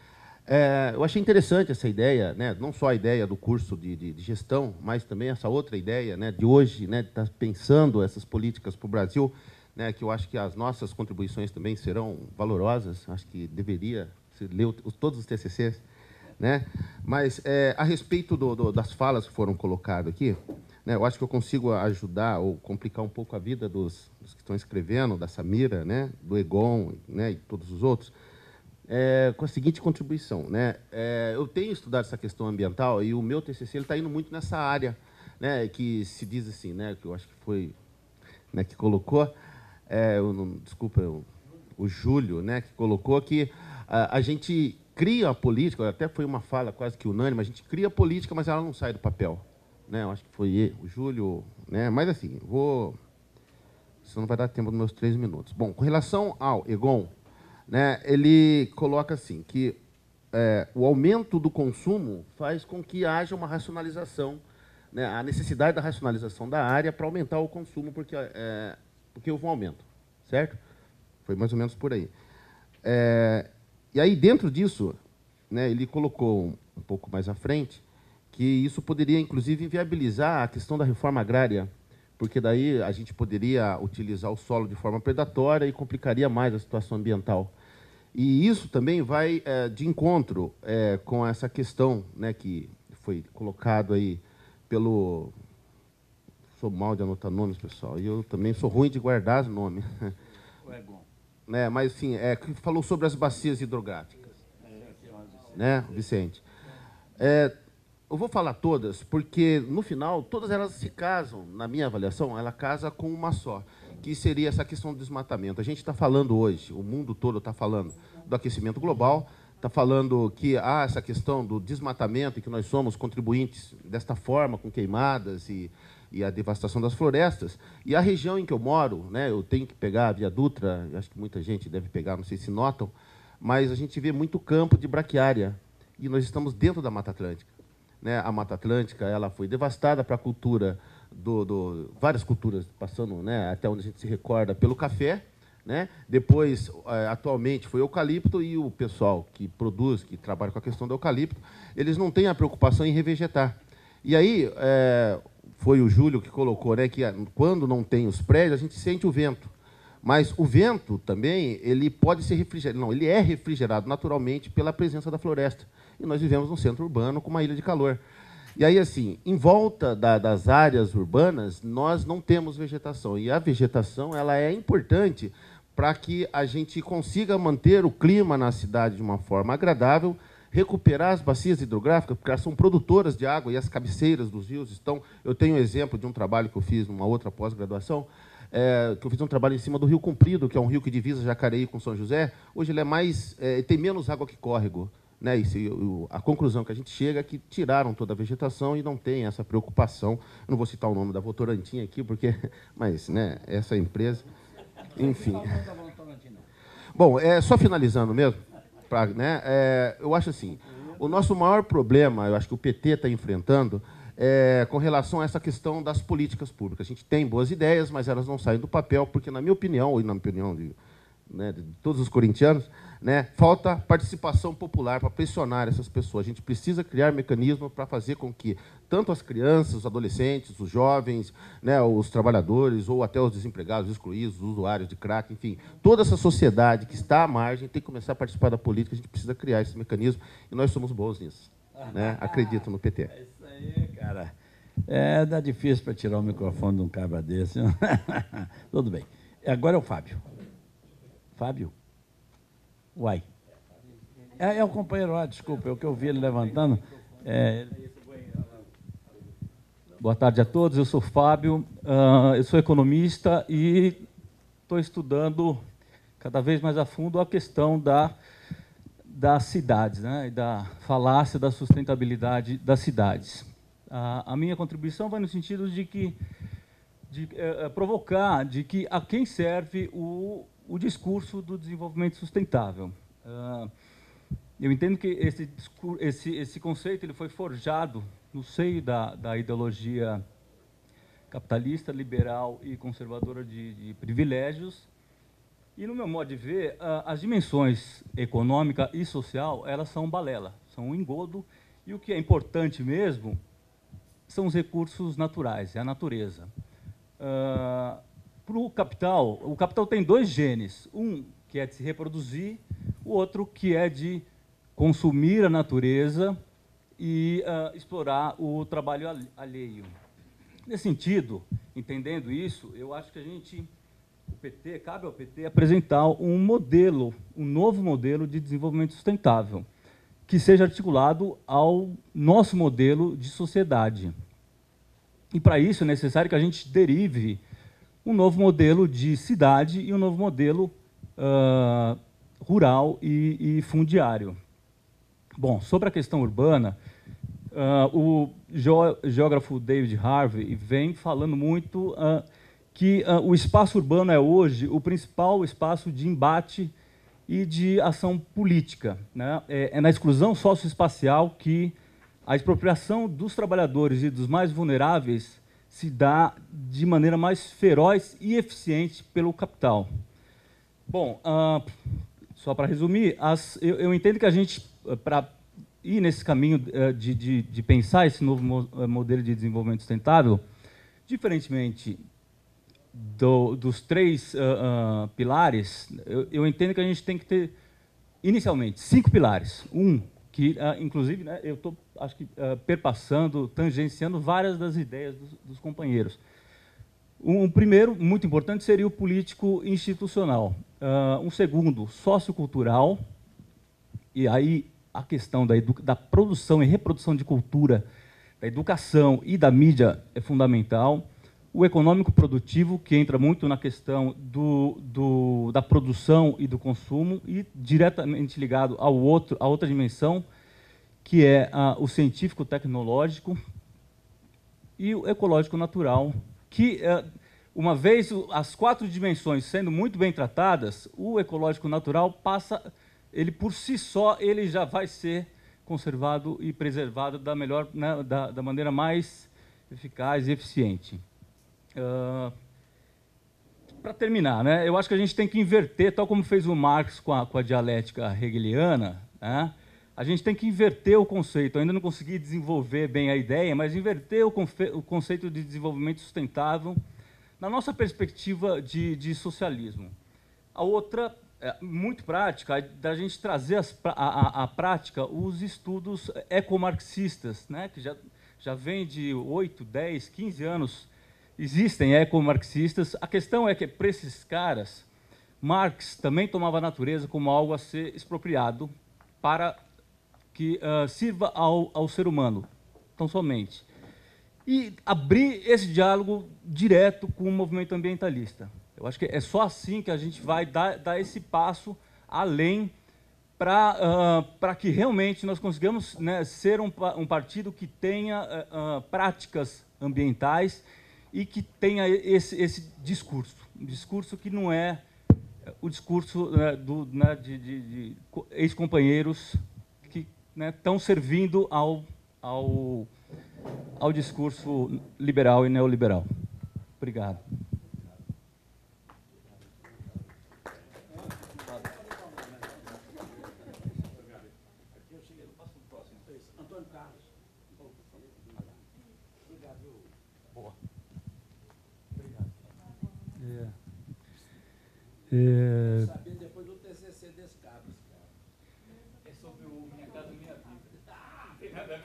é, eu achei interessante essa ideia, né? Não só a ideia do curso de, de, de gestão, mas também essa outra ideia, né, de hoje, né, de estar pensando essas políticas para o Brasil, né, que eu acho que as nossas contribuições também serão valorosas, acho que deveria se ler todos os T C Cs. Né? Mas, é, a respeito do, do, das falas que foram colocadas aqui, né, eu acho que eu consigo ajudar ou complicar um pouco a vida dos, dos que estão escrevendo, da Samira, né, do Egon, né, e todos os outros, é, com a seguinte contribuição. Né? É, eu tenho estudado essa questão ambiental e o meu T C C está indo muito nessa área, né, que se diz assim, né, que eu acho que foi, né, que colocou, é, eu não, desculpa, eu, o Júlio, né, que colocou que a, a gente cria a política, até foi uma fala quase que unânime, a gente cria a política, mas ela não sai do papel. Né? Eu acho que foi ele, o Júlio, né? Mas assim, vou, isso não vai dar tempo nos meus três minutos. Bom, com relação ao Egon, né, ele coloca assim, que é, o aumento do consumo faz com que haja uma racionalização, né, a necessidade da racionalização da área para aumentar o consumo, porque, é, porque houve um aumento, certo? Foi mais ou menos por aí. É, e aí, dentro disso, né, ele colocou um, um pouco mais à frente que isso poderia, inclusive, inviabilizar a questão da reforma agrária, porque daí a gente poderia utilizar o solo de forma predatória e complicaria mais a situação ambiental. E isso também vai é, de encontro é, com essa questão, né, que foi colocado aí pelo... Sou mal de anotar nomes, pessoal, e eu também sou ruim de guardar os nomes. Né, mas, sim, é, que falou sobre as bacias hidrográficas. Né, Vicente? É, eu vou falar todas, porque, no final, todas elas se casam, na minha avaliação, ela casa com uma só, que seria essa questão do desmatamento. A gente está falando hoje, o mundo todo está falando do aquecimento global, está falando que há essa questão do desmatamento e que nós somos contribuintes desta forma, com queimadas e, e a devastação das florestas. E a região em que eu moro, né, eu tenho que pegar a Via Dutra, acho que muita gente deve pegar, não sei se notam, mas a gente vê muito campo de braquiária, e nós estamos dentro da Mata Atlântica. Né? A Mata Atlântica ela foi devastada para a cultura, do, do, várias culturas, passando, né, até onde a gente se recorda, pelo café. Né? Depois, atualmente, foi o eucalipto, e o pessoal que produz, que trabalha com a questão do eucalipto, eles não têm a preocupação em revegetar. E aí, é, foi o Júlio que colocou, né, que quando não tem os prédios, a gente sente o vento. Mas o vento também, ele pode ser refrigerado, não, ele é refrigerado naturalmente pela presença da floresta. E nós vivemos num centro urbano com uma ilha de calor. E aí, assim, em volta da, das áreas urbanas, nós não temos vegetação. E a vegetação ela é importante para que a gente consiga manter o clima na cidade de uma forma agradável, recuperar as bacias hidrográficas, porque elas são produtoras de água e as cabeceiras dos rios estão... Eu tenho um exemplo de um trabalho que eu fiz numa outra pós-graduação, é, que eu fiz um trabalho em cima do Rio Comprido, que é um rio que divisa Jacareí com São José. Hoje ele é mais, é, tem menos água que córrego. Né? E se, o, a conclusão que a gente chega é que tiraram toda a vegetação e não tem essa preocupação. Eu não vou citar o nome da Votorantim aqui, porque, mas né, essa empresa... Enfim. Bom, é, só finalizando mesmo, pra, né, é, eu acho assim, o nosso maior problema, eu acho que o P T está enfrentando, é com relação a essa questão das políticas públicas. A gente tem boas ideias, mas elas não saem do papel, porque, na minha opinião, e na opinião de, né, de todos os corintianos, né, falta participação popular para pressionar essas pessoas. A gente precisa criar mecanismos para fazer com que tanto as crianças, os adolescentes, os jovens, né, os trabalhadores, ou até os desempregados, os excluídos, os usuários de crack, enfim, toda essa sociedade que está à margem tem que começar a participar da política. A gente precisa criar esse mecanismo e nós somos bons nisso. Né? Acredito no P T. É isso aí, cara. É, dá difícil para tirar o microfone de um cabra desse. Tudo bem. Agora é o Fábio. Fábio? Uai. É, é o companheiro lá, desculpa, é o que eu vi ele levantando. É... Boa tarde a todos, eu sou Fábio, uh, eu sou economista e estou estudando cada vez mais a fundo a questão da, das cidades, né, e da falácia da sustentabilidade das cidades. Uh, a minha contribuição vai no sentido de que de uh, provocar de que a quem serve o o discurso do desenvolvimento sustentável. Uh, eu entendo que esse, esse, esse conceito ele foi forjado no seio da, da ideologia capitalista, liberal e conservadora de, de privilégios, e, no meu modo de ver, uh, as dimensões econômica e social elas são balela, são um engodo, e o que é importante mesmo são os recursos naturais, é a natureza. Uh, Para o capital, o capital tem dois genes, um que é de se reproduzir, o outro que é de consumir a natureza e uh, explorar o trabalho alheio. Nesse sentido, entendendo isso, eu acho que a gente, o P T, cabe ao P T apresentar um modelo, um novo modelo de desenvolvimento sustentável, que seja articulado ao nosso modelo de sociedade. E, para isso, é necessário que a gente derive um novo modelo de cidade e um novo modelo uh, rural e, e fundiário. Bom, sobre a questão urbana, uh, o geógrafo David Harvey vem falando muito uh, que uh, o espaço urbano é hoje o principal espaço de embate e de ação política. Né? É, é na exclusão socioespacial que a expropriação dos trabalhadores e dos mais vulneráveis se dá de maneira mais feroz e eficiente pelo capital. Bom, uh, só para resumir, as, eu, eu entendo que a gente, para ir nesse caminho uh, de, de, de pensar esse novo mo modelo de desenvolvimento sustentável, diferentemente do, dos três uh, uh, pilares, eu, eu entendo que a gente tem que ter, inicialmente, cinco pilares. Um, que, uh, inclusive, né, eu estou, acho que, uh, perpassando, tangenciando várias das ideias dos, dos companheiros. Um primeiro, muito importante, seria o político institucional. Uh, um segundo, sociocultural, e aí a questão da, da produção e reprodução de cultura, da educação e da mídia é fundamental. O econômico produtivo, que entra muito na questão do, do, da produção e do consumo, e diretamente ligado ao outro, a outra dimensão, que é a, o científico-tecnológico e o ecológico-natural, que, uma vez as quatro dimensões sendo muito bem tratadas, o ecológico-natural passa, ele por si só, ele já vai ser conservado e preservado da, melhor, né, da, da maneira mais eficaz e eficiente. Uh, para terminar, né, eu acho que a gente tem que inverter, tal como fez o Marx com a, com a dialética hegeliana, né, a gente tem que inverter o conceito. Eu ainda não consegui desenvolver bem a ideia, mas inverter o, o conceito de desenvolvimento sustentável na nossa perspectiva de, de socialismo. A outra, é, muito prática, é da gente trazer as, a, a, a prática os estudos ecomarxistas, né, que já, já vem de oito, dez, quinze anos. Existem ecomarxistas. A questão é que, para esses caras, Marx também tomava a natureza como algo a ser expropriado para que uh, sirva ao, ao ser humano, tão somente. E abrir esse diálogo direto com o movimento ambientalista. Eu acho que é só assim que a gente vai dar, dar esse passo além para uh, para que realmente nós consigamos, né, ser um, um partido que tenha uh, uh, práticas ambientais e que tenha esse, esse discurso, um discurso que não é o discurso, né, do, né, de, de, de ex-companheiros que, né, estão servindo ao, ao, ao discurso liberal e neoliberal. Obrigado. É... Saber depois do T C C desse Cabos, cara. É sobre o Minha Casa Minha Vida. Ah, não tem nada a ver.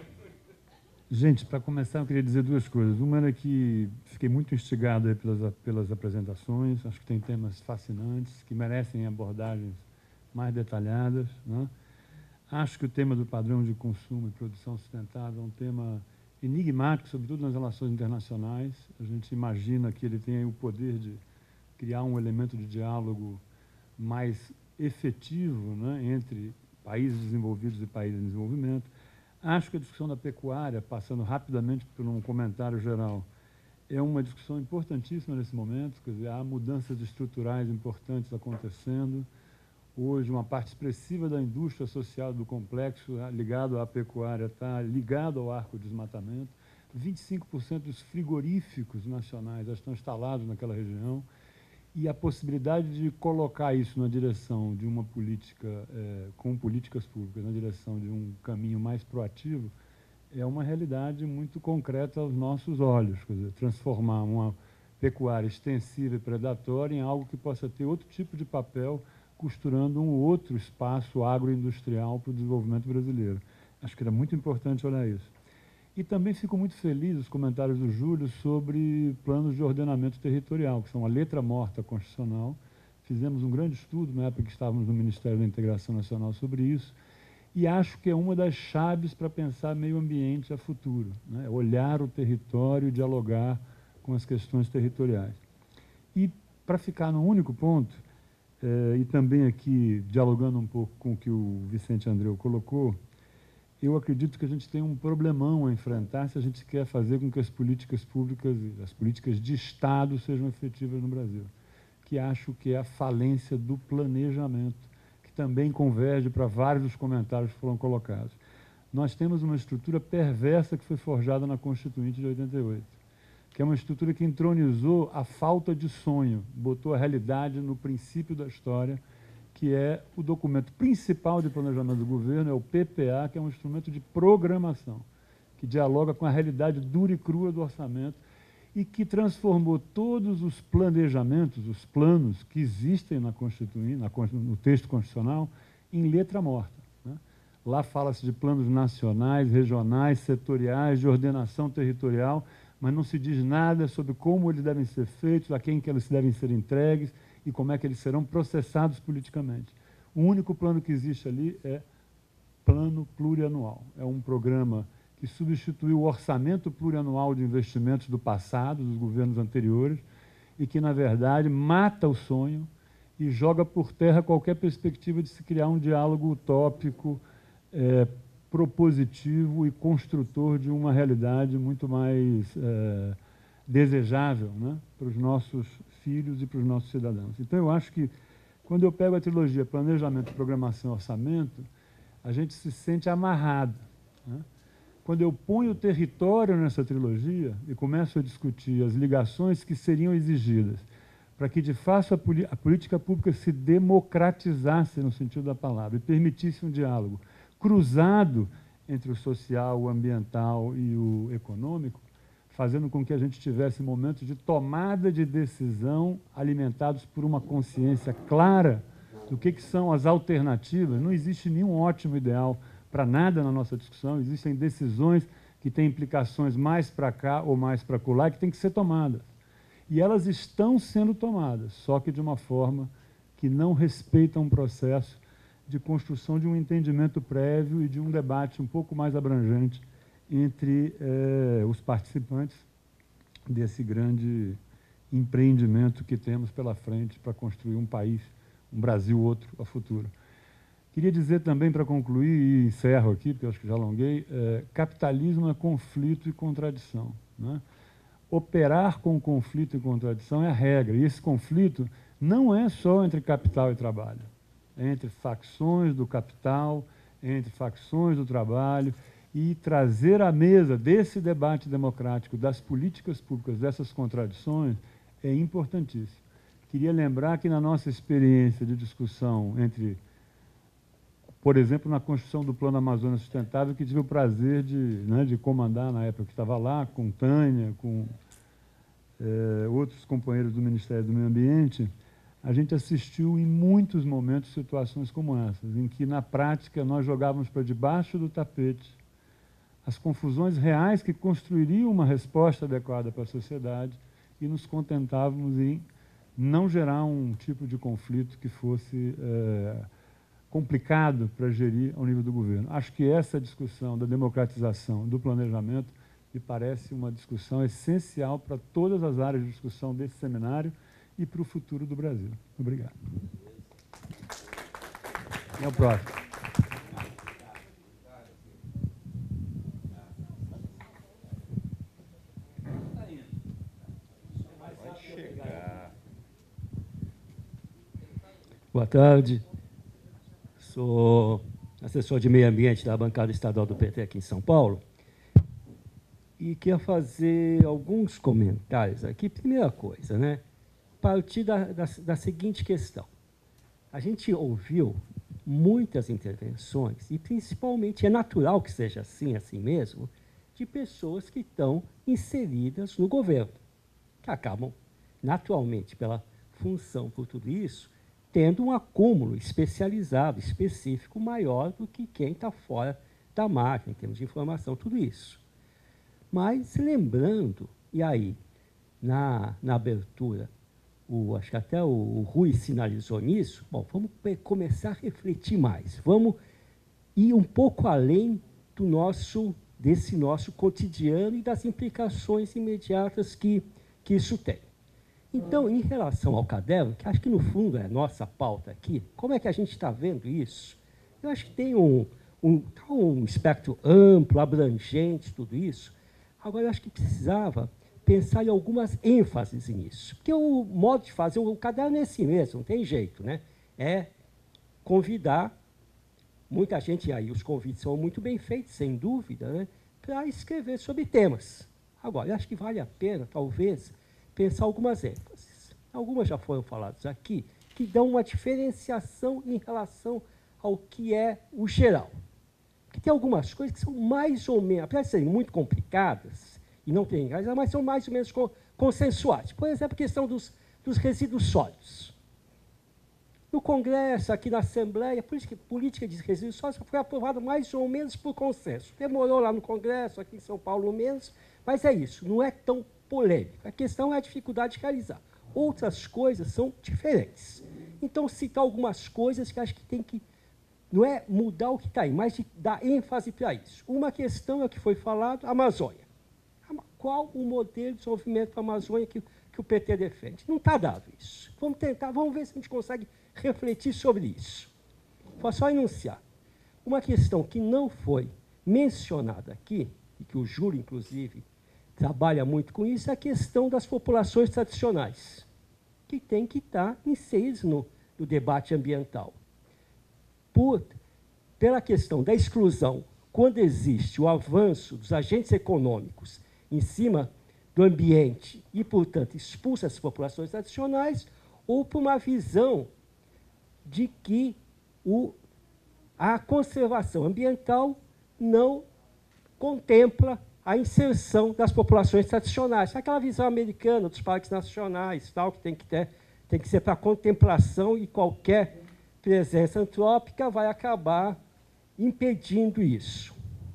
Gente, para começar, eu queria dizer duas coisas. Uma era que fiquei muito instigado aí pelas, pelas apresentações, acho que tem temas fascinantes, que merecem abordagens mais detalhadas, né? Acho que o tema do padrão de consumo e produção sustentável é um tema enigmático, sobretudo nas relações internacionais. A gente imagina que ele tem aí o poder de criar um elemento de diálogo mais efetivo, né, entre países desenvolvidos e países em desenvolvimento. Acho que a discussão da pecuária, passando rapidamente por um comentário geral, é uma discussão importantíssima nesse momento. Quer dizer, há mudanças estruturais importantes acontecendo. Hoje, uma parte expressiva da indústria social do complexo ligado à pecuária está ligado ao arco de desmatamento. vinte e cinco por cento dos frigoríficos nacionais já estão instalados naquela região. E a possibilidade de colocar isso na direção de uma política, é, com políticas públicas, na direção de um caminho mais proativo, é uma realidade muito concreta aos nossos olhos. Quer dizer, transformar uma pecuária extensiva e predatória em algo que possa ter outro tipo de papel, costurando um outro espaço agroindustrial para o desenvolvimento brasileiro. Acho que era muito importante olhar isso. E também fico muito feliz os comentários do Júlio sobre planos de ordenamento territorial, que são a letra morta constitucional. Fizemos um grande estudo na época que estávamos no Ministério da Integração Nacional sobre isso, e acho que é uma das chaves para pensar meio ambiente a futuro, né? Olhar o território e dialogar com as questões territoriais. E, para ficar num único ponto, eh, e também aqui dialogando um pouco com o que o Vicente Andreu colocou, eu acredito que a gente tem um problemão a enfrentar se a gente quer fazer com que as políticas públicas, as políticas de Estado sejam efetivas no Brasil, que acho que é a falência do planejamento, que também converge para vários dos comentários que foram colocados. Nós temos uma estrutura perversa que foi forjada na Constituinte de oitenta e oito, que é uma estrutura que entronizou a falta de sonho, botou a realidade no princípio da história, que é o documento principal de planejamento do governo, é o P P A, que é um instrumento de programação, que dialoga com a realidade dura e crua do orçamento e que transformou todos os planejamentos, os planos que existem na Constituinte, na, no texto constitucional, em letra morta, né? Lá fala-se de planos nacionais, regionais, setoriais, de ordenação territorial, mas não se diz nada sobre como eles devem ser feitos, a quem que eles devem ser entregues e como é que eles serão processados politicamente. O único plano que existe ali é plano plurianual. É um programa que substituiu o orçamento plurianual de investimentos do passado, dos governos anteriores, e que, na verdade, mata o sonho e joga por terra qualquer perspectiva de se criar um diálogo utópico, é, propositivo e construtor de uma realidade muito mais é, desejável, né, para os nossos filhos e para os nossos cidadãos. Então, eu acho que, quando eu pego a trilogia Planejamento, Programação e Orçamento, a gente se sente amarrado, né? Quando eu ponho o território nessa trilogia e começo a discutir as ligações que seriam exigidas para que, de fato, a, a política pública se democratizasse, no sentido da palavra, e permitisse um diálogo cruzado entre o social, o ambiental e o econômico, fazendo com que a gente tivesse momentos de tomada de decisão alimentados por uma consciência clara do que, que são as alternativas. Não existe nenhum ótimo ideal para nada na nossa discussão, existem decisões que têm implicações mais para cá ou mais para acolá, que têm que ser tomadas. E elas estão sendo tomadas, só que de uma forma que não respeita um processo de construção de um entendimento prévio e de um debate um pouco mais abrangente entre eh, os participantes desse grande empreendimento que temos pela frente para construir um país, um Brasil outro a futuro. Queria dizer também, para concluir, e encerro aqui, porque eu acho que já alonguei, é, capitalismo é conflito e contradição, né? Operar com conflito e contradição é a regra, e esse conflito não é só entre capital e trabalho, é entre facções do capital, entre facções do trabalho, e trazer à mesa desse debate democrático, das políticas públicas, dessas contradições, é importantíssimo. Queria lembrar que, na nossa experiência de discussão entre, por exemplo, na construção do Plano Amazônia Sustentável, que tive o prazer de, né, de comandar na época que estava lá, com Tânia, com é, outros companheiros do Ministério do Meio Ambiente, a gente assistiu em muitos momentos situações como essas, em que, na prática, nós jogávamos para debaixo do tapete as confusões reais que construiriam uma resposta adequada para a sociedade e nos contentávamos em não gerar um tipo de conflito que fosse é, complicado para gerir ao nível do governo. Acho que essa discussão da democratização do planejamento me parece uma discussão essencial para todas as áreas de discussão desse seminário e para o futuro do Brasil. Obrigado. Até o próximo. Boa tarde. Sou assessor de meio ambiente da bancada estadual do P T aqui em São Paulo e queria fazer alguns comentários aqui. Primeira coisa, né? Partir da, da, da seguinte questão. A gente ouviu muitas intervenções, e principalmente é natural que seja assim, assim mesmo, de pessoas que estão inseridas no governo, que acabam, naturalmente, pela função, por tudo isso, tendo um acúmulo especializado, específico, maior do que quem está fora da máquina, em termos de informação, tudo isso. Mas, lembrando, e aí, na, na abertura, o, acho que até o, o Rui sinalizou nisso, bom, vamos começar a refletir mais, vamos ir um pouco além do nosso, desse nosso cotidiano e das implicações imediatas que, que isso tem. Então, em relação ao caderno, que acho que, no fundo, é a nossa pauta aqui, como é que a gente está vendo isso? Eu acho que tem um, um, um espectro amplo, abrangente, tudo isso. Agora, eu acho que precisava pensar em algumas ênfases nisso. Porque o modo de fazer, o caderno é assim mesmo, não tem jeito, né? É convidar muita gente, e aí os convites são muito bem feitos, sem dúvida, né, para escrever sobre temas. Agora, eu acho que vale a pena, talvez, pensar algumas ênfases. Algumas já foram faladas aqui, que dão uma diferenciação em relação ao que é o geral. Porque tem algumas coisas que são mais ou menos, apesar de serem muito complicadas, e não tem razão, mas são mais ou menos consensuais. Por exemplo, a questão dos, dos resíduos sólidos. No Congresso, aqui na Assembleia, a política, política de resíduos sólidos foi aprovada mais ou menos por consenso. Demorou lá no Congresso, aqui em São Paulo menos, mas é isso, não é tão polêmico. A questão é a dificuldade de realizar. Outras coisas são diferentes. Então, citar algumas coisas que acho que tem que... Não é mudar o que está aí, mas de dar ênfase para isso. Uma questão é o que foi falado, a Amazônia. Qual o modelo de desenvolvimento da Amazônia que, que o P T defende? Não está dado isso. Vamos tentar, vamos ver se a gente consegue refletir sobre isso. Vou só enunciar. Uma questão que não foi mencionada aqui, e que o Júlio, inclusive, trabalha muito com isso, é a questão das populações tradicionais, que tem que estar inseridas no, no debate ambiental. Por, pela questão da exclusão, quando existe o avanço dos agentes econômicos em cima do ambiente e, portanto, expulsa as populações tradicionais, ou por uma visão de que o, a conservação ambiental não contempla a inserção das populações tradicionais. Aquela visão americana dos parques nacionais, tal, que tem que, ter, tem que ser para contemplação, e qualquer presença antrópica vai acabar impedindo isso.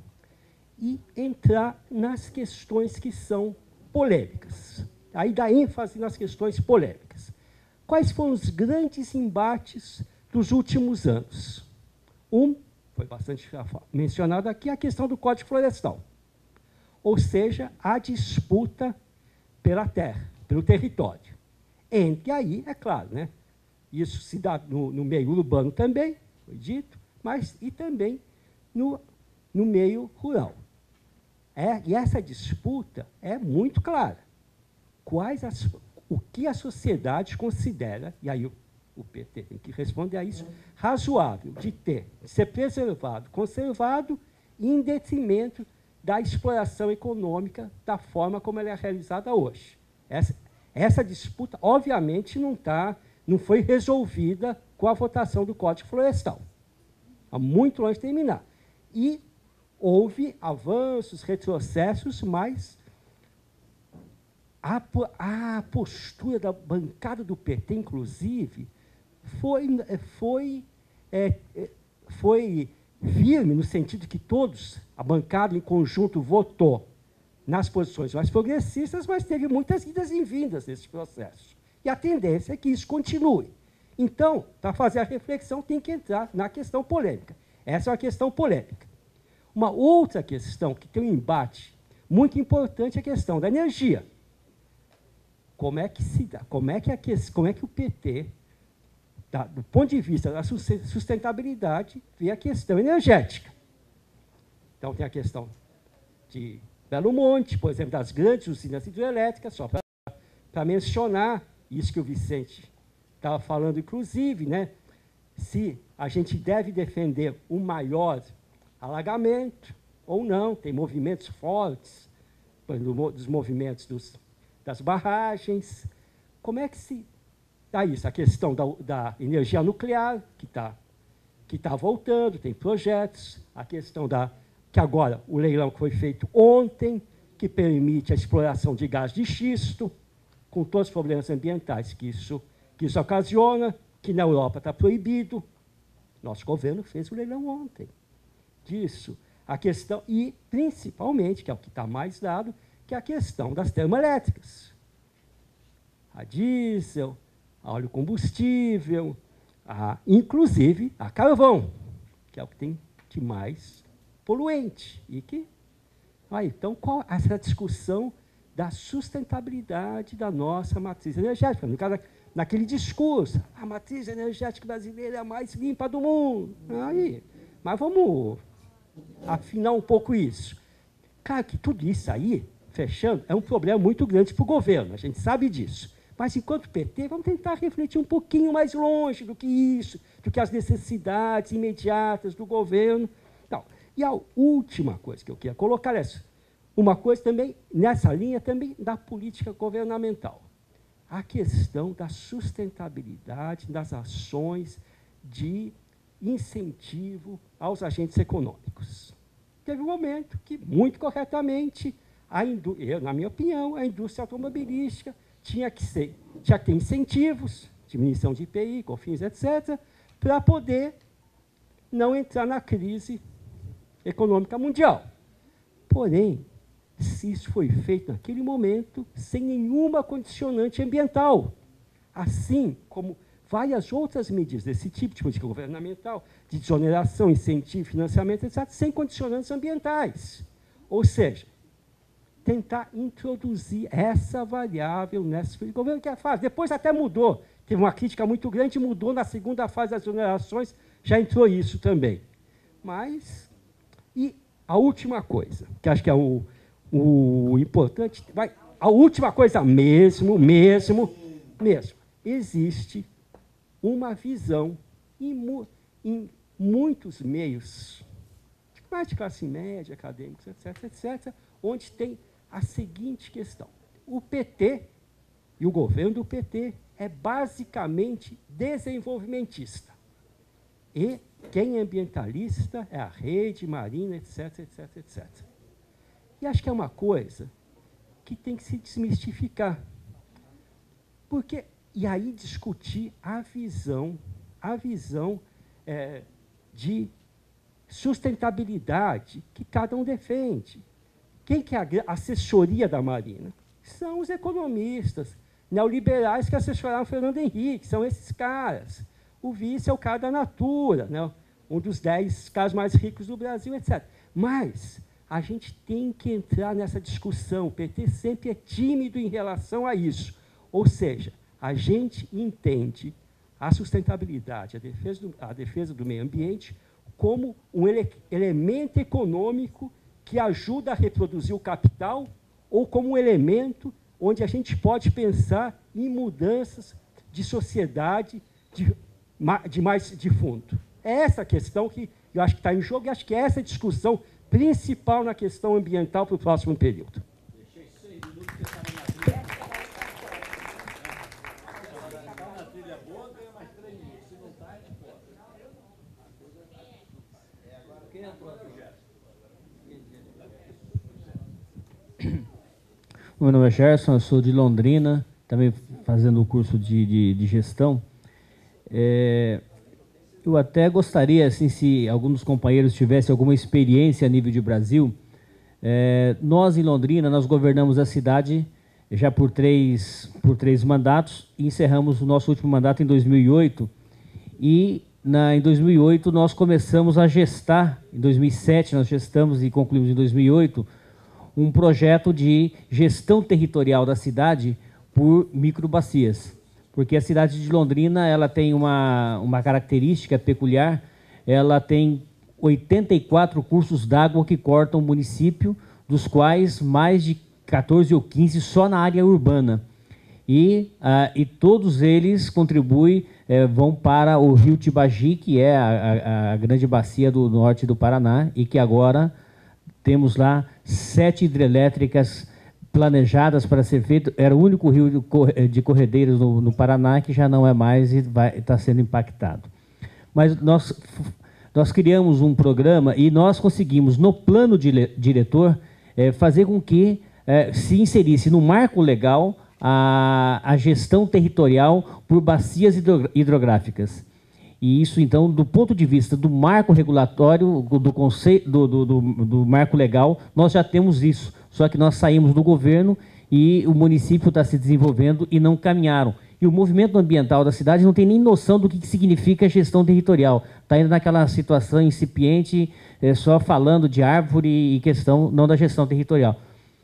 E entrar nas questões que são polêmicas. Aí dá ênfase nas questões polêmicas. Quais foram os grandes embates dos últimos anos? Um, foi bastante mencionado aqui, a questão do Código Florestal. Ou seja, a disputa pela terra, pelo território. Entre aí, é claro, né? Isso se dá no, no meio urbano também, foi dito, mas e também no, no meio rural. É, e essa disputa é muito clara. Quais as, o que a sociedade considera, e aí o, o P T tem que responder a isso, razoável de ter, de ser preservado, conservado, em detrimento da exploração econômica da forma como ela é realizada hoje. Essa, essa disputa, obviamente, não, tá, não foi resolvida com a votação do Código Florestal. Está muito longe de terminar. E houve avanços, retrocessos, mas a, a postura da bancada do P T, inclusive, foi, foi, é, foi firme, no sentido que todos, a bancada em conjunto, votou nas posições mais progressistas, mas teve muitas idas e vindas nesse processo. E a tendência é que isso continue. Então, para fazer a reflexão, tem que entrar na questão polêmica. Essa é uma questão polêmica. Uma outra questão que tem um embate muito importante é a questão da energia. Como é que se dá? Como é que, a, como é que o P T, tá, do ponto de vista da sustentabilidade, vê a questão energética? Então, tem a questão de Belo Monte, por exemplo, das grandes usinas hidrelétricas, só para mencionar isso que o Vicente estava falando, inclusive, né? Se a gente deve defender um maior alagamento ou não, tem movimentos fortes, dos movimentos dos, das barragens. Como é que se dá isso? A questão da, da energia nuclear, que está que tá voltando, tem projetos, a questão da... que agora, o leilão que foi feito ontem, que permite a exploração de gás de xisto, com todos os problemas ambientais que isso, que isso ocasiona, que na Europa está proibido. Nosso governo fez o leilão ontem disso. A questão, e principalmente, que é o que está mais dado, que é a questão das termoelétricas. A diesel, a óleo combustível, a, inclusive a carvão, que é o que tem de mais poluente. E que, aí, então, qual essa discussão da sustentabilidade da nossa matriz energética? No caso, naquele discurso, a matriz energética brasileira é a mais limpa do mundo. Aí, mas vamos afinar um pouco isso. Claro que tudo isso aí, fechando, é um problema muito grande para o governo, a gente sabe disso. Mas, enquanto P T, vamos tentar refletir um pouquinho mais longe do que isso, do que as necessidades imediatas do governo. Então, e a última coisa que eu queria colocar é uma coisa também, nessa linha também da política governamental. A questão da sustentabilidade das ações de incentivo aos agentes econômicos. Teve um momento que, muito corretamente, a eu, na minha opinião, a indústria automobilística tinha que, ser, tinha que ter incentivos, diminuição de I P I, COFINS, etcétera, para poder não entrar na crise econômica mundial. Porém, se isso foi feito naquele momento, sem nenhuma condicionante ambiental, assim como várias outras medidas desse tipo, de política governamental, de desoneração, incentivo, financiamento, etcétera, sem condicionantes ambientais. Ou seja, tentar introduzir essa variável nessa governo que é a fase. Depois até mudou, teve uma crítica muito grande, mudou na segunda fase das exonerações, já entrou isso também. Mas, e a última coisa, que acho que é o, o importante, vai, a última coisa mesmo, mesmo, mesmo, existe uma visão em, mu, em muitos meios, mais de classe média, acadêmicos, etc, etcétera, onde tem a seguinte questão. O P T e o governo do P T é basicamente desenvolvimentista. E quem é ambientalista é a rede, Marina, etc, etc, etcétera. E acho que é uma coisa que tem que se desmistificar. Porque, e aí discutir a visão, a visão é, de sustentabilidade que cada um defende. Quem que é a assessoria da Marina? São os economistas neoliberais que assessoraram Fernando Henrique, são esses caras. O vice é o cara da Natura, né? Um dos dez caras mais ricos do Brasil, etcétera. Mas a gente tem que entrar nessa discussão. O P T sempre é tímido em relação a isso. Ou seja, a gente entende a sustentabilidade, a defesa do, a defesa do meio ambiente, como um ele, elemento econômico que ajuda a reproduzir o capital ou como um elemento onde a gente pode pensar em mudanças de sociedade de, de mais de fundo. É essa questão que eu acho que está em jogo e acho que é essa discussão principal na questão ambiental para o próximo período. Deixei seis minutos que você estava na trilha. Na trilha boa, ganha mais três minutos. Se não está, é fora. Quem entrou aqui, Gerson? Meu nome é Gerson, eu sou de Londrina, também fazendo o curso de, de, de gestão. É, eu até gostaria, assim, se algum dos companheiros tivesse alguma experiência a nível de Brasil. É, nós, em Londrina, nós governamos a cidade já por três, por três mandatos e encerramos o nosso último mandato em dois mil e oito. E na, em dois mil e oito nós começamos a gestar, em dois mil e sete nós gestamos e concluímos em dois mil e oito, um projeto de gestão territorial da cidade por microbacias. Porque a cidade de Londrina ela tem uma, uma característica peculiar, ela tem oitenta e quatro cursos d'água que cortam o município, dos quais mais de quatorze ou quinze só na área urbana. E, ah, e todos eles contribuem, eh, vão para o rio Tibagi, que é a, a, a grande bacia do norte do Paraná, e que agora temos lá sete hidrelétricas planejadas para ser feito. Era o único rio de corredeiros no, no Paraná que já não é mais e está sendo impactado. Mas nós, nós criamos um programa e nós conseguimos, no plano de, diretor, é, fazer com que é, se inserisse no marco legal a, a gestão territorial por bacias hidro, hidrográficas. E isso, então, do ponto de vista do marco regulatório, do, conceito, do, do, do, do marco legal, nós já temos isso. Só que nós saímos do governo e o município está se desenvolvendo e não caminharam. E o movimento ambiental da cidade não tem nem noção do que significa gestão territorial. Está indo naquela situação incipiente, é, só falando de árvore e questão, não da gestão territorial.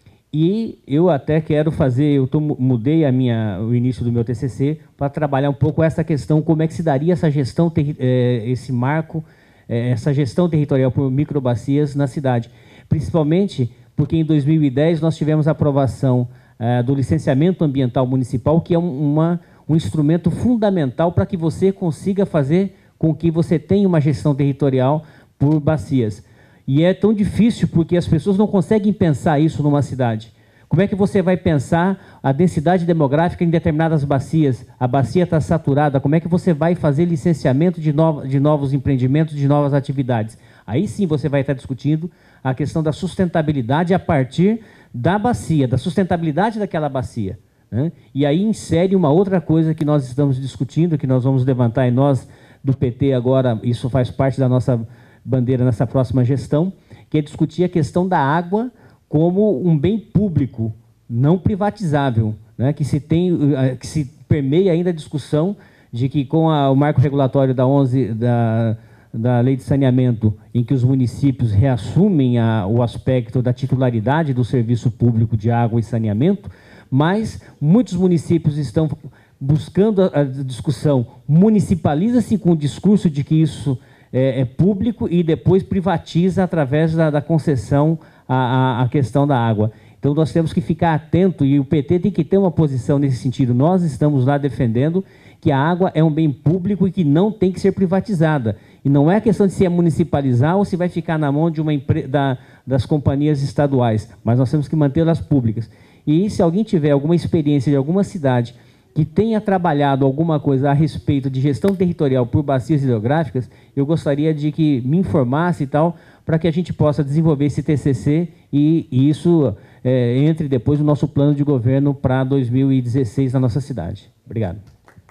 E eu até quero fazer, eu tô, mudei a minha, o início do meu T C C para trabalhar um pouco essa questão, como é que se daria essa gestão, é, esse marco, é, essa gestão territorial por microbacias na cidade. Principalmente porque em dois mil e dez nós tivemos a aprovação é, do licenciamento ambiental municipal, que é um, uma, um instrumento fundamental para que você consiga fazer com que você tenha uma gestão territorial por bacias. E é tão difícil porque as pessoas não conseguem pensar isso numa cidade. Como é que você vai pensar a densidade demográfica em determinadas bacias? A bacia está saturada, como é que você vai fazer licenciamento de, no, de novos empreendimentos, de novas atividades? Aí sim você vai estar discutindo a questão da sustentabilidade a partir da bacia, da sustentabilidade daquela bacia. né? E aí insere uma outra coisa que nós estamos discutindo, que nós vamos levantar, e nós do P T agora, isso faz parte da nossa bandeira nessa próxima gestão, que é discutir a questão da água como um bem público, não privatizável, né? Que se tem, que se permeia ainda a discussão de que com a, o marco regulatório da onze da da Lei de Saneamento, em que os municípios reassumem a, o aspecto da titularidade do serviço público de água e saneamento, mas muitos municípios estão buscando a, a discussão, municipaliza-se com o discurso de que isso é, é público e depois privatiza através da, da concessão à, à questão da água. Então, nós temos que ficar atento, e o P T tem que ter uma posição nesse sentido. Nós estamos lá defendendo que a água é um bem público e que não tem que ser privatizada. E não é questão de se é municipalizar ou se vai ficar na mão de uma empre... da, das companhias estaduais, mas nós temos que mantê-las públicas. E se alguém tiver alguma experiência de alguma cidade que tenha trabalhado alguma coisa a respeito de gestão territorial por bacias hidrográficas, eu gostaria de que me informasse e tal, para que a gente possa desenvolver esse T C C e, e isso é, entre depois no nosso plano de governo para dois mil e dezesseis na nossa cidade. Obrigado.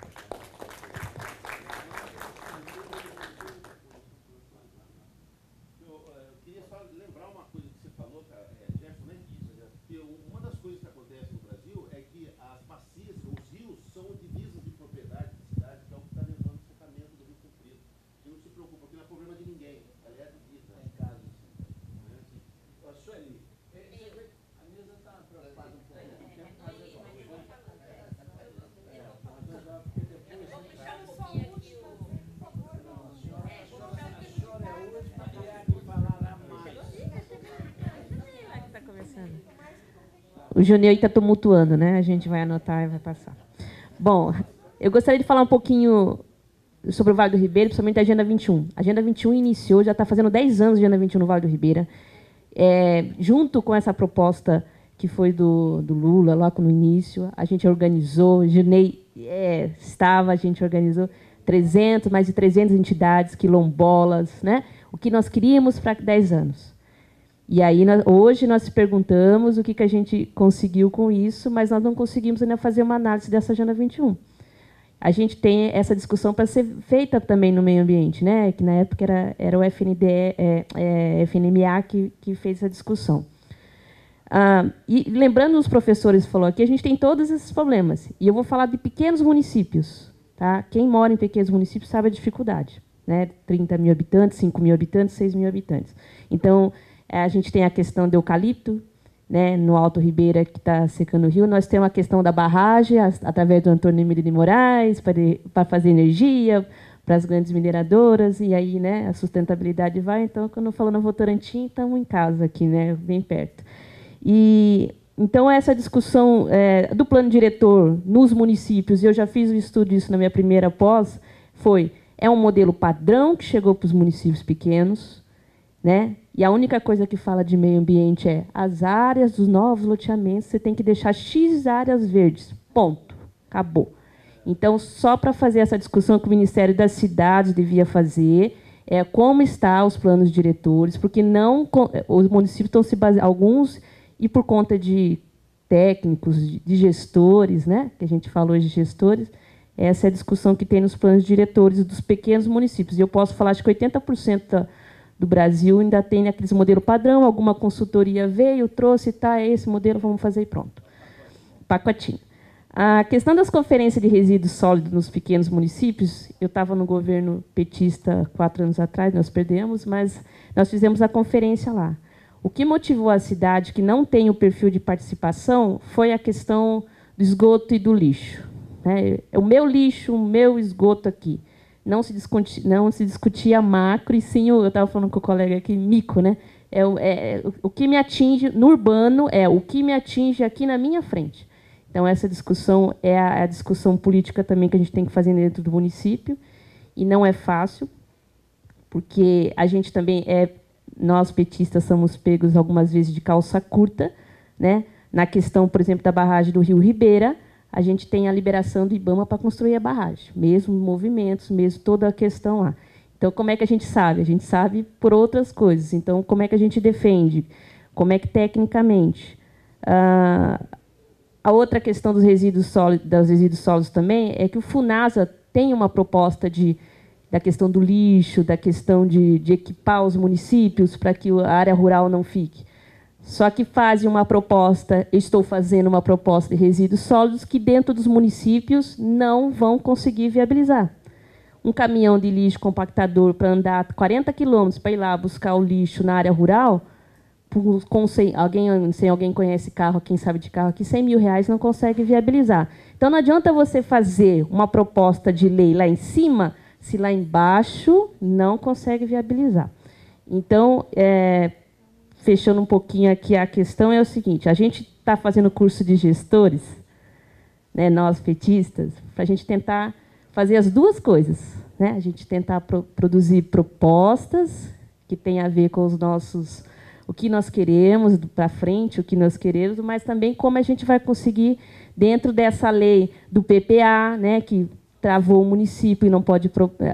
O Junei está tumultuando, né? A gente vai anotar e vai passar. Bom, eu gostaria de falar um pouquinho sobre o Vale do Ribeira, principalmente a Agenda vinte e um. A Agenda vinte e um iniciou, já está fazendo dez anos de Agenda vinte e um no Vale do Ribeira. É, junto com essa proposta que foi do, do Lula, lá no início, a gente organizou, o Junei é, estava, a gente organizou trezentos, mais de trezentas entidades, quilombolas, né? O que nós queríamos para dez anos. E aí, nós, hoje, nós perguntamos o que, que a gente conseguiu com isso, mas nós não conseguimos ainda fazer uma análise dessa Agenda vinte e um. A gente tem essa discussão para ser feita também no meio ambiente, né? Que na época era, era o F N D E, é, é, F N M A que, que fez essa discussão. Ah, e lembrando os professores falou aqui, a gente tem todos esses problemas. E eu vou falar de pequenos municípios. Tá? Quem mora em pequenos municípios sabe a dificuldade. Né? trinta mil habitantes, cinco mil habitantes, seis mil habitantes. Então, a gente tem a questão do eucalipto, né, no Alto Ribeira, que está secando o rio. Nós temos a questão da barragem, as, através do Antônio Emílio de Moraes, para, para fazer energia para as grandes mineradoras, e aí, né, a sustentabilidade vai. Então, quando eu falo na Votorantim, estamos em casa aqui, né, bem perto. E, então, essa discussão é, do plano diretor nos municípios, e eu já fiz um estudo disso na minha primeira pós, foi, é um modelo padrão que chegou para os municípios pequenos, né? E a única coisa que fala de meio ambiente é as áreas dos novos loteamentos, você tem que deixar X áreas verdes. Ponto. Acabou. Então, só para fazer essa discussão que o Ministério das Cidades devia fazer, é como estão os planos diretores, porque não os municípios estão se baseando, alguns, e por conta de técnicos, de gestores, né? Que a gente falou hoje de gestores, essa é a discussão que tem nos planos diretores dos pequenos municípios. E eu posso falar, acho que oitenta por cento da do Brasil ainda tem aqueles modelo padrão, alguma consultoria veio, trouxe, tá, é esse modelo, vamos fazer e pronto. Pacotinho. A questão das conferências de resíduos sólidos nos pequenos municípios, eu estava no governo petista quatro anos atrás, nós perdemos, mas nós fizemos a conferência lá. O que motivou a cidade que não tem o perfil de participação foi a questão do esgoto e do lixo. Né? O meu lixo, o meu esgoto aqui. Não se, discutia, não se discutia macro, e sim, eu estava falando com o colega aqui, mico, né? É, é, o, o que me atinge no urbano é o que me atinge aqui na minha frente. Então, essa discussão é a, a discussão política também que a gente tem que fazer dentro do município, e não é fácil, porque a gente também é, nós petistas somos pegos algumas vezes de calça curta, né? Na questão, por exemplo, da barragem do Rio Ribeira, a gente tem a liberação do IBAMA para construir a barragem, mesmo movimentos, mesmo toda a questão lá. Então, como é que a gente sabe? A gente sabe por outras coisas. Então, como é que a gente defende? Como é que, tecnicamente, a, A outra questão dos resíduos sólidos, dos resíduos sólidos também é que o FUNASA tem uma proposta de, da questão do lixo, da questão de, de equipar os municípios para que a área rural não fique. Só que fazem uma proposta, eu estou fazendo uma proposta de resíduos sólidos que dentro dos municípios não vão conseguir viabilizar. Um caminhão de lixo compactador para andar quarenta quilômetros para ir lá buscar o lixo na área rural, por, com cem, alguém, se alguém conhece carro, quem sabe de carro aqui, cem mil reais não consegue viabilizar. Então, não adianta você fazer uma proposta de lei lá em cima, se lá embaixo não consegue viabilizar. Então, é, fechando um pouquinho aqui, a questão é o seguinte, a gente está fazendo curso de gestores, né, nós petistas, para a gente tentar fazer as duas coisas, né? A gente tentar pro, produzir propostas que tem a ver com os nossos, o que nós queremos para frente, o que nós queremos, mas também como a gente vai conseguir, dentro dessa lei do P P A, né, que travou o município e não pode...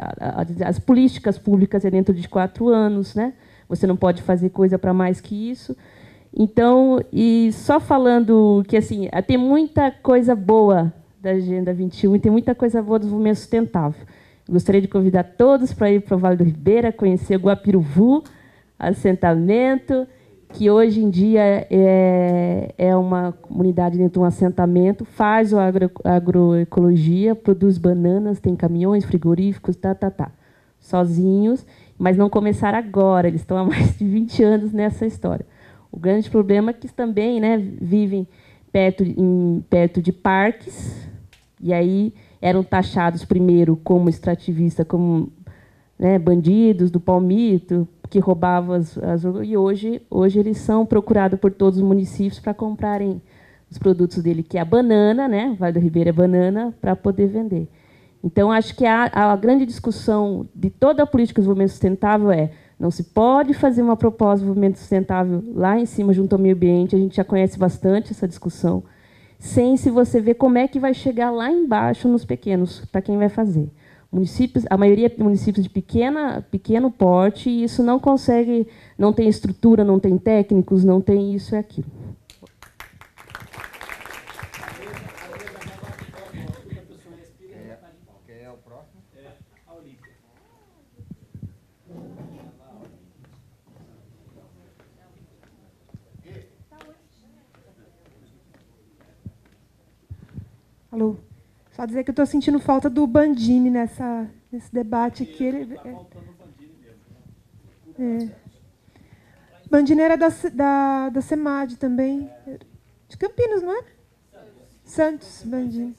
As políticas públicas é dentro de quatro anos, né? Você não pode fazer coisa para mais que isso. Então, e só falando que assim, tem muita coisa boa da Agenda vinte e um e tem muita coisa boa do desenvolvimento sustentável. Gostaria de convidar todos para ir para o Vale do Ribeira, conhecer o Guapiruvu, assentamento, que hoje em dia é, é uma comunidade dentro de um assentamento, faz a agro, agroecologia, produz bananas, tem caminhões frigoríficos, tá, tá, tá, sozinhos, mas não começaram agora, eles estão há mais de vinte anos nessa história. O grande problema é que também, né, vivem perto, em, perto de parques, e aí eram taxados primeiro como extrativista, como, né, bandidos do palmito, que roubavam as, as... E hoje, hoje eles são procurados por todos os municípios para comprarem os produtos dele, que é a banana, né, Vale do Ribeira é banana, para poder vender. Então, acho que a, a grande discussão de toda a política de desenvolvimento sustentável é não se pode fazer uma proposta de desenvolvimento sustentável lá em cima, junto ao meio ambiente, a gente já conhece bastante essa discussão, sem se você ver como é que vai chegar lá embaixo nos pequenos, para quem vai fazer. Municípios, a maioria é municípios de pequena, pequeno porte, e isso não consegue, não tem estrutura, não tem técnicos, não tem isso e aquilo. Quem é o próximo? A Olímpia. Alô? Só dizer que eu estou sentindo falta do Bandini nessa, nesse debate aqui. Ele, é, é. Bandini era da, da, da SEMAD também. De Campinas, não é? Santos, Bandini.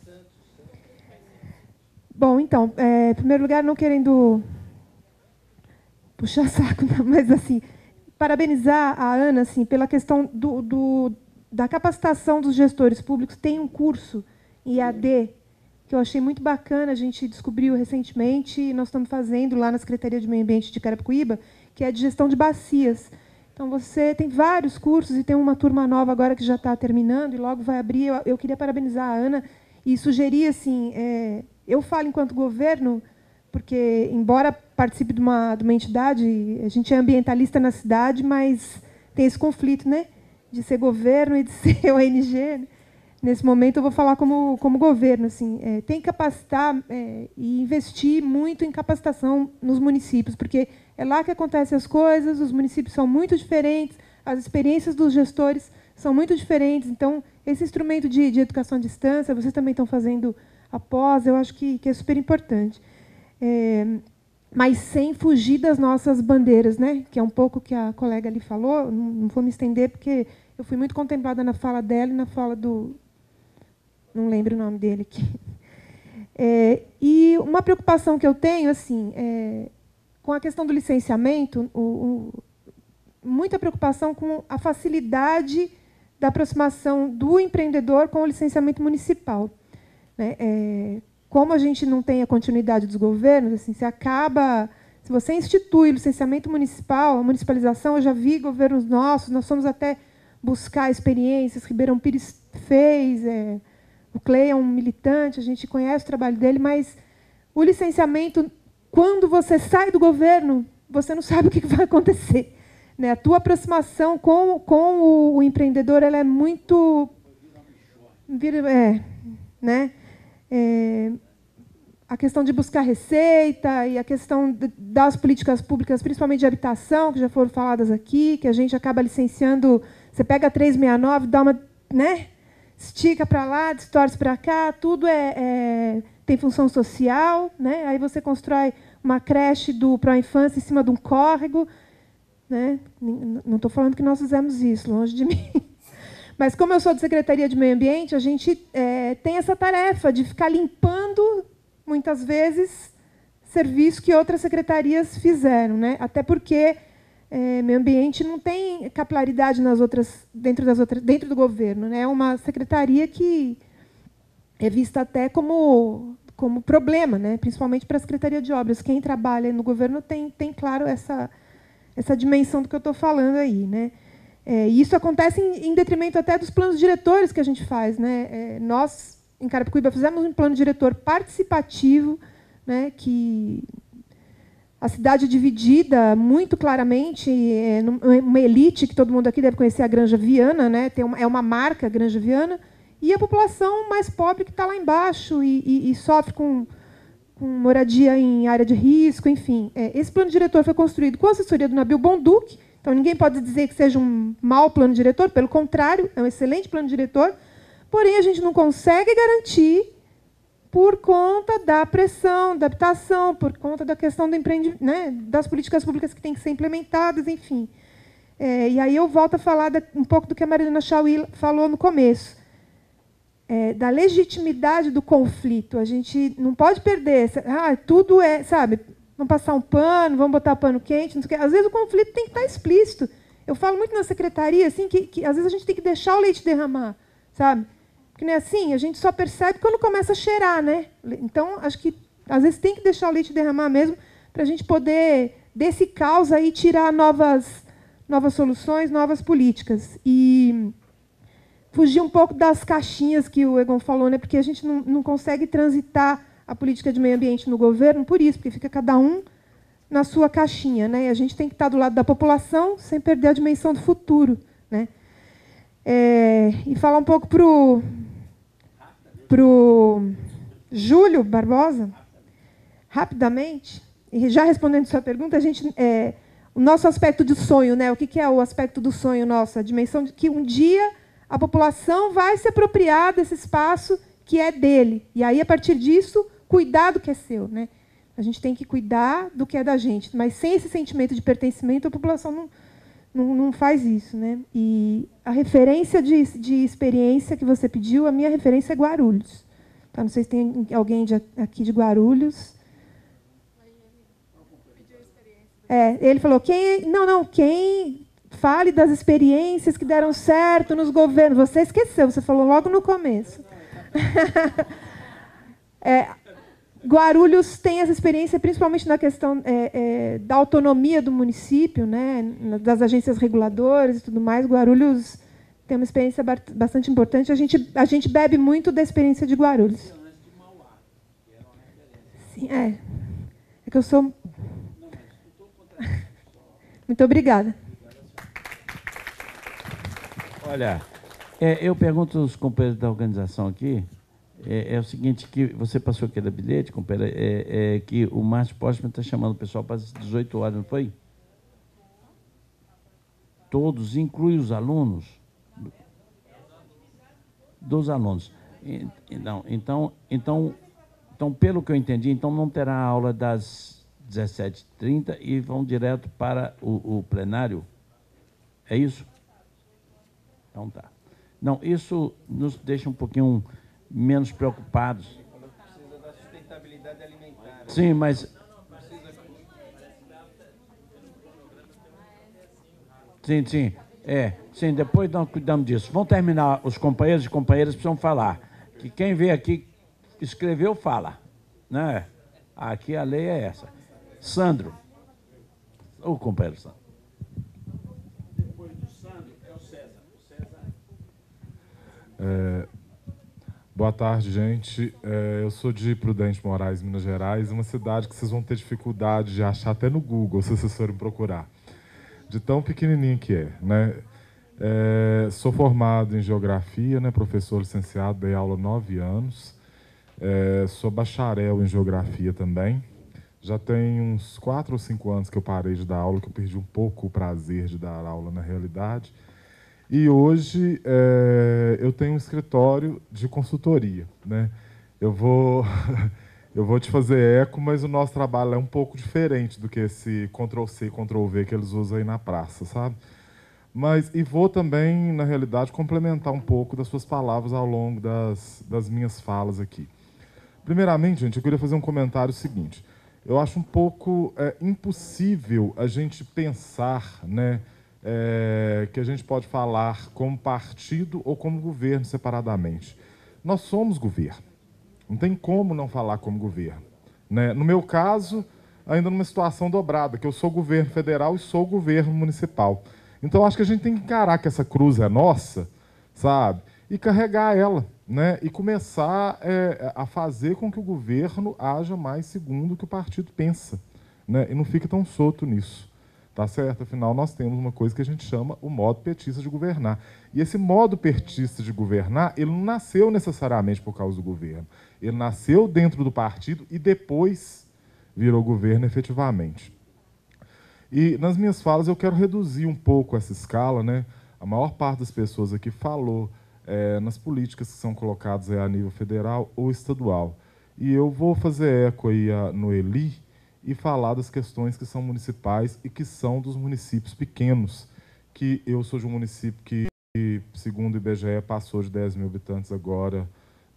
Bom, então, é, em primeiro lugar, não querendo puxar saco, não, mas assim, parabenizar a Ana assim, pela questão do, do, da capacitação dos gestores públicos. Tem um curso em I A D que eu achei muito bacana, a gente descobriu recentemente, e nós estamos fazendo lá na Secretaria de Meio Ambiente de Carapicuíba, que é de gestão de bacias. Então, você tem vários cursos, e tem uma turma nova agora que já está terminando, e logo vai abrir. Eu, eu queria parabenizar a Ana e sugerir, assim, é, eu falo enquanto governo, porque, embora participe de uma, de uma entidade, a gente é ambientalista na cidade, mas tem esse conflito, né, de ser governo e de ser O N G, né? Nesse momento, eu vou falar como, como governo. Assim, é, tem que capacitar é, e investir muito em capacitação nos municípios, porque é lá que acontecem as coisas, os municípios são muito diferentes, as experiências dos gestores são muito diferentes. Então, esse instrumento de, de educação à distância, vocês também estão fazendo após, eu acho que, que é super importante. É, mas sem fugir das nossas bandeiras, né? Que é um pouco o que a colega ali falou, não, não vou me estender, porque eu fui muito contemplada na fala dela e na fala do... não lembro o nome dele aqui. É, e uma preocupação que eu tenho, assim, é, com a questão do licenciamento, o, o, muita preocupação com a facilidade da aproximação do empreendedor com o licenciamento municipal. Né? É, como a gente não tem a continuidade dos governos, assim, se acaba... Se você institui o licenciamento municipal, a municipalização, eu já vi governos nossos, nós fomos até buscar experiências, Ribeirão Pires fez... É, o Clay é um militante, a gente conhece o trabalho dele, mas o licenciamento, quando você sai do governo, você não sabe o que vai acontecer. Né? A tua aproximação com, com o, o empreendedor ela é muito... vira, é, né? É, a questão de buscar receita e a questão de, das políticas públicas, principalmente de habitação, que já foram faladas aqui, que a gente acaba licenciando. Você pega a trezentos e sessenta e nove, dá uma, né? Estica para lá, distorce para cá, tudo é, é, tem função social, né? Aí você constrói uma creche do pró-infância em cima de um córrego, né? Não estou falando que nós fizemos isso, longe de mim. Mas, como eu sou da Secretaria de Meio Ambiente, a gente é, tem essa tarefa de ficar limpando, muitas vezes, serviço que outras secretarias fizeram, né? Até porque é, meio ambiente não tem capilaridade nas outras, dentro, das outras, dentro do governo, né? É uma secretaria que é vista até como, como problema, né? Principalmente para a Secretaria de Obras. Quem trabalha no governo tem, tem claro, essa, essa dimensão do que eu estou falando aí, né? É, e isso acontece em, em detrimento até dos planos diretores que a gente faz, né? É, nós, em Carapicuíba, fizemos um plano diretor participativo, né, que a cidade é dividida muito claramente, é, uma elite, que todo mundo aqui deve conhecer, a Granja Viana, né, tem uma, é uma marca, a Granja Viana, e a população mais pobre que está lá embaixo e, e, e sofre com, com moradia em área de risco, enfim. É, esse plano diretor foi construído com a assessoria do Nabil Bonduque, então ninguém pode dizer que seja um mau plano diretor, pelo contrário, é um excelente plano diretor, porém a gente não consegue garantir por conta da pressão, da habitação, por conta da questão do empreendimento, né, das políticas públicas que têm que ser implementadas, enfim. É, e aí eu volto a falar da, um pouco do que a Marilena Chauí falou no começo, é, da legitimidade do conflito. A gente não pode perder. Ah, tudo é, sabe, vamos passar um pano, vamos botar pano quente, não sei o quê. Às vezes o conflito tem que estar explícito. Eu falo muito na secretaria assim, que, que às vezes a gente tem que deixar o leite derramar, sabe? Porque não é assim, a gente só percebe quando começa a cheirar, né? Então, acho que às vezes tem que deixar o leite derramar mesmo, para a gente poder, desse caos aí, tirar novas, novas soluções, novas políticas. E fugir um pouco das caixinhas que o Egon falou, né? Porque a gente não, não consegue transitar a política de meio ambiente no governo por isso, porque fica cada um na sua caixinha, né? E a gente tem que estar do lado da população sem perder a dimensão do futuro, né? É, e falar um pouco para o pro Júlio Barbosa, rapidamente, e já respondendo a sua pergunta, a gente, é, o nosso aspecto de sonho, né? O que é o aspecto do sonho nosso? A dimensão de que um dia a população vai se apropriar desse espaço que é dele. E aí, a partir disso, cuidar do que é seu, né? A gente tem que cuidar do que é da gente, mas sem esse sentimento de pertencimento, a população não, não, não faz isso, né? E a referência de, de experiência que você pediu, a minha referência é Guarulhos. Tá? Não sei se tem alguém de, aqui de Guarulhos. É, ele falou, quem, não, não, quem fale das experiências que deram certo nos governos. Você esqueceu, você falou logo no começo. É, Guarulhos tem essa experiência, principalmente na questão é, é, da autonomia do município, né, das agências reguladoras e tudo mais. Guarulhos tem uma experiência bastante importante. A gente, a gente bebe muito da experiência de Guarulhos. Sim, é. É que eu sou... Muito obrigada. Olha, é, eu pergunto aos companheiros da organização aqui, é, é o seguinte, que você passou aquele bilhete, companheiro, é, é que o Márcio Postman está chamando o pessoal para as dezoito horas, não foi? Todos, inclui os alunos? Dos alunos. Não, então, então, então, pelo que eu entendi, então não terá aula das dezessete e trinta e vão direto para o, o plenário? É isso? Então tá. Não, isso nos deixa um pouquinho menos preocupados. Precisa da sustentabilidade alimentar. Sim, mas... Sim, sim. É, sim, depois nós cuidamos disso. Vão terminar, os companheiros e companheiras precisam falar. Que quem veio aqui escreveu, fala. Né? Aqui a lei é essa. Sandro. O companheiro Sandro. Depois do Sandro é o César. O César. É, boa tarde, gente. É, eu sou de Prudente Moraes, Minas Gerais, uma cidade que vocês vão ter dificuldade de achar até no Google, se vocês forem procurar. De tão pequenininho que é, né? É, sou formado em Geografia, né, professor licenciado, dei aula há nove anos. É, sou bacharel em Geografia também. Já tem uns quatro ou cinco anos que eu parei de dar aula, que eu perdi um pouco o prazer de dar aula na realidade. E hoje é, eu tenho um escritório de consultoria, né? Eu vou, eu vou te fazer eco, mas o nosso trabalho é um pouco diferente do que esse control C, control V que eles usam aí na praça, sabe? Mas, e vou também, na realidade, complementar um pouco das suas palavras ao longo das, das minhas falas aqui. Primeiramente, gente, eu queria fazer um comentário seguinte. Eu acho um pouco é, impossível a gente pensar, né, é, que a gente pode falar como partido ou como governo separadamente. Nós somos governo. Não tem como não falar como governo, né? No meu caso, ainda numa situação dobrada, que eu sou governo federal e sou governo municipal. Então, acho que a gente tem que encarar que essa cruz é nossa, sabe? E carregar ela, né? E começar é, a fazer com que o governo haja mais segundo o que o partido pensa, né? E não fique tão solto nisso, tá certo? Afinal, nós temos uma coisa que a gente chama o modo petista de governar. E esse modo petista de governar, ele não nasceu necessariamente por causa do governo. Ele nasceu dentro do partido e depois virou governo efetivamente. E nas minhas falas eu quero reduzir um pouco essa escala, né? A maior parte das pessoas aqui falou é, nas políticas que são colocadas é, a nível federal ou estadual. E eu vou fazer eco aí a, no Eli e falar das questões que são municipais e que são dos municípios pequenos, que eu sou de um município que, segundo o I B G E, passou de dez mil habitantes agora,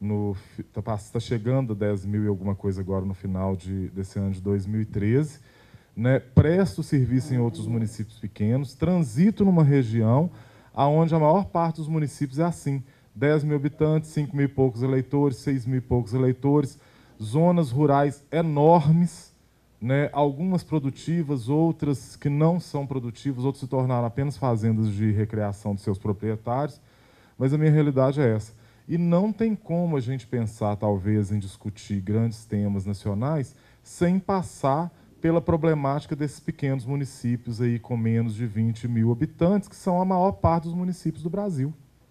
está tá chegando a dez mil e alguma coisa agora no final de, desse ano de dois mil e treze, né? Presto serviço em outros municípios pequenos, transito numa região onde a maior parte dos municípios é assim, dez mil habitantes, cinco mil e poucos eleitores, seis mil e poucos eleitores, zonas rurais enormes, né? Algumas produtivas, outras que não são produtivas, outras se tornaram apenas fazendas de recreação de seus proprietários, mas a minha realidade é essa. E não tem como a gente pensar, talvez, em discutir grandes temas nacionais sem passar pela problemática desses pequenos municípios aí com menos de vinte mil habitantes, que são a maior parte dos municípios do Brasil,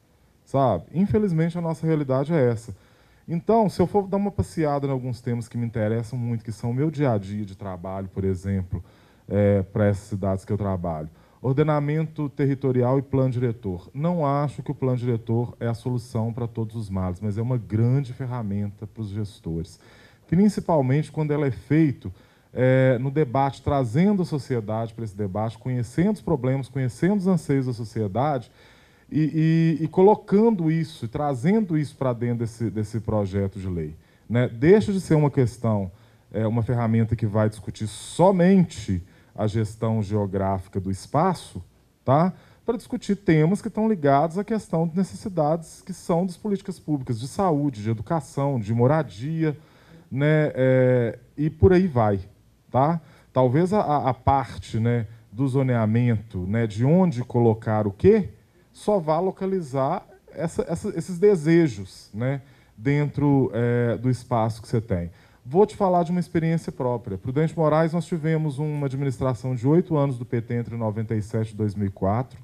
sabe? Infelizmente, a nossa realidade é essa. Então, se eu for dar uma passeada em alguns temas que me interessam muito, que são o meu dia a dia de trabalho, por exemplo, é, para essas cidades que eu trabalho, ordenamento territorial e plano diretor. Não acho que o plano diretor é a solução para todos os males, mas é uma grande ferramenta para os gestores, principalmente quando ela é feito é, no debate, trazendo a sociedade para esse debate, conhecendo os problemas, conhecendo os anseios da sociedade, E, e, e colocando isso, e trazendo isso para dentro desse, desse projeto de lei, né? Deixa de ser uma questão, é, uma ferramenta que vai discutir somente a gestão geográfica do espaço, tá? Para discutir temas que estão ligados à questão de necessidades que são das políticas públicas, de saúde, de educação, de moradia, né? É, e por aí vai, tá? Talvez a, a parte, né, do zoneamento, né, de onde colocar o quê, só vá localizar essa, essa, esses desejos, né, dentro é, do espaço que você tem. Vou te falar de uma experiência própria. Prudente Moraes, nós tivemos uma administração de oito anos do P T entre noventa e sete e dois mil e quatro.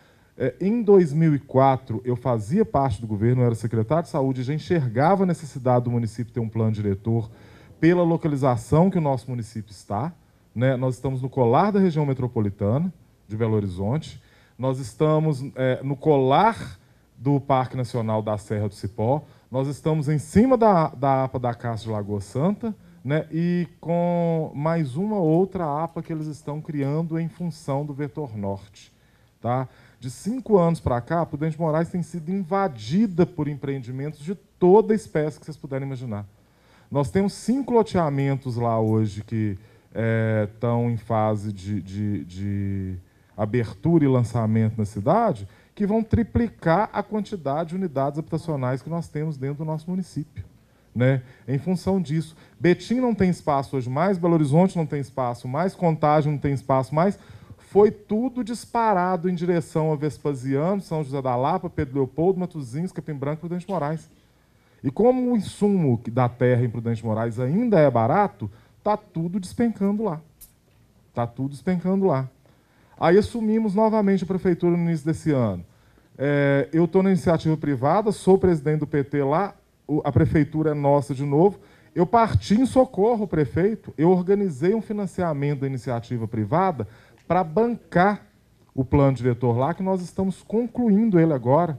É, em dois mil e quatro, eu fazia parte do governo, eu era secretário de saúde, já enxergava a necessidade do município ter um plano diretor pela localização que o nosso município está, né? Nós estamos no colar da região metropolitana de Belo Horizonte. Nós estamos é, no colar do Parque Nacional da Serra do Cipó, nós estamos em cima da, da APA da Caça de Lagoa Santa, né, e com mais uma outra APA que eles estão criando em função do vetor norte. Tá? De cinco anos para cá, a Prudente Moraes tem sido invadida por empreendimentos de toda espécie que vocês puderem imaginar. Nós temos cinco loteamentos lá hoje que é, estão em fase de... de, de abertura e lançamento na cidade, que vão triplicar a quantidade de unidades habitacionais que nós temos dentro do nosso município, né? Em função disso, Betim não tem espaço hoje mais, Belo Horizonte não tem espaço mais, Contagem não tem espaço mais, foi tudo disparado em direção a Vespasiano, São José da Lapa, Pedro Leopoldo, Matosinhos, Capim Branco e Prudente Moraes. E como o insumo da terra em Prudente Moraes ainda é barato, está tudo despencando lá. Está tudo despencando lá. Aí assumimos novamente a prefeitura no início desse ano. É, eu estou na iniciativa privada, sou presidente do P T lá, a prefeitura é nossa de novo. Eu parti em socorro ao prefeito, eu organizei um financiamento da iniciativa privada para bancar o plano diretor lá, que nós estamos concluindo ele agora.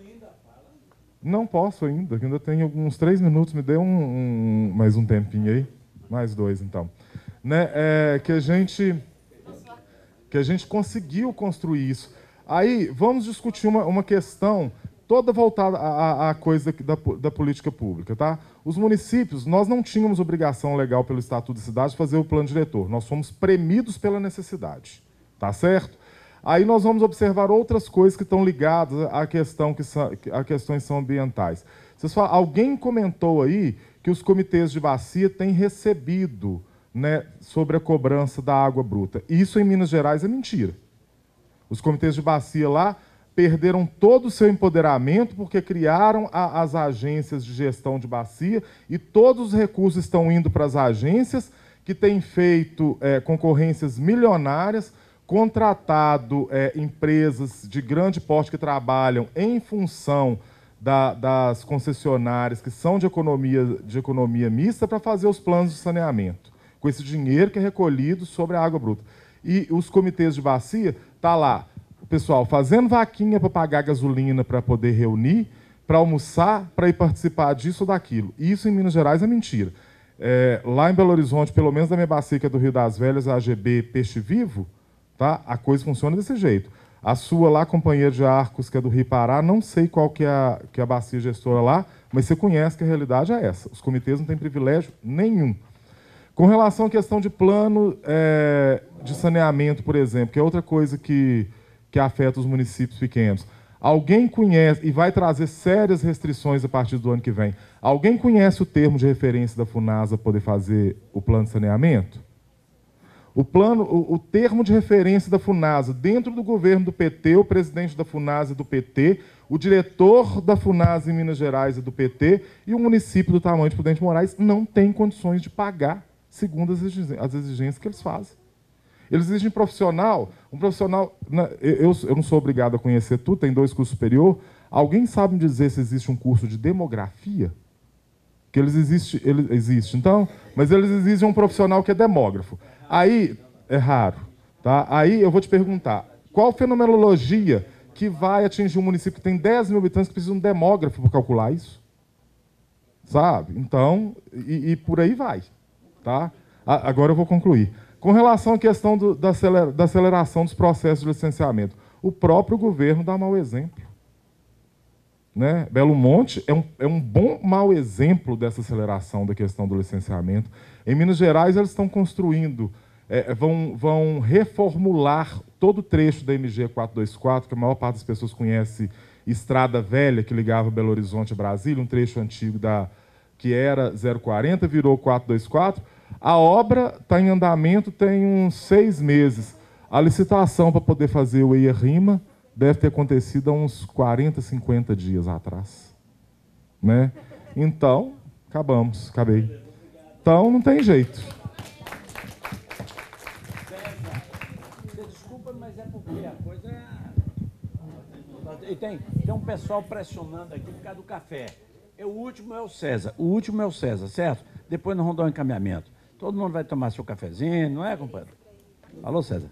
Não posso ainda, ainda tenho alguns três minutos, me dê um, um, mais um tempinho aí, mais dois então. Né, é, que, a gente, que a gente conseguiu construir isso. Aí, vamos discutir uma, uma questão toda voltada à, à coisa da, da política pública. Tá? Os municípios, nós não tínhamos obrigação legal pelo Estatuto da Cidade de fazer o plano diretor, nós fomos premidos pela necessidade. Tá certo? Aí nós vamos observar outras coisas que estão ligadas à questão que são, a questões são ambientais. Vocês falam, alguém comentou aí que os comitês de bacia têm recebido, né, sobre a cobrança da água bruta. Isso em Minas Gerais é mentira. Os comitês de bacia lá perderam todo o seu empoderamento porque criaram a, as agências de gestão de bacia e todos os recursos estão indo para as agências que têm feito é, concorrências milionárias, contratado é, empresas de grande porte que trabalham em função da, das concessionárias que são de economia, de economia mista para fazer os planos de saneamento, com esse dinheiro que é recolhido sobre a água bruta. E os comitês de bacia, tá lá, o pessoal fazendo vaquinha para pagar gasolina para poder reunir, para almoçar, para ir participar disso ou daquilo. Isso em Minas Gerais é mentira. É, lá em Belo Horizonte, pelo menos na minha bacia, que é do Rio das Velhas, a A G B Peixe Vivo, tá? A coisa funciona desse jeito. A sua lá, companheira de Arcos, que é do Rio Pará, não sei qual que é, a, que é a bacia gestora lá, mas você conhece que a realidade é essa. Os comitês não têm privilégio nenhum. Com relação à questão de plano é, de saneamento, por exemplo, que é outra coisa que, que afeta os municípios pequenos. Alguém conhece, e vai trazer sérias restrições a partir do ano que vem, alguém conhece o termo de referência da FUNASA para poder fazer o plano de saneamento? O, plano, o, o termo de referência da FUNASA, dentro do governo do P T, o presidente da FUNASA é do P T, o diretor da FUNASA em Minas Gerais é do P T, e o município do tamanho de Prudente Moraes não tem condições de pagar, segundo as exigências, as exigências que eles fazem. Eles exigem profissional, um profissional... Eu, eu não sou obrigado a conhecer tudo, tem dois cursos superiores. Alguém sabe me dizer se existe um curso de demografia? Que eles existem, ele existe, então, mas eles exigem um profissional que é demógrafo. Aí, é raro, tá? Aí eu vou te perguntar, qual fenomenologia que vai atingir um município que tem dez mil habitantes que precisa de um demógrafo para calcular isso? Sabe? Então, e, e por aí vai, tá? A, agora eu vou concluir. Com relação à questão do, da, acelera, da aceleração dos processos de licenciamento, o próprio governo dá mau exemplo. Né? Belo Monte é um, é um bom mau exemplo dessa aceleração da questão do licenciamento. Em Minas Gerais, eles estão construindo, é, vão, vão reformular todo o trecho da M G quatrocentos e vinte e quatro, que a maior parte das pessoas conhece Estrada Velha, que ligava Belo Horizonte a Brasília, um trecho antigo da, que era zero quarenta, virou quatrocentos e vinte e quatro. A obra está em andamento tem uns seis meses. A licitação para poder fazer o EIA-RIMA deve ter acontecido há uns quarenta, cinquenta dias atrás. Né? Então, acabamos, acabei. Então, não tem jeito. Desculpa, mas é porque a coisa é... E tem, tem um pessoal pressionando aqui por causa do café. E o último é o César. O último é o César, certo? Depois nós vamos dar um encaminhamento. Todo mundo vai tomar seu cafezinho, não é, companheiro? Alô, César.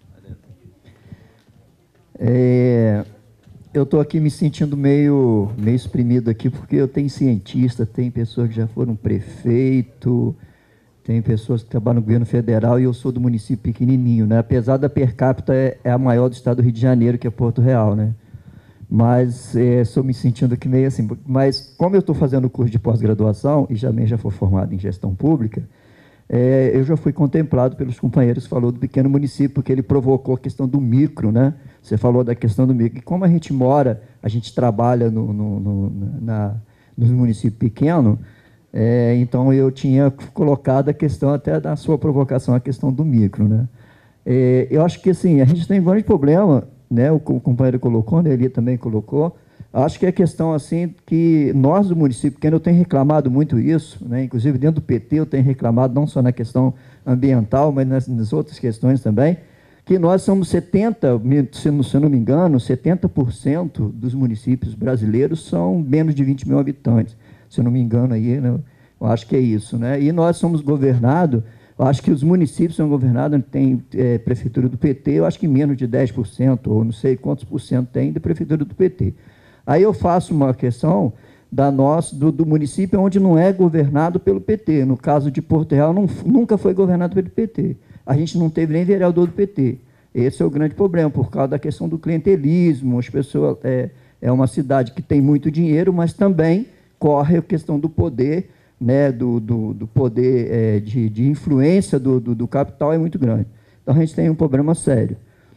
É, eu estou aqui me sentindo meio, meio exprimido aqui, porque eu tenho cientista, tem pessoas que já foram prefeito, tem pessoas que trabalham no governo federal e eu sou do município pequenininho, né? Apesar da per capita é, é a maior do estado do Rio de Janeiro, que é Porto Real, né? Mas estou é, me sentindo aqui meio assim. Mas como eu estou fazendo o curso de pós-graduação e também já fui formado em gestão pública, é, eu já fui contemplado pelos companheiros que falou do pequeno município, porque ele provocou a questão do micro, né? Você falou da questão do micro. E como a gente mora, a gente trabalha no, no, no, na, no município pequeno, é, então eu tinha colocado a questão, até da sua provocação, a questão do micro, né? É, eu acho que assim, a gente tem um grande problema, né? O, o companheiro colocou, né? Ele também colocou. Acho que é questão assim que nós do município pequeno, eu tenho reclamado muito isso, né? Inclusive dentro do P T eu tenho reclamado não só na questão ambiental, mas nas, nas outras questões também, que nós somos setenta, se eu não me engano, setenta por cento dos municípios brasileiros são menos de vinte mil habitantes. Se eu não me engano, aí, né, eu acho que é isso. Né? E nós somos governados, eu acho que os municípios são governados, tem é, prefeitura do P T, eu acho que menos de dez por cento, ou não sei quantos por cento tem de prefeitura do P T. Aí eu faço uma questão da nossa, do, do município onde não é governado pelo P T. No caso de Porto Real, não, nunca foi governado pelo P T. A gente não teve nem vereador do P T. Esse é o grande problema, por causa da questão do clientelismo. As pessoas, é, é uma cidade que tem muito dinheiro, mas também corre a questão do poder, né, do, do, do poder é, de, de influência do, do, do capital é muito grande. Então, a gente tem um problema sério.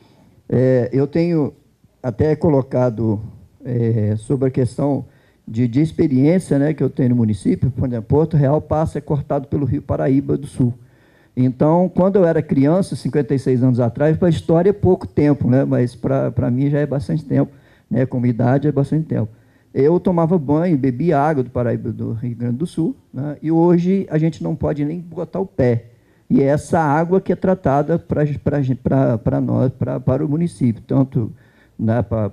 É, eu tenho até colocado é, sobre a questão de, de experiência, né, que eu tenho no município. Por exemplo, Porto Real passa é cortado pelo Rio Paraíba do Sul. Então, quando eu era criança, cinquenta e seis anos atrás, para a história é pouco tempo, né? Mas para para mim já é bastante tempo, né? Como idade é bastante tempo. Eu tomava banho, bebia água do Paraíba do Rio Grande do Sul, né? E hoje a gente não pode nem botar o pé. E é essa água que é tratada para nós, pra, para o município, tanto, né, para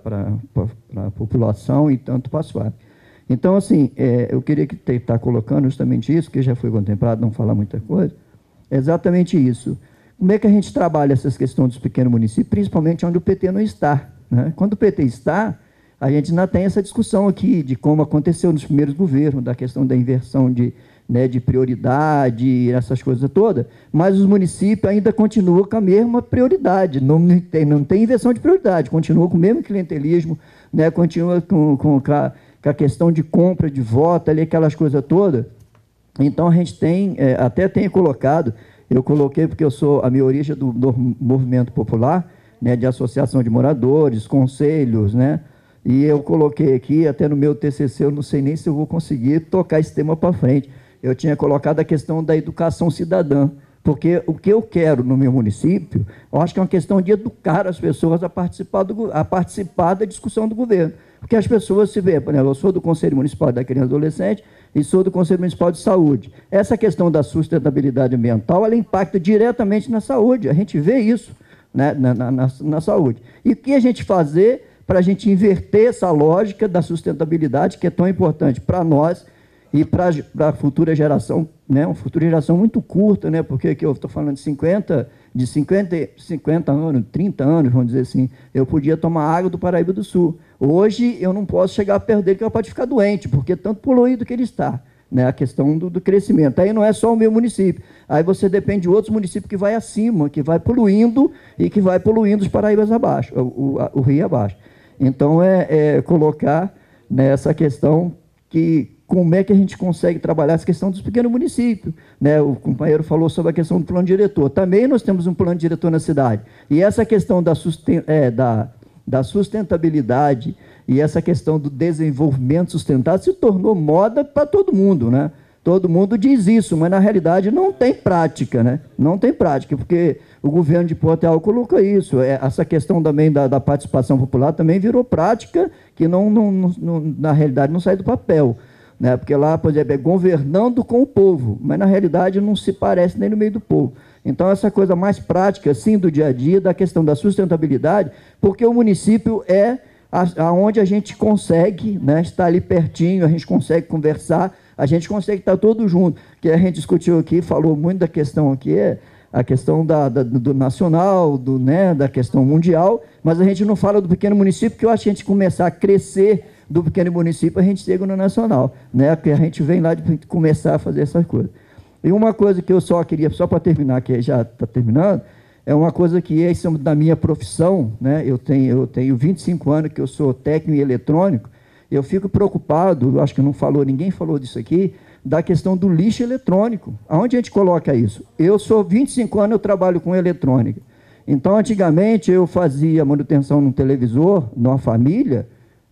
a população e tanto para a SUAP. Então, assim, é, eu queria que estar colocando justamente isso, que já foi contemplado, não falar muita coisa. É exatamente isso. Como é que a gente trabalha essas questões dos pequenos municípios, principalmente onde o P T não está? Né? Quando o P T está, a gente ainda tem essa discussão aqui de como aconteceu nos primeiros governos, da questão da inversão de, né, de prioridade, essas coisas todas, mas os municípios ainda continuam com a mesma prioridade, não tem, não tem inversão de prioridade, continua com o mesmo clientelismo, né, continua com, com, com, a, com a questão de compra, de voto, ali, aquelas coisas todas. Então, a gente tem, é, até tem colocado, eu coloquei porque eu sou, a minha origem é do, do movimento popular, né, de associação de moradores, conselhos, né, e eu coloquei aqui, até no meu T C C, eu não sei nem se eu vou conseguir tocar esse tema para frente, eu tinha colocado a questão da educação cidadã, porque o que eu quero no meu município, eu acho que é uma questão de educar as pessoas a participar, do, a participar da discussão do governo, porque as pessoas se veem, por exemplo, eu sou do Conselho Municipal da Criança e Adolescente, e sou do Conselho Municipal de Saúde. Essa questão da sustentabilidade ambiental, ela impacta diretamente na saúde, a gente vê isso, né, na, na, na, na saúde. E o que a gente fazer para a gente inverter essa lógica da sustentabilidade, que é tão importante para nós e para a futura geração, né, uma futura geração muito curta, né, porque aqui eu estou falando de cinquenta, de cinquenta, cinquenta anos, trinta anos, vamos dizer assim, eu podia tomar água do Paraíba do Sul. Hoje eu não posso chegar perto dele, que ele pode ficar doente, porque é tanto poluído que ele está, né, a questão do, do crescimento. Aí não é só o meu município, aí você depende de outros municípios que vai acima, que vai poluindo e que vai poluindo os Paraíbas abaixo, o, o, o rio abaixo. Então, é, é colocar nessa questão que como é que a gente consegue trabalhar essa questão dos pequenos municípios. Né? O companheiro falou sobre a questão do plano diretor. Também nós temos um plano diretor na cidade. E essa questão da, susten é, da, da sustentabilidade e essa questão do desenvolvimento sustentável se tornou moda para todo mundo, né? Todo mundo diz isso, mas na realidade não tem prática, né? Não tem prática, porque o governo de Porto Real colocou isso. É, essa questão também da, da participação popular também virou prática, que não, não, não, na realidade não sai do papel. Né? Porque lá, por exemplo, é governando com o povo, mas na realidade não se parece nem no meio do povo. Então, essa coisa mais prática, assim, do dia a dia, da questão da sustentabilidade, porque o município é aonde a gente consegue, né, estar ali pertinho, a gente consegue conversar, a gente consegue estar todo junto, que a gente discutiu aqui, falou muito da questão aqui, a questão da, da, do nacional, do, né, da questão mundial, mas a gente não fala do pequeno município, porque eu acho que a gente começar a crescer do pequeno município, a gente chega no nacional, né, porque a gente vem lá de começar a fazer essas coisas. E uma coisa que eu só queria, só para terminar, que já está terminando, é uma coisa que é da minha profissão, né, eu tenho, eu tenho vinte e cinco anos que eu sou técnico em eletrônico, eu fico preocupado, acho que não falou, ninguém falou disso aqui, da questão do lixo eletrônico. Aonde a gente coloca isso? Eu sou vinte e cinco anos, eu trabalho com eletrônica. Então, antigamente, eu fazia manutenção num televisor, numa família,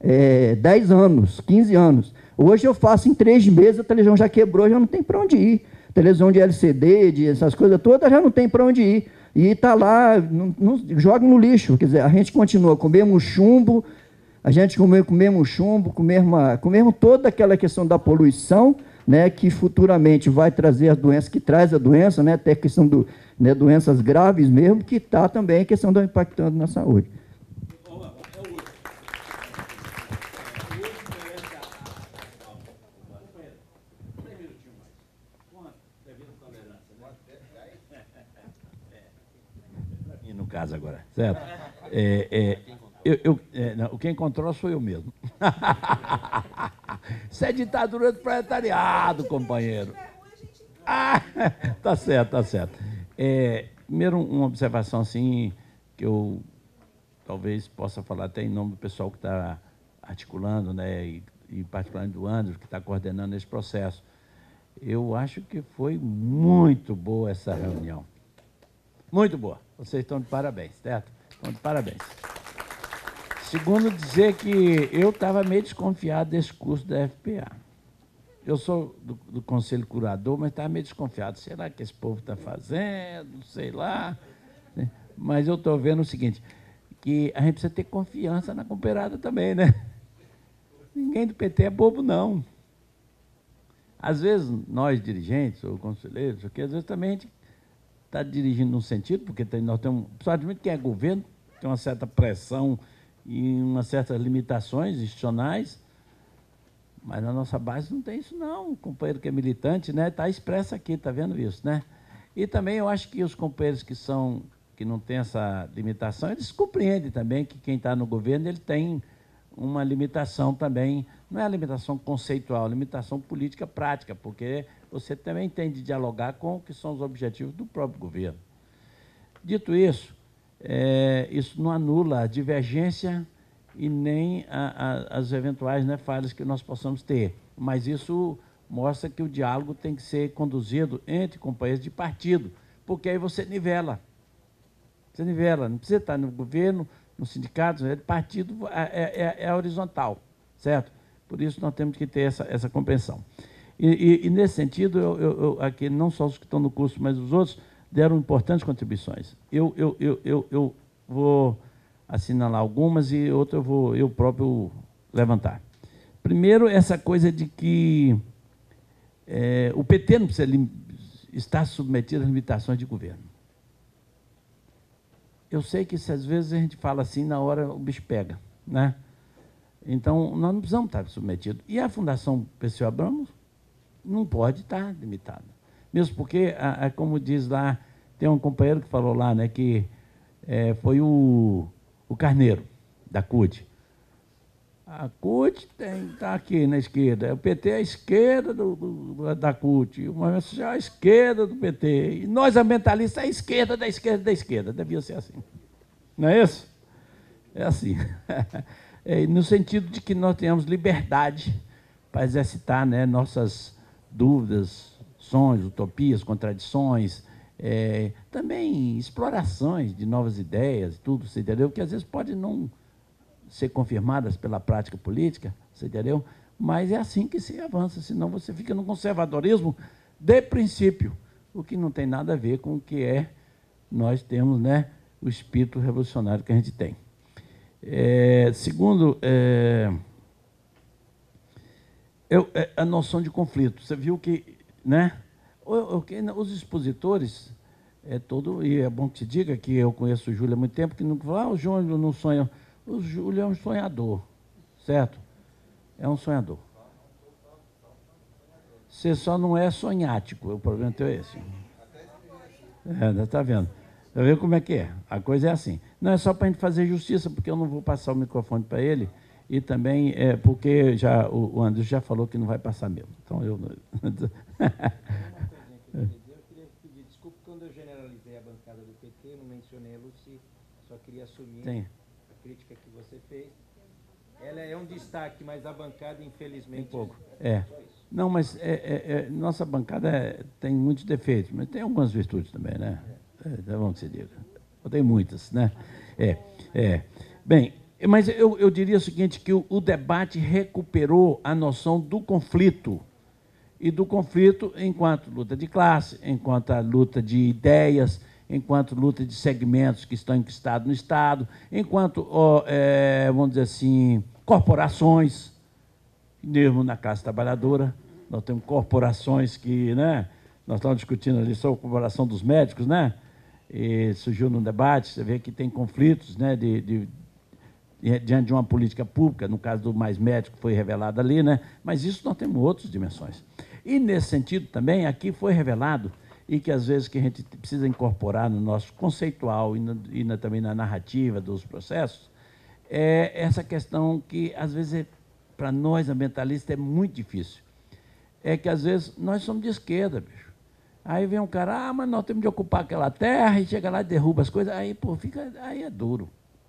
é, dez anos, quinze anos. Hoje eu faço em três meses, a televisão já quebrou, já não tem para onde ir. Televisão de L C D, de essas coisas todas, já não tem para onde ir. E está lá, não, não, joga no lixo. Quer dizer, a gente continua com o mesmo chumbo, a gente com o mesmo chumbo, com, mesma, com mesmo toda aquela questão da poluição, né, que futuramente vai trazer as doenças, que traz a doença, né, até a questão do, né, doenças graves mesmo, que está também a questão da impactando na saúde. No caso agora, certo? É, é, eu, eu, é, não, quem controla sou eu mesmo. Isso é ditadura do proletariado, companheiro. Ah, tá certo, tá certo. É, primeiro, uma observação assim, que eu talvez possa falar até em nome do pessoal que está articulando, né, e, e particularmente do André, que está coordenando esse processo. Eu acho que foi muito boa essa reunião. Muito boa. Vocês estão de parabéns, certo? Estão de parabéns. Segundo, dizer que eu estava meio desconfiado desse curso da F P A. Eu sou do, do Conselho Curador, mas estava meio desconfiado. Será que esse povo está fazendo? Sei lá. Mas eu estou vendo o seguinte, que a gente precisa ter confiança na companheirada também, né? Ninguém do P T é bobo, não. Às vezes, nós, dirigentes ou conselheiros, porque às vezes também a gente está dirigindo num sentido, porque tem, nós temos, principalmente quem é governo, tem uma certa pressão e umas certas limitações institucionais, mas na nossa base não tem isso não. O companheiro que é militante, né, está expresso aqui, está vendo isso, né? E também eu acho que os companheiros que são, que não têm essa limitação, eles compreendem também que quem está no governo, ele tem uma limitação também, não é a limitação conceitual, é a limitação política prática, porque você também tem de dialogar com o que são os objetivos do próprio governo. Dito isso, é, isso não anula a divergência e nem a, a, as eventuais, né, falhas que nós possamos ter, mas isso mostra que o diálogo tem que ser conduzido entre companheiros de partido, porque aí você nivela. Você nivela, não precisa estar no governo, no sindicato, é partido, é, é, é horizontal, certo? Por isso nós temos que ter essa, essa compreensão. E, e, e nesse sentido, eu, eu, eu, aqui, não só os que estão no curso, mas os outros, deram importantes contribuições. Eu, eu, eu, eu, eu vou assinalar algumas e outras eu vou eu próprio levantar. Primeiro, essa coisa de que é, o P T não precisa estar submetido às limitações de governo. Eu sei que isso, às vezes a gente fala assim, na hora o bicho pega, né? Então, nós não precisamos estar submetidos. E a Fundação Perseu Abramo não pode estar limitada. Mesmo porque, a, a, como diz lá, tem um companheiro que falou lá, né, que é, foi o, o Carneiro, da C U T. A C U T está aqui na esquerda, o P T é a esquerda do, do, da C U T, o Movimento Social é a esquerda do P T, e nós, ambientalistas, é a esquerda da esquerda da esquerda. Devia ser assim. Não é isso? É assim. É, no sentido de que nós tenhamos liberdade para exercitar, né, nossas dúvidas, sonhos, utopias, contradições, é, também explorações de novas ideias, tudo, você entendeu? Que às vezes pode não ser confirmadas pela prática política, você entendeu? Mas é assim que se avança, senão você fica no conservadorismo de princípio, o que não tem nada a ver com o que é, nós temos, né, o espírito revolucionário que a gente tem. É, segundo, é, eu, é, a noção de conflito. Você viu que, né, os expositores, é todo, e é bom que te diga que eu conheço o Júlio há muito tempo, que não fala, ah, o Júlio não sonha. O Júlio é um sonhador, certo? É um sonhador. Você só não é sonhático, o problema teu é esse. É, está vendo? Está vendo como é que é? A coisa é assim. Não é só para a gente fazer justiça, porque eu não vou passar o microfone para ele, e também é porque já, o, o André já falou que não vai passar mesmo. Então, eu... Eu queria pedir desculpa quando eu generalizei a bancada do P T, não mencionei a Lucy, só queria assumir Tem. a crítica que você fez. Ela é um destaque, mas a bancada, infelizmente... Um pouco. É. Não, mas é, é, é, nossa bancada é, tem muitos defeitos, mas tem algumas virtudes também, né? É, é bom que se diga. Eu tenho muitas, né? É, é. Bem, mas eu, eu diria o seguinte, que o, o debate recuperou a noção do conflito, e do conflito enquanto luta de classe, enquanto a luta de ideias, enquanto luta de segmentos que estão enquistados no Estado, enquanto, ó, é, vamos dizer assim, corporações, mesmo na classe trabalhadora, nós temos corporações que, né, nós estamos discutindo ali sobre a corporação dos médicos, né, e surgiu no debate, você vê que tem conflitos, né, de, de, de, diante de uma política pública, no caso do Mais Médico foi revelado ali, né, mas isso nós temos outras dimensões. E, nesse sentido, também, aqui foi revelado, e que, às vezes, que a gente precisa incorporar no nosso conceitual e, no, e na, também na narrativa dos processos, é essa questão que, às vezes, é, para nós, ambientalistas, é muito difícil. É que, às vezes, nós somos de esquerda, bicho. Aí vem um cara, ah, mas nós temos de ocupar aquela terra, e chega lá e derruba as coisas, aí, pô, fica, aí é duro.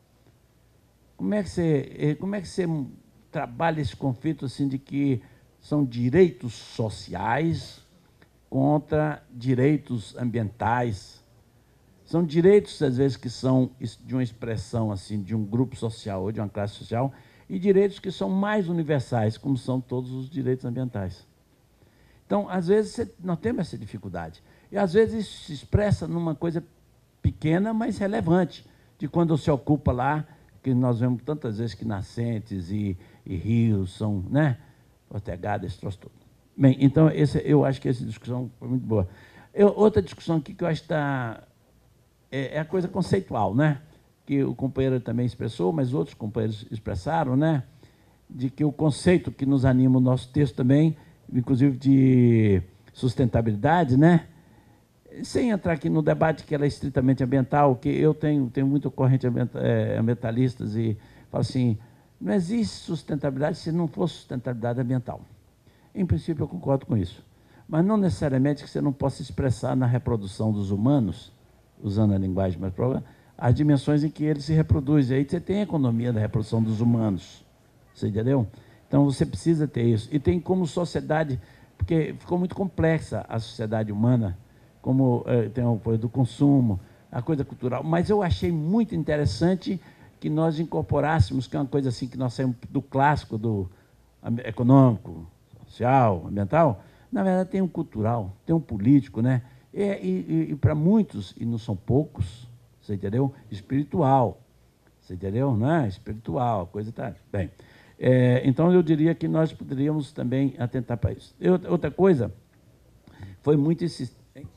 Como é que você, como é que você trabalha esse conflito, assim, de que são direitos sociais contra direitos ambientais? São direitos, às vezes, que são de uma expressão assim, de um grupo social ou de uma classe social, e direitos que são mais universais, como são todos os direitos ambientais. Então, às vezes, nós temos essa dificuldade. E, às vezes, isso se expressa numa coisa pequena, mas relevante, de quando se ocupa lá, que nós vemos tantas vezes que nascentes e, e rios são, né, protegados, esse troço todo. Bem, então, esse, eu acho que essa discussão foi muito boa. Eu, outra discussão aqui que eu acho que está... É, é a coisa conceitual, né? Que o companheiro também expressou, mas outros companheiros expressaram, né? De que o conceito que nos anima o nosso texto também, inclusive de sustentabilidade, né? Sem entrar aqui no debate que ela é estritamente ambiental, que eu tenho, tenho muito corrente ambientalistas e falo assim, não existe sustentabilidade se não for sustentabilidade ambiental. Em princípio, eu concordo com isso. Mas não necessariamente que você não possa expressar na reprodução dos humanos, usando a linguagem mais própria, as dimensões em que eles se reproduzem. Aí você tem a economia da reprodução dos humanos. Você entendeu? Então, você precisa ter isso. E tem como sociedade, porque ficou muito complexa a sociedade humana, como eh, tem o apoio do consumo, a coisa cultural. Mas eu achei muito interessante que nós incorporássemos, que é uma coisa assim que nós saímos do clássico, do econômico, social, ambiental, na verdade tem um cultural, tem um político, né? E, e, e para muitos, e não são poucos, você entendeu? Espiritual, você entendeu? Não é? Espiritual, a coisa está... Bem, é, então eu diria que nós poderíamos também atentar para isso. Eu, outra coisa, foi muito insistente.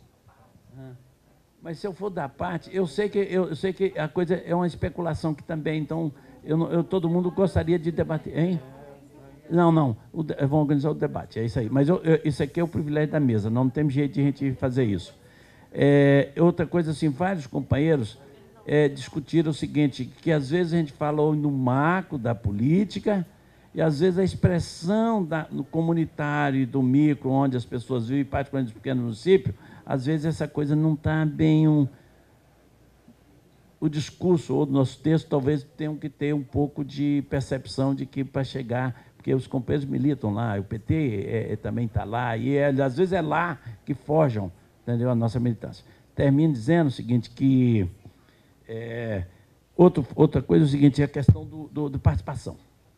Mas se eu for dar parte, eu sei que, eu, eu sei que a coisa é uma especulação que também, então, eu, eu, todo mundo gostaria de debater, hein? Não, não, o, vão organizar o debate, é isso aí. Mas eu, eu, isso aqui é o privilégio da mesa, não tem jeito de a gente fazer isso. É, outra coisa, assim, vários companheiros é, discutiram o seguinte, que às vezes a gente falou no marco da política e às vezes a expressão da, no comunitário e do micro, onde as pessoas vivem, particularmente nos pequenos municípios, às vezes essa coisa não está bem... Um, o discurso ou o nosso texto talvez tenham que ter um pouco de percepção de que para chegar... Porque os companheiros militam lá, o P T é, é, também está lá, e é, às vezes é lá que forjam, entendeu, a nossa militância. Termino dizendo o seguinte, que é, outro, outra coisa é o seguinte, é a questão do, do, do participação.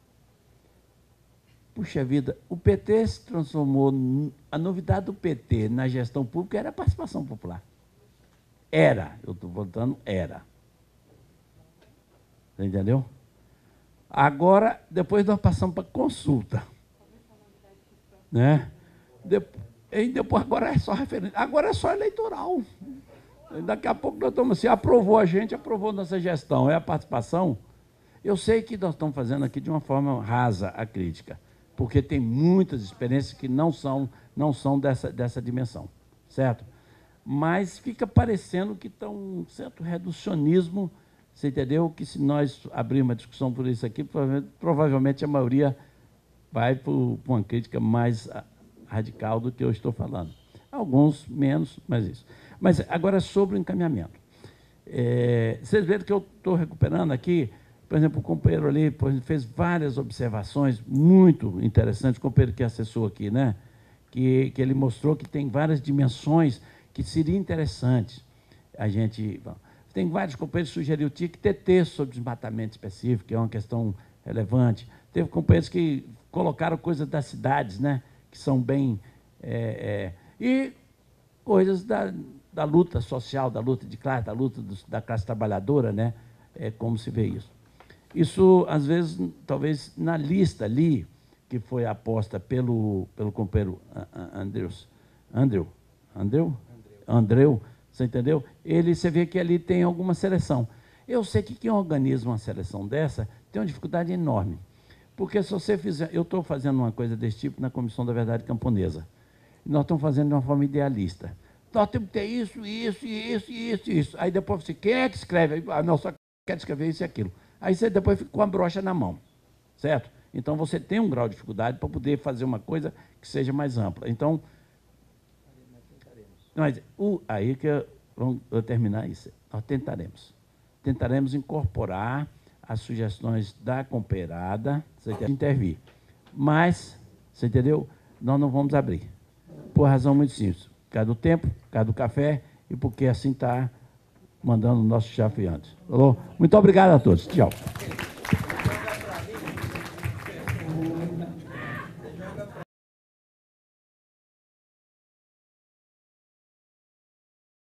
Puxa vida, o P T se transformou... A novidade do P T na gestão pública era a participação popular. Era, eu estou voltando, era. Você entendeu? Agora, depois nós passamos para consulta. Né? Depois, e depois, agora é só referendo. Agora é só eleitoral. Daqui a pouco nós estamos assim, aprovou a gente, aprovou nossa gestão. É a participação. Eu sei que nós estamos fazendo aqui de uma forma rasa a crítica, porque tem muitas experiências que não são, não são dessa, dessa dimensão, certo? Mas fica parecendo que está um certo reducionismo. Você entendeu? Que se nós abrirmos uma discussão por isso aqui, provavelmente a maioria vai para uma crítica mais radical do que eu estou falando. Alguns menos, mas isso. Mas agora sobre o encaminhamento. É, vocês veem que eu estou recuperando aqui, por exemplo, o companheiro ali por exemplo, fez várias observações muito interessantes, o companheiro que acessou aqui, né? Que, que ele mostrou que tem várias dimensões que seria interessante a gente... Bom, tem vários companheiros que sugeriram que tinha que ter texto sobre desmatamento específico, que é uma questão relevante. Teve companheiros que colocaram coisas das cidades, né, que são bem... É, é, e coisas da, da luta social, da luta de classe, da luta do, da classe trabalhadora, né, é, como se vê isso. Isso, às vezes, talvez na lista ali, que foi aposta pelo, pelo companheiro Andreus, Andrew, Andrew? Andreu, você entendeu? Ele, você vê que ali tem alguma seleção. Eu sei que quem organiza uma seleção dessa tem uma dificuldade enorme. Porque se você fizer... Eu estou fazendo uma coisa desse tipo na Comissão da Verdade Camponesa. Nós estamos fazendo de uma forma idealista. Nós temos que ter isso, isso, isso, isso, isso. Aí depois você, quem é que escreve? Ah, não, só quer escrever isso e aquilo. Aí você depois fica com a brocha na mão, certo? Então você tem um grau de dificuldade para poder fazer uma coisa que seja mais ampla. Então, mas o, aí que eu, vamos eu terminar isso. Nós tentaremos. Tentaremos incorporar as sugestões da compeirada, você quer intervir. Mas, você entendeu? Nós não vamos abrir. Por razão muito simples. Por causa do tempo, por causa do café e porque assim está mandando o nosso chefe antes. Falou? Muito obrigado a todos. Tchau.